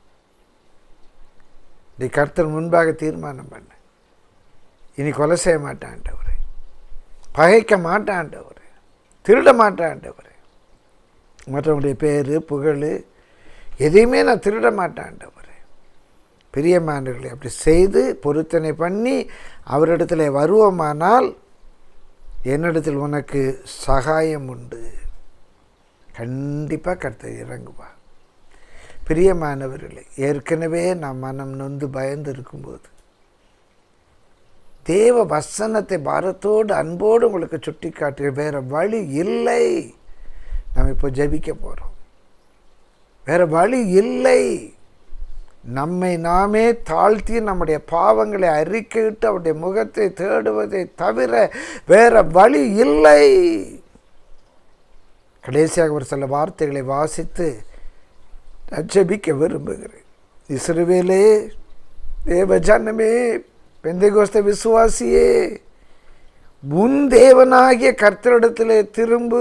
நீ கர்த்தர் முன்பாக தீர்மானம் பண்ண, இனி கொலை செய்ய மாட்டான்டவரே, பகைக்க மாட்டான்டவரே, திருட மாட்டான்டவரே, மற்றவங்களுடைய பேர் புகழ் எதையுமே நான் திருட மாட்டான்டவரே. பிரியமானவர்களே, அப்படி செய்து பொருத்தனை பண்ணி அவரிடத்தில் வருவோமானால் என்னிடத்தில் உனக்கு சகாயம் உண்டு. கண்டிப்பாக கர்த்தர் இறங்குவா. பிரியமானவர்களே, ஏற்கனவே நான் மனம் நொந்து பயந்து இருக்கும்போது தேவ வசனத்தை பாரத்தோடு அன்போடு உங்களுக்கு சுட்டி காட்டு. வேறு வழி இல்லை. நம்ம இப்போ ஜெபிக்க போகிறோம். வேறு வழி இல்லை. நம்மை நாமே தாழ்த்தி நம்முடைய பாவங்களை அறிக்கையிட்டு அவருடைய முகத்தை தேடுவதை தவிர வேறு வழி இல்லை. கடைசியாக ஒரு சில வார்த்தைகளை வாசித்து ஜெபிக்க விரும்புகிறேன். இஸ்ரவேலே, தேவ ஜனமே, பெந்தேகோஸ்தே விசுவாசியே, உன் தேவனாகிய கர்த்தரிடத்திலே திரும்பு.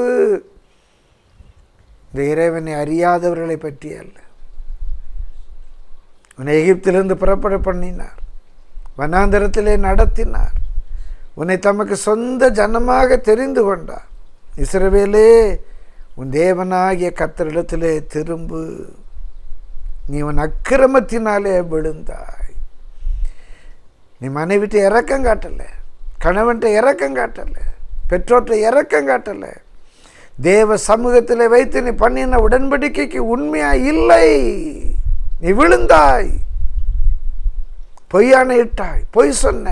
இந்த இறைவனை அறியாதவர்களை பற்றி அல்ல. உன்னை எகிப்திலிருந்து புறப்பட பண்ணினார், வனாந்தரத்திலே நடத்தினார், உன்னை தமக்கு சொந்த ஜனமாக தெரிந்து கொண்டார். இஸ்ரவேலே, உன் தேவனாகிய கர்த்தரிடத்திலே திரும்பு. நீ உன் அக்கிரமத்தினாலே விழுந்தாய். நீ மனைவிட்டு இரக்கம் காட்டலை, கணவன்கிட்ட இரக்கம் காட்டலை, பெற்றோர்கிட்ட இரக்கம் காட்டலை. தேவ சமூகத்தில் வைத்து நீ பண்ணின உடன்படிக்கைக்கு உண்மையா இல்லை. நீ விழுந்தாய், பொய்யான இட்டாய், பொய் சொன்ன.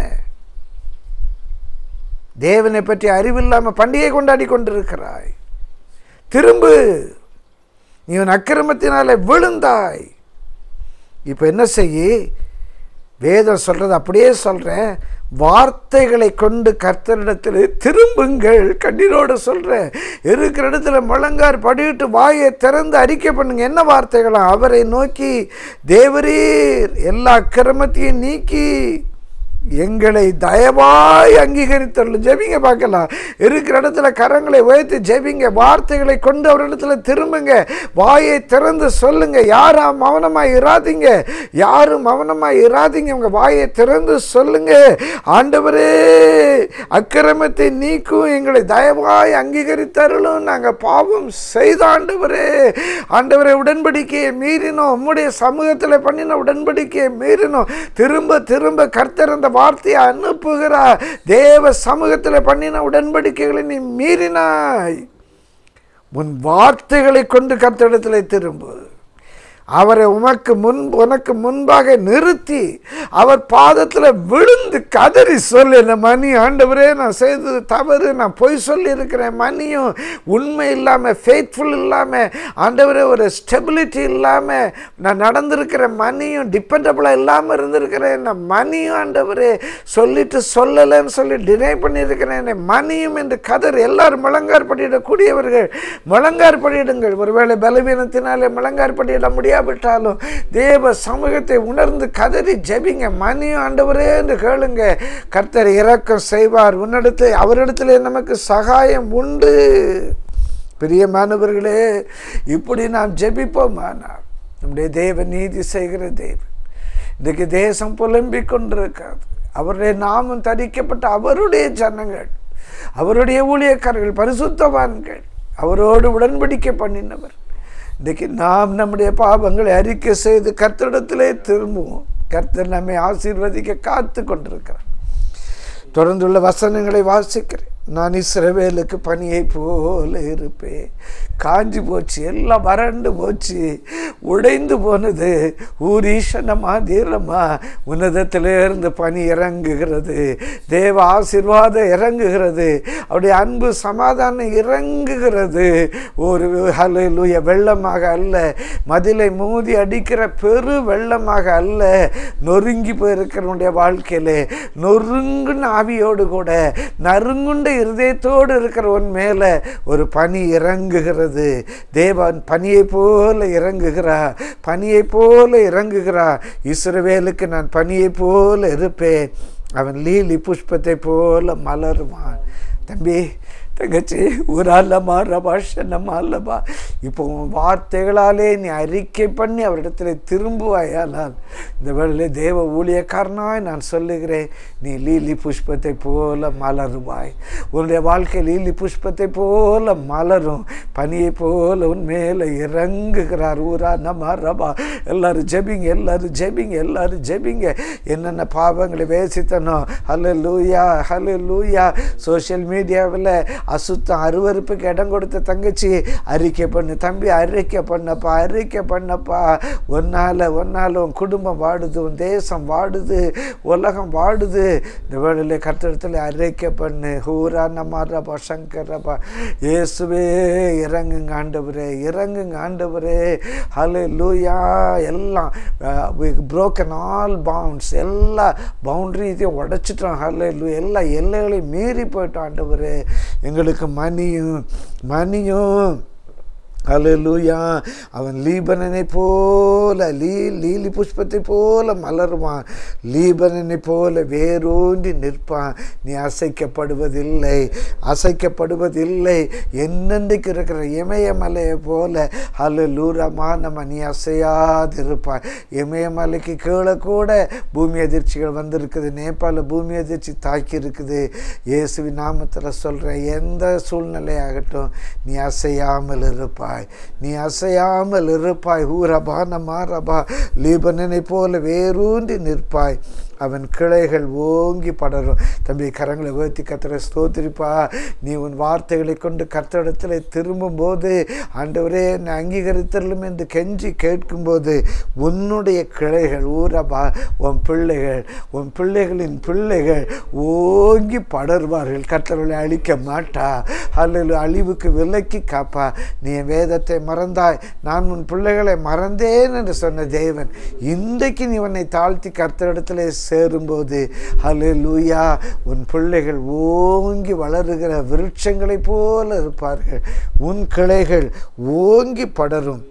தேவனை பற்றி அறிவில்லாமல் பண்டிகை கொண்டாடி கொண்டிருக்கிறாய். திரும்பு. நீ உன் அக்கிரமத்தினாலே விழுந்தாய். இப்போ என்ன செய்ய? வேதம் சொல்றது அப்படியே சொல்றேன். வார்த்தைகளை கொண்டு கர்த்தரிடத்தில் திரும்புங்கள். கண்ணீரோடு சொல்றேன். இருக்கிற இடத்துல முழங்கார் படியிட்டு வாயை திறந்து அறிக்கை பண்ணுங்க. என்ன வார்த்தைகளா? அவரை நோக்கி, தேவரீர் எல்லா அக்கிரமத்தையும் நீக்கி எங்களை தயவாய் அங்கீகரித்தருளும். ஜெபிங்க பார்க்கலாம். இருக்கிற இடத்துல கரங்களை உயர்த்தி ஜெபிங்க. வார்த்தைகளை கொண்டு அவரிடத்துல திரும்புங்க. வாயை திறந்து சொல்லுங்க. யாரும் மௌனமாய் இராதீங்க. யாரும் மௌனமாய் இராதீங்க. உங்க வாயை திறந்து சொல்லுங்க. ஆண்டவரே, அக்கிரமத்தை நீக்கும், எங்களை தயவாய் அங்கீகரித்தருளும். நாங்கள் பாவம் செய்த ஆண்டவரே, ஆண்டவரை உடன்படிக்கையை மீறினோம். உம்முடைய சமூகத்தில் பண்ணின உடன்படிக்கையை மீறினோம். திரும்ப திரும்ப கர்த்தர் அந்த வார்த்தையை அனுப்புகிறார். தேவ சமூகத்தில் பண்ணின உடன்படிக்கைகளை நீ மீறினாய். உன் வார்த்தைகளை கொண்டு கர்த்தரிடத்தில் திரும்பு. அவரை உனக்கு முன்பாக நிறுத்தி அவர் பாதத்தில் விழுந்து கதறி சொல்லு, என்ன மணி ஆண்டவரே, நான் செய்தது தவறு, நான் பொய் சொல்லி இருக்கிறேன், மணியும் உண்மை இல்லாமல், ஃபெய்த்ஃபுல் இல்லாமல், ஆண்டவரே ஒரு ஸ்டெபிலிட்டி இல்லாமல் நான் நடந்திருக்கிற, மணியும் டிபெண்டபிளாக இல்லாமல் இருந்திருக்கிறேன், நான் மணியும் ஆண்டவரே சொல்லிட்டு சொல்லலைன்னு சொல்லி டினை பண்ணியிருக்கிறேன், என்னை மணியும் என்று கதறி. எல்லாரும் முழங்கார் படியிடக்கூடியவர்கள் முழங்கார் படியிடுங்கள். ஒருவேளை பலவீனத்தினாலே முழங்கார் படியிட முடியாது விட்டாலும் தேவ சமூகத்தை உணர்ந்து கதறி ஜெபிங்க. மணியும் ஆண்டவரே என்று கேளுங்க. கர்த்தர் இரக்கம் செய்வார். உன்னிடத்தில் அவரிடத்திலே நமக்கு சகாயம் உண்டு. பிரியமானவர்களே, இப்படி நாம் ஜெபிப்போமானால் நம்முடைய தேவ நீதி செய்கிற தேவன். இன்றைக்கு தேசம் புலம்பிக் கொண்டிருக்காது. அவருடைய நாமம் தரிக்கப்பட்ட அவருடைய ஜனங்கள், அவருடைய ஊழியக்காரர்கள், பரிசுத்தவான்கள், அவரோடு உடன்படிக்கை பண்ணினவர். இன்றைக்கு நாம் நம்முடைய பாவங்களை அறிக்கை செய்து கர்த்தரிடத்திலே திரும்புவோம். கர்த்தர் நம்மை ஆசீர்வதிக்க காத்து கொண்டிருக்கிறார். தொடர்ந்துள்ள வசனங்களை வாசிக்கிறேன். நான் இஸ்ரவேலுக்கு பனியை போல இருப்பேன், காஞ்சி போச்சு, எல்லாம் வறண்டு போச்சு, உடைந்து போனது. ஊரீஷனமா தீரமா உன்னதத்திலிருந்து பனி இறங்குகிறது, தேவ ஆசீர்வாதம் இறங்குகிறது, அவருடைய அன்பு சமாதானம் இறங்குகிறது. ஒரு ஹல்லேலூயா வெள்ளமாக அல்ல, மதிலை மோதி அடிக்கிற பெரு வெள்ளமாக அல்ல, நொறுங்கி போயிருக்கிறவனுடைய வாழ்க்கையிலே நொறுங்குன ஆவியோடு கூட நறுங்குண்ட இருதயத்தோடு இருக்கிறவன் மேலே ஒரு பனி இறங்குகிறது. தேவன் பனியை போல இறங்குகிறார், பனியை போல இறங்குகிறார். இஸ்ரவேலுக்கு நான் பனியை போல இருப்பேன், அவன் லீலி புஷ்பத்தை போல மலருவான். தம்பி தங்கச்சி, ஒரு அல்லமா ரபாஷனமா அல்லவா, இப்போ உன் வார்த்தைகளாலே நீ அறிக்கை பண்ணி அவரிடத்தில் திரும்புவாயானால் இந்த வேளையில் தேவ ஊழியக்காரனாய் நான் சொல்லுகிறேன், நீ லீலி புஷ்பத்தை போல மலருவாய். உன்னுடைய வாழ்க்கை லீலி புஷ்பத்தை போல மலரும், பனியை போல உன் மேலே இறங்குகிறார். ஊரா நம்ம ரபா. எல்லாரும் ஜெபிங்க, எல்லாரும் ஜெபிங்க, எல்லாரும் ஜெபிங்க. என்னென்ன பாவங்களை வேசித்தனோ, ஹல்லேலூயா ஹல்லேலூயா. சோஷியல் மீடியாவில் அசுத்தம் அருவருப்புக்கு இடம் கொடுத்த தங்கச்சி, அறிக்கை பண்ணு தம்பி, அறிக்கை பண்ணப்பா, அறிக்கை பண்ணப்பா. ஒன்னால உன் குடும்பம் வாடுது, உன் தேசம் வாடுது, உலகம் வாடுது. இந்த வேளையில் கர்த்தரிடத்தில் அறிக்கை பண்ணு. ஹூரா நம்மா சங்கரப்பா. இயேசுவே இறங்குங்க ஆண்டவரே, இறங்குங்க ஆண்டவரே. ஹல்லேலூயா. எல்லாம் broken all bounds, எல்லா பவுண்டரிஸையும் உடைச்சிட்டோம். ஹல்லேலூயா. எல்லா எல்லைகளையும் மீறி போயிட்டோம் ஆண்டவரே. எங்களுக்கு மணியும் ஹல்லேலூயா. அவன் லீபனனை போல லீலி புஷ்பத்தை போல மலருவான், லீபனனை போல வேரூன்றி நிற்பான். நீ அசைக்கப்படுவதில்லை, அசைக்கப்படுவதில்லை. என்னென்றைக்கு இருக்கிற இமயமலையை போல ஹல்லேலூயா நம்ம நீ அசையாதிருப்பாய். இமயமலைக்கு கீழே கூட பூமி அதிர்ச்சிகள் வந்திருக்குது, நேபாள பூமி அதிர்ச்சி தாக்கி இருக்குது. இயேசுவின் நாமத்தில் சொல்கிறேன், எந்த சூழ்நிலையாகட்டும் நீ அசையாமல் இருப்பாய், நீ அசையாமல் இருப்பாய். ஊரபா நமாரபா. லீபனனை போல வேரூன்றி நிற்பாய், அவன் கிளைகள் ஓங்கி படரும். தம்பி கரங்களை உயர்த்தி கர்த்தரை ஸ்தோத்திரிப்பா. நீ உன் வார்த்தைகளை கொண்டு கர்த்தரிடத்தில் திரும்பும்போது, ஆண்டவரே என்னை அங்கீகரித்தரலும் என்று கெஞ்சி கேட்கும்போது, உன்னுடைய கிளைகள் ஊரபா, உன் பிள்ளைகளின் பிள்ளைகள் ஓங்கி படர்வார்கள். கர்த்தர்களை அழிக்க மாட்டா, அல்லது அழிவுக்கு விலக்கி காப்பா. நீ வேதத்தை மறந்தாய், நான் உன் பிள்ளைகளை மறந்தேன் என்று சொன்ன தேவன், இன்றைக்கு நீ உன்னை தாழ்த்தி கர்த்தரிடத்தில் சேரும்போது ஹல்லேலூயா, உன் பிள்ளைகள் ஓங்கி வளருகிற விருட்சங்களைப் போல இருப்பார்கள். உன் கிளைகள் ஓங்கி படரும்.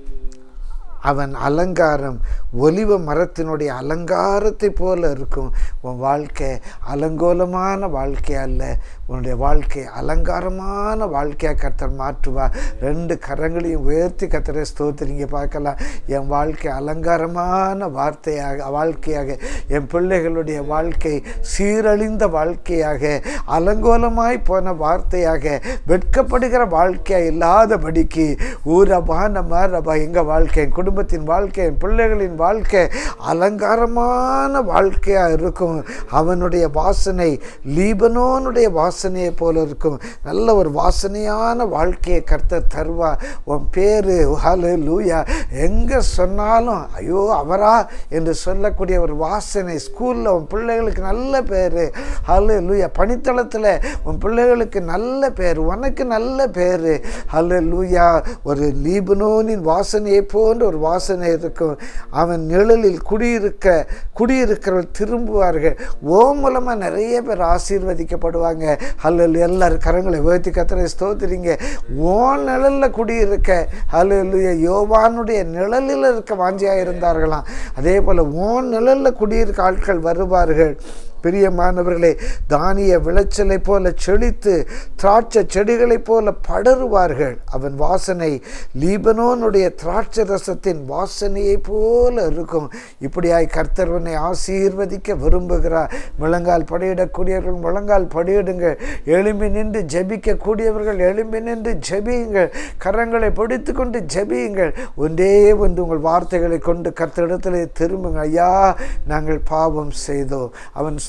அவன் அலங்காரம் ஒலிவ மரத்தினுடைய அலங்காரத்தை போல இருக்கும். உன் வாழ்க்கை அலங்கோலமான வாழ்க்கை அல்ல, உன்னுடைய வாழ்க்கை அலங்காரமான வாழ்க்கையாக கர்த்தர் மாற்றுவார். ரெண்டு கரங்களையும் உயர்த்தி கர்த்தரை ஸ்தோத்திரிங்க பார்க்கலாம். என் வாழ்க்கை அலங்காரமான வாழ்க்கையாக, என் பிள்ளைகளுடைய வாழ்க்கை சீரழிந்த வாழ்க்கையாக, அலங்கோலமாய் போன வார்த்தையாக, வெட்கப்படுகிற வாழ்க்கையாக இல்லாதபடிக்கு ஊரபா நம்ம ரபா. எங்கள் வாழ்க்கை, என் குடும்பத்தின் வாழ்க்கை, என் பிள்ளைகளின் வாழ்க்கை அலங்காரமான வாழ்க்கையாக இருக்கும். அவனுடைய வாசனை லீபனோனுடைய வாசனையை போல இருக்கும். நல்ல ஒரு வாசனையான வாழ்க்கையை கர்த்தர் தருவா. உன் பேரு ஹல்லேலூயா எங்கே சொன்னாலும் ஐயோ அவரா என்று சொல்லக்கூடிய ஒரு வாசனை. ஸ்கூலில் உன் பிள்ளைகளுக்கு நல்ல பேர், ஹல்லேலூயா. பணித்தளத்தில் உன் பிள்ளைகளுக்கு நல்ல பேர், உனக்கு நல்ல பேர், ஹல்லேலூயா. ஒரு லீபனோனின் வாசனையை போன்ற ஒரு வாசனை இருக்கும். அவன் நிழலில் குடியிருக்கிறவர்கள் திரும்புவார்கள். ஓ மூலமாக நிறைய பேர் ஆசீர்வதிக்கப்படுவாங்க. ஹல்லேலூயா. எல்லாரும் கரங்களை உயர்த்தி கர்த்தரை ஸ்தோத்திரிங்க. ஓ நிழலில் குடியிருக்க ஹல்லேலூயா. யோவானுடைய நிழலில் இருக்க வாஞ்சியாக இருந்தார்களாம். அதே போல் ஓ நிழலில் குடியிருக்க ஆட்கள் வருவார்கள். பிரியமானவர்களே, தானிய விளைச்சலை போல செழித்து திராட்சை செடிகளைப் போல படருவார்கள். அவன் வாசனை லீபனோனுடைய திராட்சை ரசத்தின் வாசனையை போல இருக்கும். இப்படியாய் கர்த்தர்வனை ஆசீர்வதிக்க விரும்புகிறார். முழங்கால் படியிடக்கூடியவர்கள் முழங்கால் படியிடுங்கள். எழும்பி நின்று ஜெபிக்கக்கூடியவர்கள் எழும்பி நின்று ஜெபியுங்கள். கரங்களை பிடித்து கொண்டு ஜெபியுங்கள். ஒன்றே ஒன்று உங்கள் வார்த்தைகளை கொண்டு கர்த்தரிடத்தில் திரும்புங்கள். ஐயா, நாங்கள் பாவம் செய்தோம். அவன்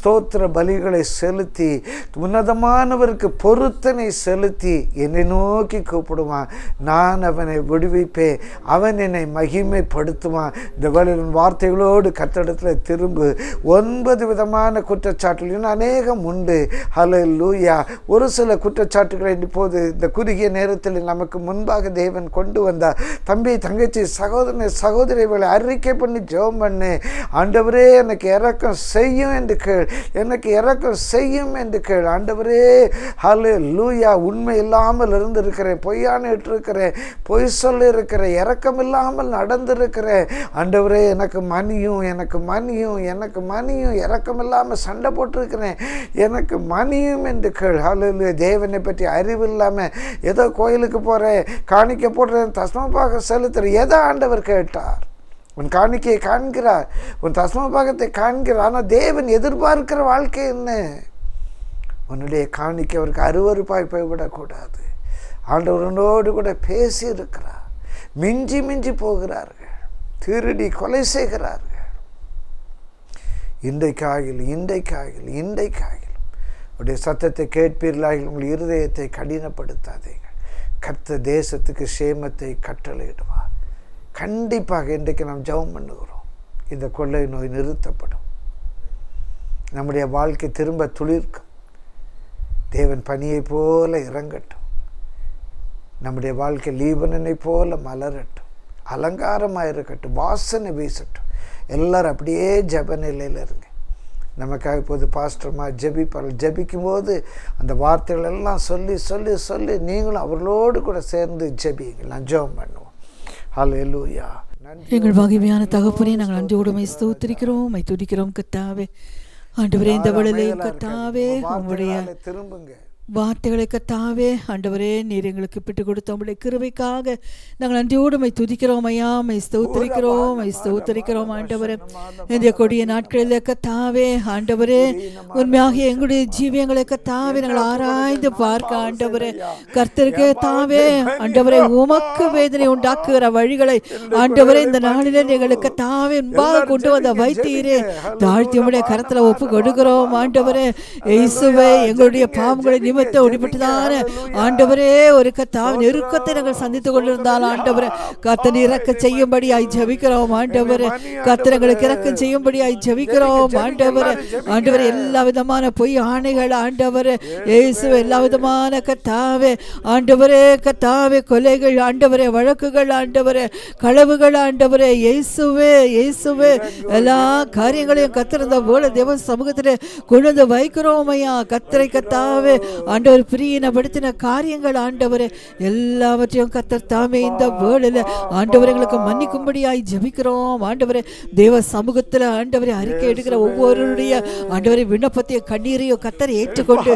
ஸ்தோத்திர பலிகளை செலுத்தி உன்னதமானவருக்கு பொருத்தனை செலுத்தி என்னை நோக்கி கூப்பிடுவான். நான் அவனை விடுவிப்பேன், அவன் என்னை மகிமைப்படுத்துவான். இந்த வேளையின் வார்த்தைகளோடு கர்த்தரிடத்தில் திரும்பு. 9 விதமான குற்றச்சாட்டுகள் இன்னும் அநேகம் உண்டு. ஹல்லேலூயா. ஒரு சில குற்றச்சாட்டுகளை இப்போது இந்த குறுகிய நேரத்தில் நமக்கு முன்பாக தேவன் கொண்டு வந்தார். தம்பி, தங்கச்சி, சகோதரனை, சகோதரிகளை அறிக்கை பண்ணி ஜெபம் பண்ணு. ஆண்டவரே எனக்கு இரக்கம் செய்யும் என்று கேள், எனக்கு இரக்கம் செய்யும் என்று கேள். ஆண்டவரே ஹல்லேலூயா, உண்மை இல்லாமல் இருந்திருக்கிறேன், பொய்யானிட்டு இருக்கிறேன், பொய் சொல்லி இருக்கிறேன், இரக்கம் இல்லாமல் நடந்திருக்கிறேன். ஆண்டவரே எனக்கு மன்னியும், எனக்கு மன்னியும், எனக்கு மன்னியும், இரக்கம் இல்லாமல் சண்டை போட்டிருக்கிறேன், எனக்கு மன்னியும் என்று கேள். ஹல்லேலூயா. தேவனை பற்றி அறிவு இல்லாமல் ஏதோ கோயிலுக்கு போகிறேன், காணிக்க போடுறேன், தஸ்மபாக செலுத்துறேன், எதை ஆண்டவர் கேட்டார்? உன் காணிக்கையை காண்கிறார், உன் தஸ்மபாகத்தை காண்கிறார். ஆனால் தேவன் எதிர்பார்க்கிற வாழ்க்கை என்ன? உன்னுடைய காணிக்கை அவருக்கு அருவருப்பாய் போய்விடக்கூடாது. ஆண்டவரனோடு கூட பேசி இருக்கிறார். மிஞ்சி மிஞ்சி போகிறார்கள், திருடி கொலை செய்கிறார்கள். இன்றைக்காகிலும் உடைய சத்தத்தை கேட்பீர்களாக உங்கள் இருதயத்தை கடினப்படுத்தாதீர்கள். கர்த்தர் தேசத்துக்கு சேமத்தை கட்டளையிடுவார். கண்டிப்பாக இன்றைக்கு நாம் ஜெபம் பண்ணுகிறோம். இந்த கொள்ளை நோய் நிறுத்தப்படும், நம்முடைய வாழ்க்கை திரும்ப துளிர்க்கும், தேவன் பனியை போல இறங்கட்டும், நம்முடைய வாழ்க்கை லீபனனை போல மலரட்டும், அலங்காரமாக இருக்கட்டும், வாசனை வீசட்டும். எல்லாரும் அப்படியே ஜெப நிலையில் இருங்க. நமக்காக இப்போது பாஸ்டர்மா ஜெபிப்பார்கள். ஜெபிக்கும் போது அந்த வார்த்தைகள் எல்லாம் சொல்லி சொல்லி சொல்லி நீங்களும் அவர்களோடு கூட சேர்ந்து ஜெபிங்க. நான் ஜெபம் பண்ணுவோம். ஹல்லேலூயா. எங்கள் மகிமையான தகப்பனே, நாங்கள் நன்றியோடு ஸ்தோத்திரிக்கிறோம், துதிக்கிறோம் கர்த்தாவே. ஆண்டவரே, இந்த வேளையிலே கர்த்தாவே உம்முடைய திரும்புங்க வார்த்தைகளை கர்த்தாவே, ஆண்டவரே நீர் எங்களுக்கு பெற்றுக் கொடுத்த உம்முடைய கிருபைக்காக நாங்கள் நன்றியோடு துதிக்கிறோம் ஐயா, ஸ்தோத்திரிக்கிறோம் ஆண்டவரே. இந்த கொடிய நாட்களில் கர்த்தாவே ஆண்டவரே, உண்மையாக எங்களுடைய ஜீவியங்களை கர்த்தாவே நாங்கள் ஆராய்ந்து பார்க்க ஆண்டவரே, கர்த்தருக்கு தாவே ஆண்டவரே உமக்கு வேதனை உண்டாக்குகிற வழிகளை ஆண்டவரே இந்த நாளிலே எங்களுக்கு தாவே முன்பாக கொண்டு வந்த வைத்தீரே, தாழ்த்தி உம்முடைய கரத்தில் ஒப்பு கொடுக்கிறோம் ஆண்டவரே. இயேசுவே, எங்களுடைய பாவங்களை நிமித்த ஒடிபட்டுதான ஆண்டவரே ஒரு கர்த்தாவின் நெருக்கத்தை நாங்கள் சந்தித்துக் கொண்டிருந்தால் ஆண்டவரே, கர்த்தர் இறக்க செய்யும்படியாய் ஜெபிக்கிறோம் ஆண்டவரே. கர்த்தர் எங்களுக்கு இறக்கம் செய்யும்படியாய் ஜெபிக்கிறோம் ஆண்டவரே. ஆண்டவரே, எல்லா விதமான பொய் ஆணைகள் ஆண்டவரே இயேசுவே, எல்லா விதமான கர்த்தாவே ஆண்டவரே கர்த்தாவே கொலைகள் ஆண்டவரே, வழக்குகள் ஆண்டவரே, களவுகள் ஆண்டவரே இயேசுவே, எல்லா காரியங்களையும் கர்த்தர் இந்த போல தேவ சமூகத்தில் கொண்டு வந்து வைக்கிறோம் ஐயா. கர்த்தரை கர்த்தாவே ஆண்டவர் பிரியப்படுத்தின காரியங்கள் ஆண்டவரே எல்லாவற்றையும் கர்த்தர் தாமே இந்த வேளையில ஆண்டவர் எங்களுக்கு மன்னிக்கும்படியாய் ஜெபிக்கிறோம் ஆண்டவரே. தேவ சமூகத்தில் ஆண்டவரை அறிக்கை எடுக்கிற ஒவ்வொருடைய ஆண்டவரை விண்ணப்பத்தையும் கண்ணீரையும் கர்த்தர் ஏற்றுக்கொண்டு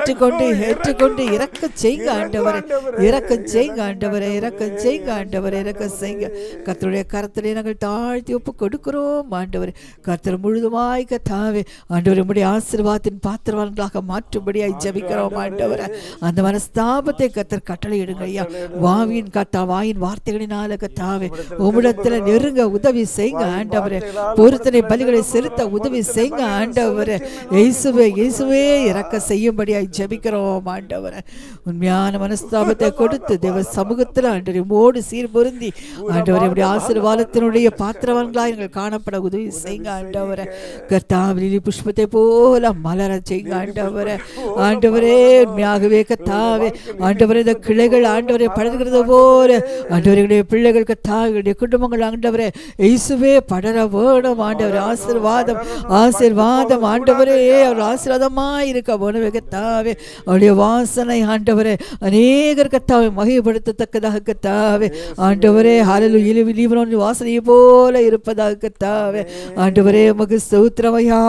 இறக்க செய்யுங்க ஆண்டவரே, இறக்கம் செய்யுங்க ஆண்டவரே, இறக்கம் செய்யுங்க ஆண்டவரே, இறக்கம் செய்யுங்க. கர்த்தருடைய கரத்திலே நாங்கள் தாழ்த்தி ஒப்பு கொடுக்கிறோம் ஆண்டவரே. கர்த்தர் முழுதுமாய் கர்த்தாவே ஆண்டவரே உம்முடைய ஆசீர்வாதத்தின் பாத்திரவான்களாக மாற்றும்படியாய் ஜெபிக்கிறோம் ஆண்டவரே. அந்த மனஸ்தாபத்தை கர்த்தர் கட்டளையிடுங்க ஐயா. வாயின் வார்த்தைகளினால கர்த்தாவே உம்மிடத்தில் நெருங்க உதவி செய்யுங்க ஆண்டவரே. பொருத்தனை பலிகளை செலுத்த உதவி செய்யுங்க ஆண்டவரே. இயேசுவே இறக்க செய்யும்படியாய் ஜெபிக்கிறோம் ஆண்டவரே. உண்மையான மனஸ்தாபத்தை கொடுத்து தேவ சமூகத்தில் ஆண்டவரே உம்மோடு சீர் பொருந்தி ஆண்டவரே உம்முடைய ஆசீர்வாதத்தினுடைய பாத்திரவான்களாய் எங்கள் காணப்பட உதவி செய்யுங்க ஆண்டவரே. கர்த்தாவே புஷ்பத்தை போல மலர செய்யுங்க ஆண்டவரே. ஆண்டவரே உண்மையாகவே கர்த்தாவே ஆண்டவரே இந்த கிளைகள் ஆண்டவரே படர்கிறது போல ஆண்டவரே பிள்ளைகள் கர்த்தாவே குடும்பங்கள் ஆண்டவரே இயேசுவே படர வேணும் ஆண்டவரே. ஆசீர்வாதம் ஆண்டவரே அவர் ஆசீர்வாதமாய் இருக்க வேணும் கர்த்தாவே. அவருடைய வாசனை ஆண்டவரே அநேகர் கர்த்தாவை மகிமைப்படுத்தத்தக்கதாக கர்த்தாவே ஆண்டவரே ஹல்லேலூயா லீபனோன் வாசனையை போல இருப்பதாக கர்த்தாவே ஆண்டவரே உமக்கு ஸ்தோத்திரம் ஐயா.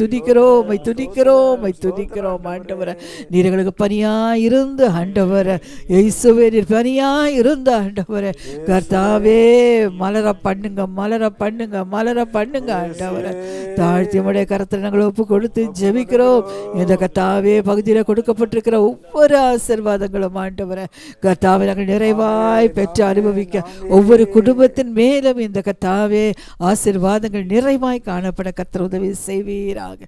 துதிக்கிறோம் ஆண்டவரே. நீர் எங்களுக்கு பனியாய் இருந்து ஆண்டவரே இயேசுவே, நீர் பனியாய் இருந்த ஆண்டவரே கர்த்தாவே மலர பண்ணுங்க ஆண்டவரே. தாழ்த்தி உம்முடைய கரத்தில் நாங்கள் ஒப்பு கொடுத்து ஜெபிக்கிறோம். இந்த கர்த்தாவே பகுதியில் கொடுக்கப்பட்டிருக்கிற ஒவ்வொரு ஆசீர்வாதங்களும் ஆண்டவரே கர்த்தாவே நாங்கள் நிறைவாய் பெற்று அனுபவிக்க ஒவ்வொரு குடும்பத்தின் மேலும் இந்த கர்த்தாவே ஆசீர்வாதங்கள் நிறைவாய் காணப்பட கர்த்தர் உதவி செய்வீராக.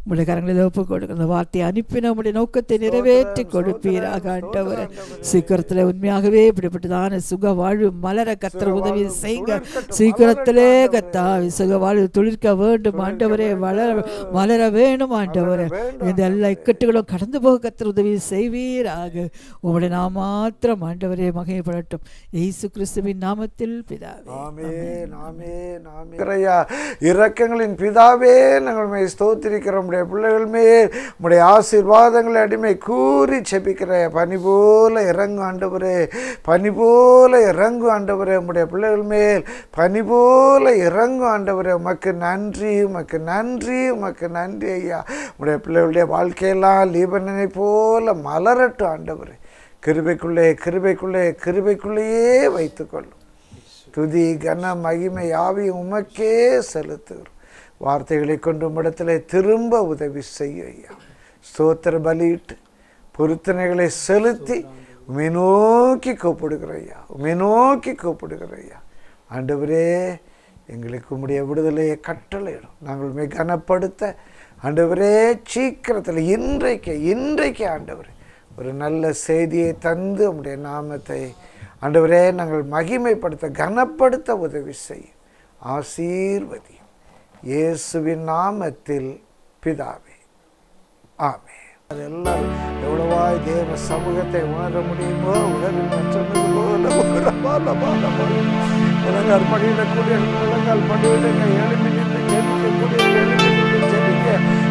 உங்களுடைய கரங்களில் ஒப்பு கொடுக்கிற அந்த வார்த்தையை அனுப்பி நம்முடைய நோக்கத்தை நிறைவேற்றி கொடுப்பீராக ஆண்டவரே. சீக்கிரத்தில் உண்மையாகவே இப்படிப்பட்டதான சுக வாழ்வு மலர கர்த்தர் உதவி செய்யுங்க. சீக்கிரத்திலே கர்த்தாவே சுக வாழ்வு துளிர்க்க வேண்டும் ஆண்டவரே. மலர வேணும் ஆண்டவரே. இந்த எல்லா இக்கட்டுகளும் கடந்து போக கர்த்தர் உதவி செய்வீராக. உங்களுடைய நாம் மாத்திரம் ஆண்டவரே மகிமைப்படட்டும். இயேசு கிறிஸ்துவின் நாமத்தில் பிதாவே. ஆமென் ஆமென் ஆமென். இரக்கங்களின் பிதாவே, நாங்கள் ஸ்தோத்திரிக்கிறோம். உடைய பிள்ளைகள் மேல் உடைய ஆசீர்வாதங்களை அடிமை கூறி செபிக்கிற பனி போல இறங்கு ஆண்டவரே. பனி போல இறங்கு ஆண்டவரே. உடைய பிள்ளைகள் மேல் பனி போல இறங்கு ஆண்டவரே. உமக்கு நன்றி, உமக்கு நன்றி, உமக்கு நன்றி ஐயா. உடைய பிள்ளைகளுடைய வாழ்க்கையெல்லாம் லீபனனை போல மலரட்டும் ஆண்டவரே. கிருபைக்குள்ளே கிருபைக்குள்ளே கிருபைக்குள்ளேயே வைத்துக்கொள்ளும். துதி கன மகிமை யாவையும் உமக்கே செலுத்துகிறோம். வார்த்தைகளை கொண்டு உம்மிடத்திலே திரும்ப உதவி செய்ய ஐயா. ஸ்தோத்திர பலியிட்டு பொருத்தனைகளை செலுத்தி உம்மை நோக்கி கூப்பிடுகிற ஐயா. உம்மை நோக்கி கூப்பிடுகிற ஐயா. ஆண்டவரே, எங்களுக்கு உம்முடைய விடுதலையை கட்டளையிடும். நாங்கள் உம்மை கனப்படுத்த ஆண்டவரே சீக்கிரத்தில் இன்றைக்கு ஆண்டவரே ஒரு நல்ல செய்தியை தந்து உம்முடைய நாமத்தை ஆண்டவரே நாங்கள் மகிமைப்படுத்த கனப்படுத்த உதவி செய்யும். ஆசீர்வதியும். இயேசுவின் நாமத்தில் பிதாவே, ஆமென். அதெல்லாம் எவ்வளவாய் தேவ சமூகத்தை உணர முடியுமோ உணர்வு முழங்கால் படியிடக்கூடிய முழங்கால் படிவிடுங்க. எழுப்பி நின்று கேட்கக்கூடிய எழுப்பி நின்று ஜெபிக்க.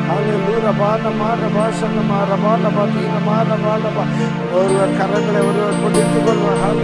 ஒருவர் கரங்களை ஒருவர் பிடித்துக் கொள்வார்.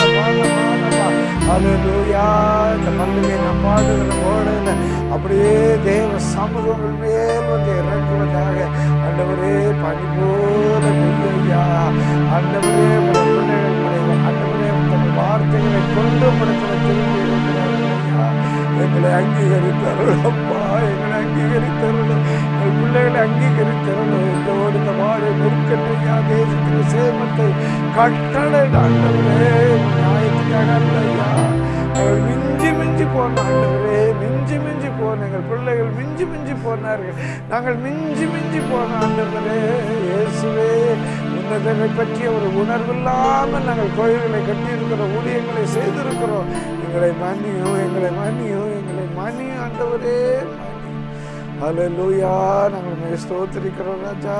இந்த மல்லிகை நாம் பாடுகிற ஓடையில் அப்படியே தேவ சமூகங்கள் மேல் வந்து இறங்குவதாக. ஆண்டவரே, பனி போல ஐயா. ஆண்டவரே, ஆண்டவரே தங்கள் வார்த்தைகளை கொண்டு படத்தில் திரும்பி இருக்கிறார்கள் ஐயா. எங்களை அங்கீகரித்தருள் அப்பா, எங்களை அங்கீகரித்தருள். எங்கள் பிள்ளைகளை அங்கீகரித்தருள். இதோடு இந்த வாழை நெருக்கட்டையா தேசத்துக்கு சேமத்தை கட்டளை ஆண்டவரே. நியாயத்துக்காக அல்ல ஐயா. நாங்கள் மிஞ்சி போன ஆண்டவரே, மிஞ்சி போன எங்கள் பிள்ளைகள் மிஞ்சி போனார்கள். நாங்கள் மிஞ்சி போன ஆண்டவரே. இயேசுவே, உன்னதனை பற்றிய ஒரு உணர்வில்லாமல் நாங்கள் கோயில்களை கட்டியிருக்கிற ஊழியங்களை செய்திருக்கிறோம். எங்களை மன்னியும் ஆண்டவரே. ஹல்லேலூயா. நாங்கள் ஸ்தோத்திரிக்கிறோம் ராஜா.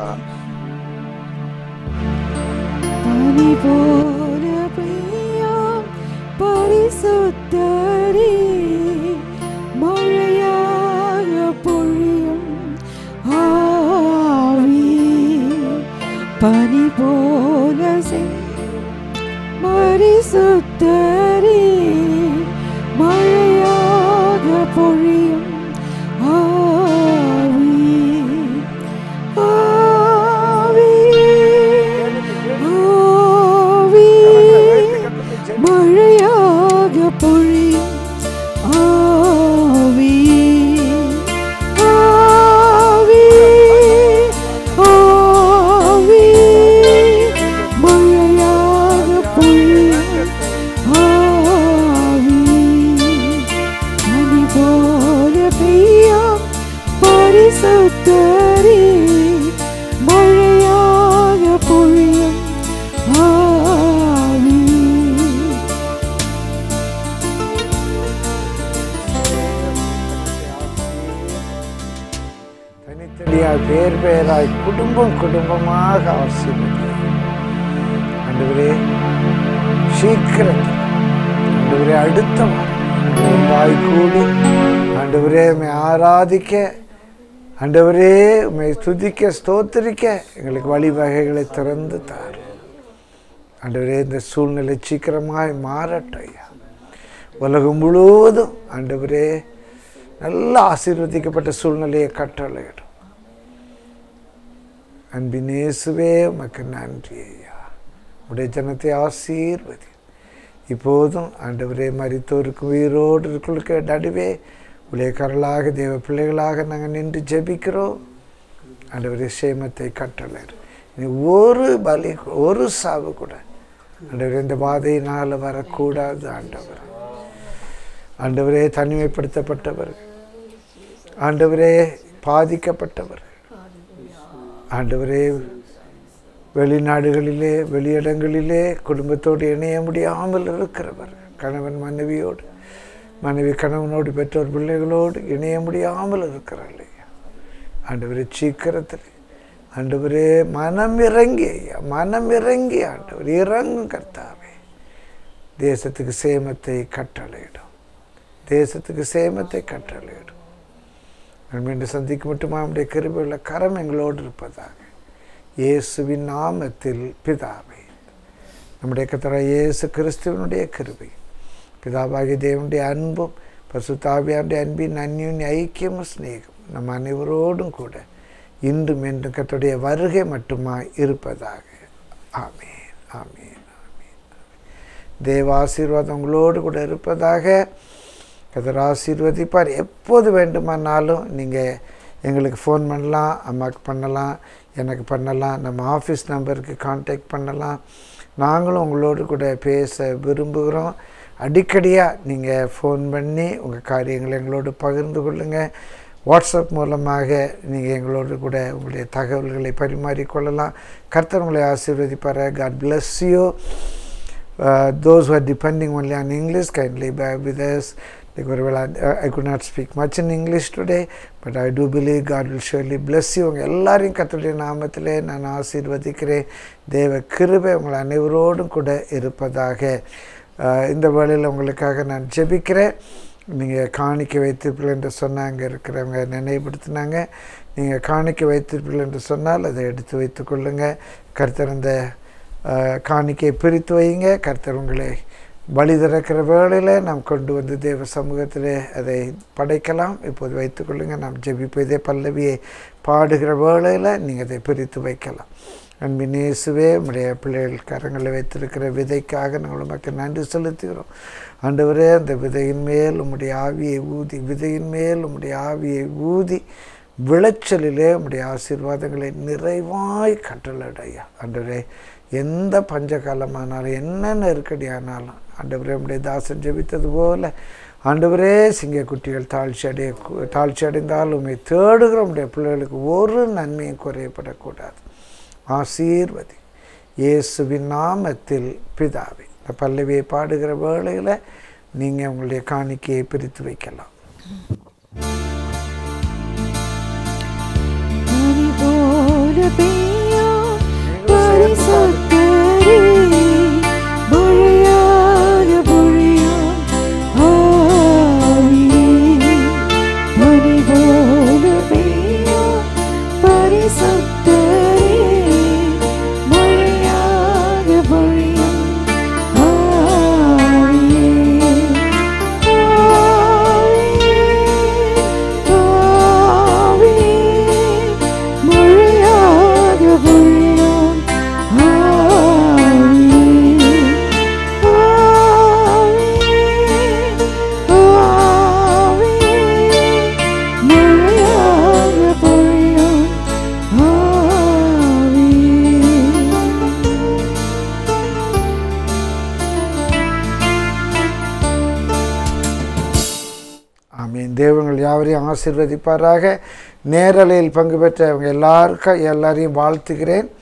பனி போல பெய்யும் பரிசுத்தரே, மழையாக பொழியும் ஆவி. பனி போல பரிசுத்தரே, மழையாக பொழியும் ஆவி. ஆவி ஆவி மழையாக பொழியும் ஆவி. ஆவி ஆவி மழையாக பொழியும் ஆவி. பனி போல பெய்யும் பரிசுத்தரே, மழையாக பொழியும் ஆவி. தனித்தனியாய் பேர் பேராய் குடும்பமாக ஆசீர்வதியும் ஆண்டவரே. சீக்கிரத்தில் ஆண்டவரே அடுத்த வாரம் கூடி ஆண்டவரே உம்மை ஆராதிக்க, ஆண்டவரே உம்மை துதிக்க ஸ்தோத்திரிக்க எங்களுக்கு வழிவகைகளை திறந்து தார் ஆண்டவரே. இந்த சூழ்நிலை சீக்கிரமாய் மாறட்டும் ஐயா. உலகம் முழுவதும் ஆண்டவரே நல்ல ஆசீர்வதிக்கப்பட்ட சூழ்நிலையை கட்டளையிடும். அன்பின் இயேசுவே, உமக்கு நன்றி ஐயா. உடைய ஜனத்தை ஆசீர்வதி. இப்போதும் ஆண்டவரே மரித்தோருக்கு உயிரோடு இருக்கிற நடுவே ஊழியக்காரர்களாக தேவ பிள்ளைகளாக நாங்கள் நின்று ஜெபிக்கிறோம். ஆண்டவரே சேமத்தை கட்டளையிடும். இனி ஒரு பலி ஒரு சாவு கூட ஆண்டவரே இந்த பாதையினால் வரக்கூடாது. ஆண்டவரே தனிமைப்படுத்தப்பட்டவர்கள், ஆண்டவரே பாதிக்கப்பட்டவர்கள் ஆண்டவரே, வெளிநாடுகளிலே வெளியிடங்களிலே குடும்பத்தோடு இணைய முடியாமல் இருக்கிறவர், கணவன் மனைவியோடு, மனைவி கணவனோடு, பெற்றோர் பிள்ளைகளோடு இணைய முடியாமல் இருக்கிறார்கள். ஆண்டவரே, சீக்கிரத்தில் ஆண்டவரே மனம் இறங்கி ஆண்டவர் இறங்கும் கர்த்தாவே. தேசத்துக்கு சேமத்தை கட்டளையிடும், தேசத்துக்கு சேமத்தை கட்டளையிடும். மீண்டும் சந்திக்க மட்டுமா நம்முடைய கிருபையுள்ள கரம் எங்களோடு இருப்பதாக இயேசுவின் நாமத்தில் பிதாவே. நம்முடைய கர்த்தராகிய இயேசு கிறிஸ்துவினுடைய கிருபை, பிதாவாகிய தேவனுடைய அன்பும் பரிசுத்த ஆவியானுடைய அன்பின் அந்யோன்ய ஐக்கியமும் சிநேகம் நம் அனைவரோடும் கூட இன்றும் என்றும் கர்த்தருடைய வருகை மட்டுமா இருப்பதாக. ஆமென், ஆமென், ஆமென். தேவ ஆசீர்வாதம் உங்களோடு கூட இருப்பதாக. கர்த்தர் ஆசீர்வதிப்பார். எப்போது வேண்டுமானாலும் நீங்கள் எங்களுக்கு ஃபோன் பண்ணலாம், அம்மாவுக்கு பண்ணலாம், எனக்கு பண்ணலாம், நம்ம ஆஃபீஸ் நம்பருக்கு கான்டாக்ட் பண்ணலாம். நாங்களும் உங்களோடு கூட பேச விரும்புகிறோம். அடிக்கடியாக நீங்கள் ஃபோன் பண்ணி உங்கள் காரியங்களை எங்களோடு பகிர்ந்து கொள்ளுங்கள். வாட்ஸ்அப் மூலமாக நீங்கள் எங்களோடு கூட உங்களுடைய தகவல்களை பரிமாறிக்கொள்ளலாம். கர்த்தர் உங்களை ஆசீர்வதிப்பார். God bless you. Those who are depending only on English, kindly bear with us. I could not speak much in English today, but I do believe God will surely bless you. உங்கள் எல்லாரையும் கர்த்தருடைய நாமத்திலே நான் ஆசீர்வதிக்கிறேன். தேவ கிருபை உங்கள் அனைவரோடும் கூட இருப்பதாக. இந்த வேளையில் உங்களுக்காக நான் ஜெபிக்கிறேன். நீங்கள் காணிக்க வைத்திருப்பீர்கள் என்று சொன்னால் அங்கே இருக்கிறவங்க நினைவுபடுத்தினாங்க. நீங்கள் காணிக்க வைத்திருப்பீர்கள் என்று சொன்னால் அதை எடுத்து வைத்து கொள்ளுங்கள். கர்த்தர் அந்த காணிக்கையை பிரித்து வைங்க. கர்த்தர் உங்களை பலி திறக்கிற வேளையில் நாம் கொண்டு வந்து தேவ சமூகத்தில் அதை படைக்கலாம். இப்போது வைத்துக்கொள்ளுங்கள். நாம் ஜெபிப்பதே பல்லவியை பாடுகிற வேளையில் நீங்கள் அதை பிரித்து வைக்கலாம். அன்பின் இயேசுவே, உம்முடைய பிள்ளைகள் கரங்களை வைத்திருக்கிற விதைக்காக நாங்கள் உமக்கு நன்றி செலுத்துகிறோம். ஆண்டவரே, அந்த விதையின் மேல் உம்முடைய ஆவியை ஊதி, விதையின் மேல் உம்முடைய ஆவியை ஊதி விளைச்சலிலே உம்முடைய ஆசீர்வாதங்களை நிறைவாய் கட்டளையா. ஆண்டவரே, எந்த பஞ்சகாலமானாலும் என்ன நெருக்கடி ஆனாலும் ஆண்டவரே, உம்முடைய தாசன் ஜெபித்தது போல ஆண்டவரே, சிங்கக்குட்டிகள் தாழ்ச்சி அடைந்தால் உம்மை தேடுகிற உம்முடைய பிள்ளைகளுக்கு ஒரு நன்மையும் குறையப்படக்கூடாது. ஆசீர்வதி இயேசுவின் நாமத்தில் பிதாவே. இந்த பல்லவியை பாடுகிற வேளையில் நீங்கள் உங்களுடைய காணிக்கையை பிரித்து வைக்கலாம். தேவங்கள் யாவரையும் ஆசீர்வதிப்பாராக. நேரலையில் பங்கு பெற்ற அவங்க எல்லாரையும் வாழ்த்துகிறேன்.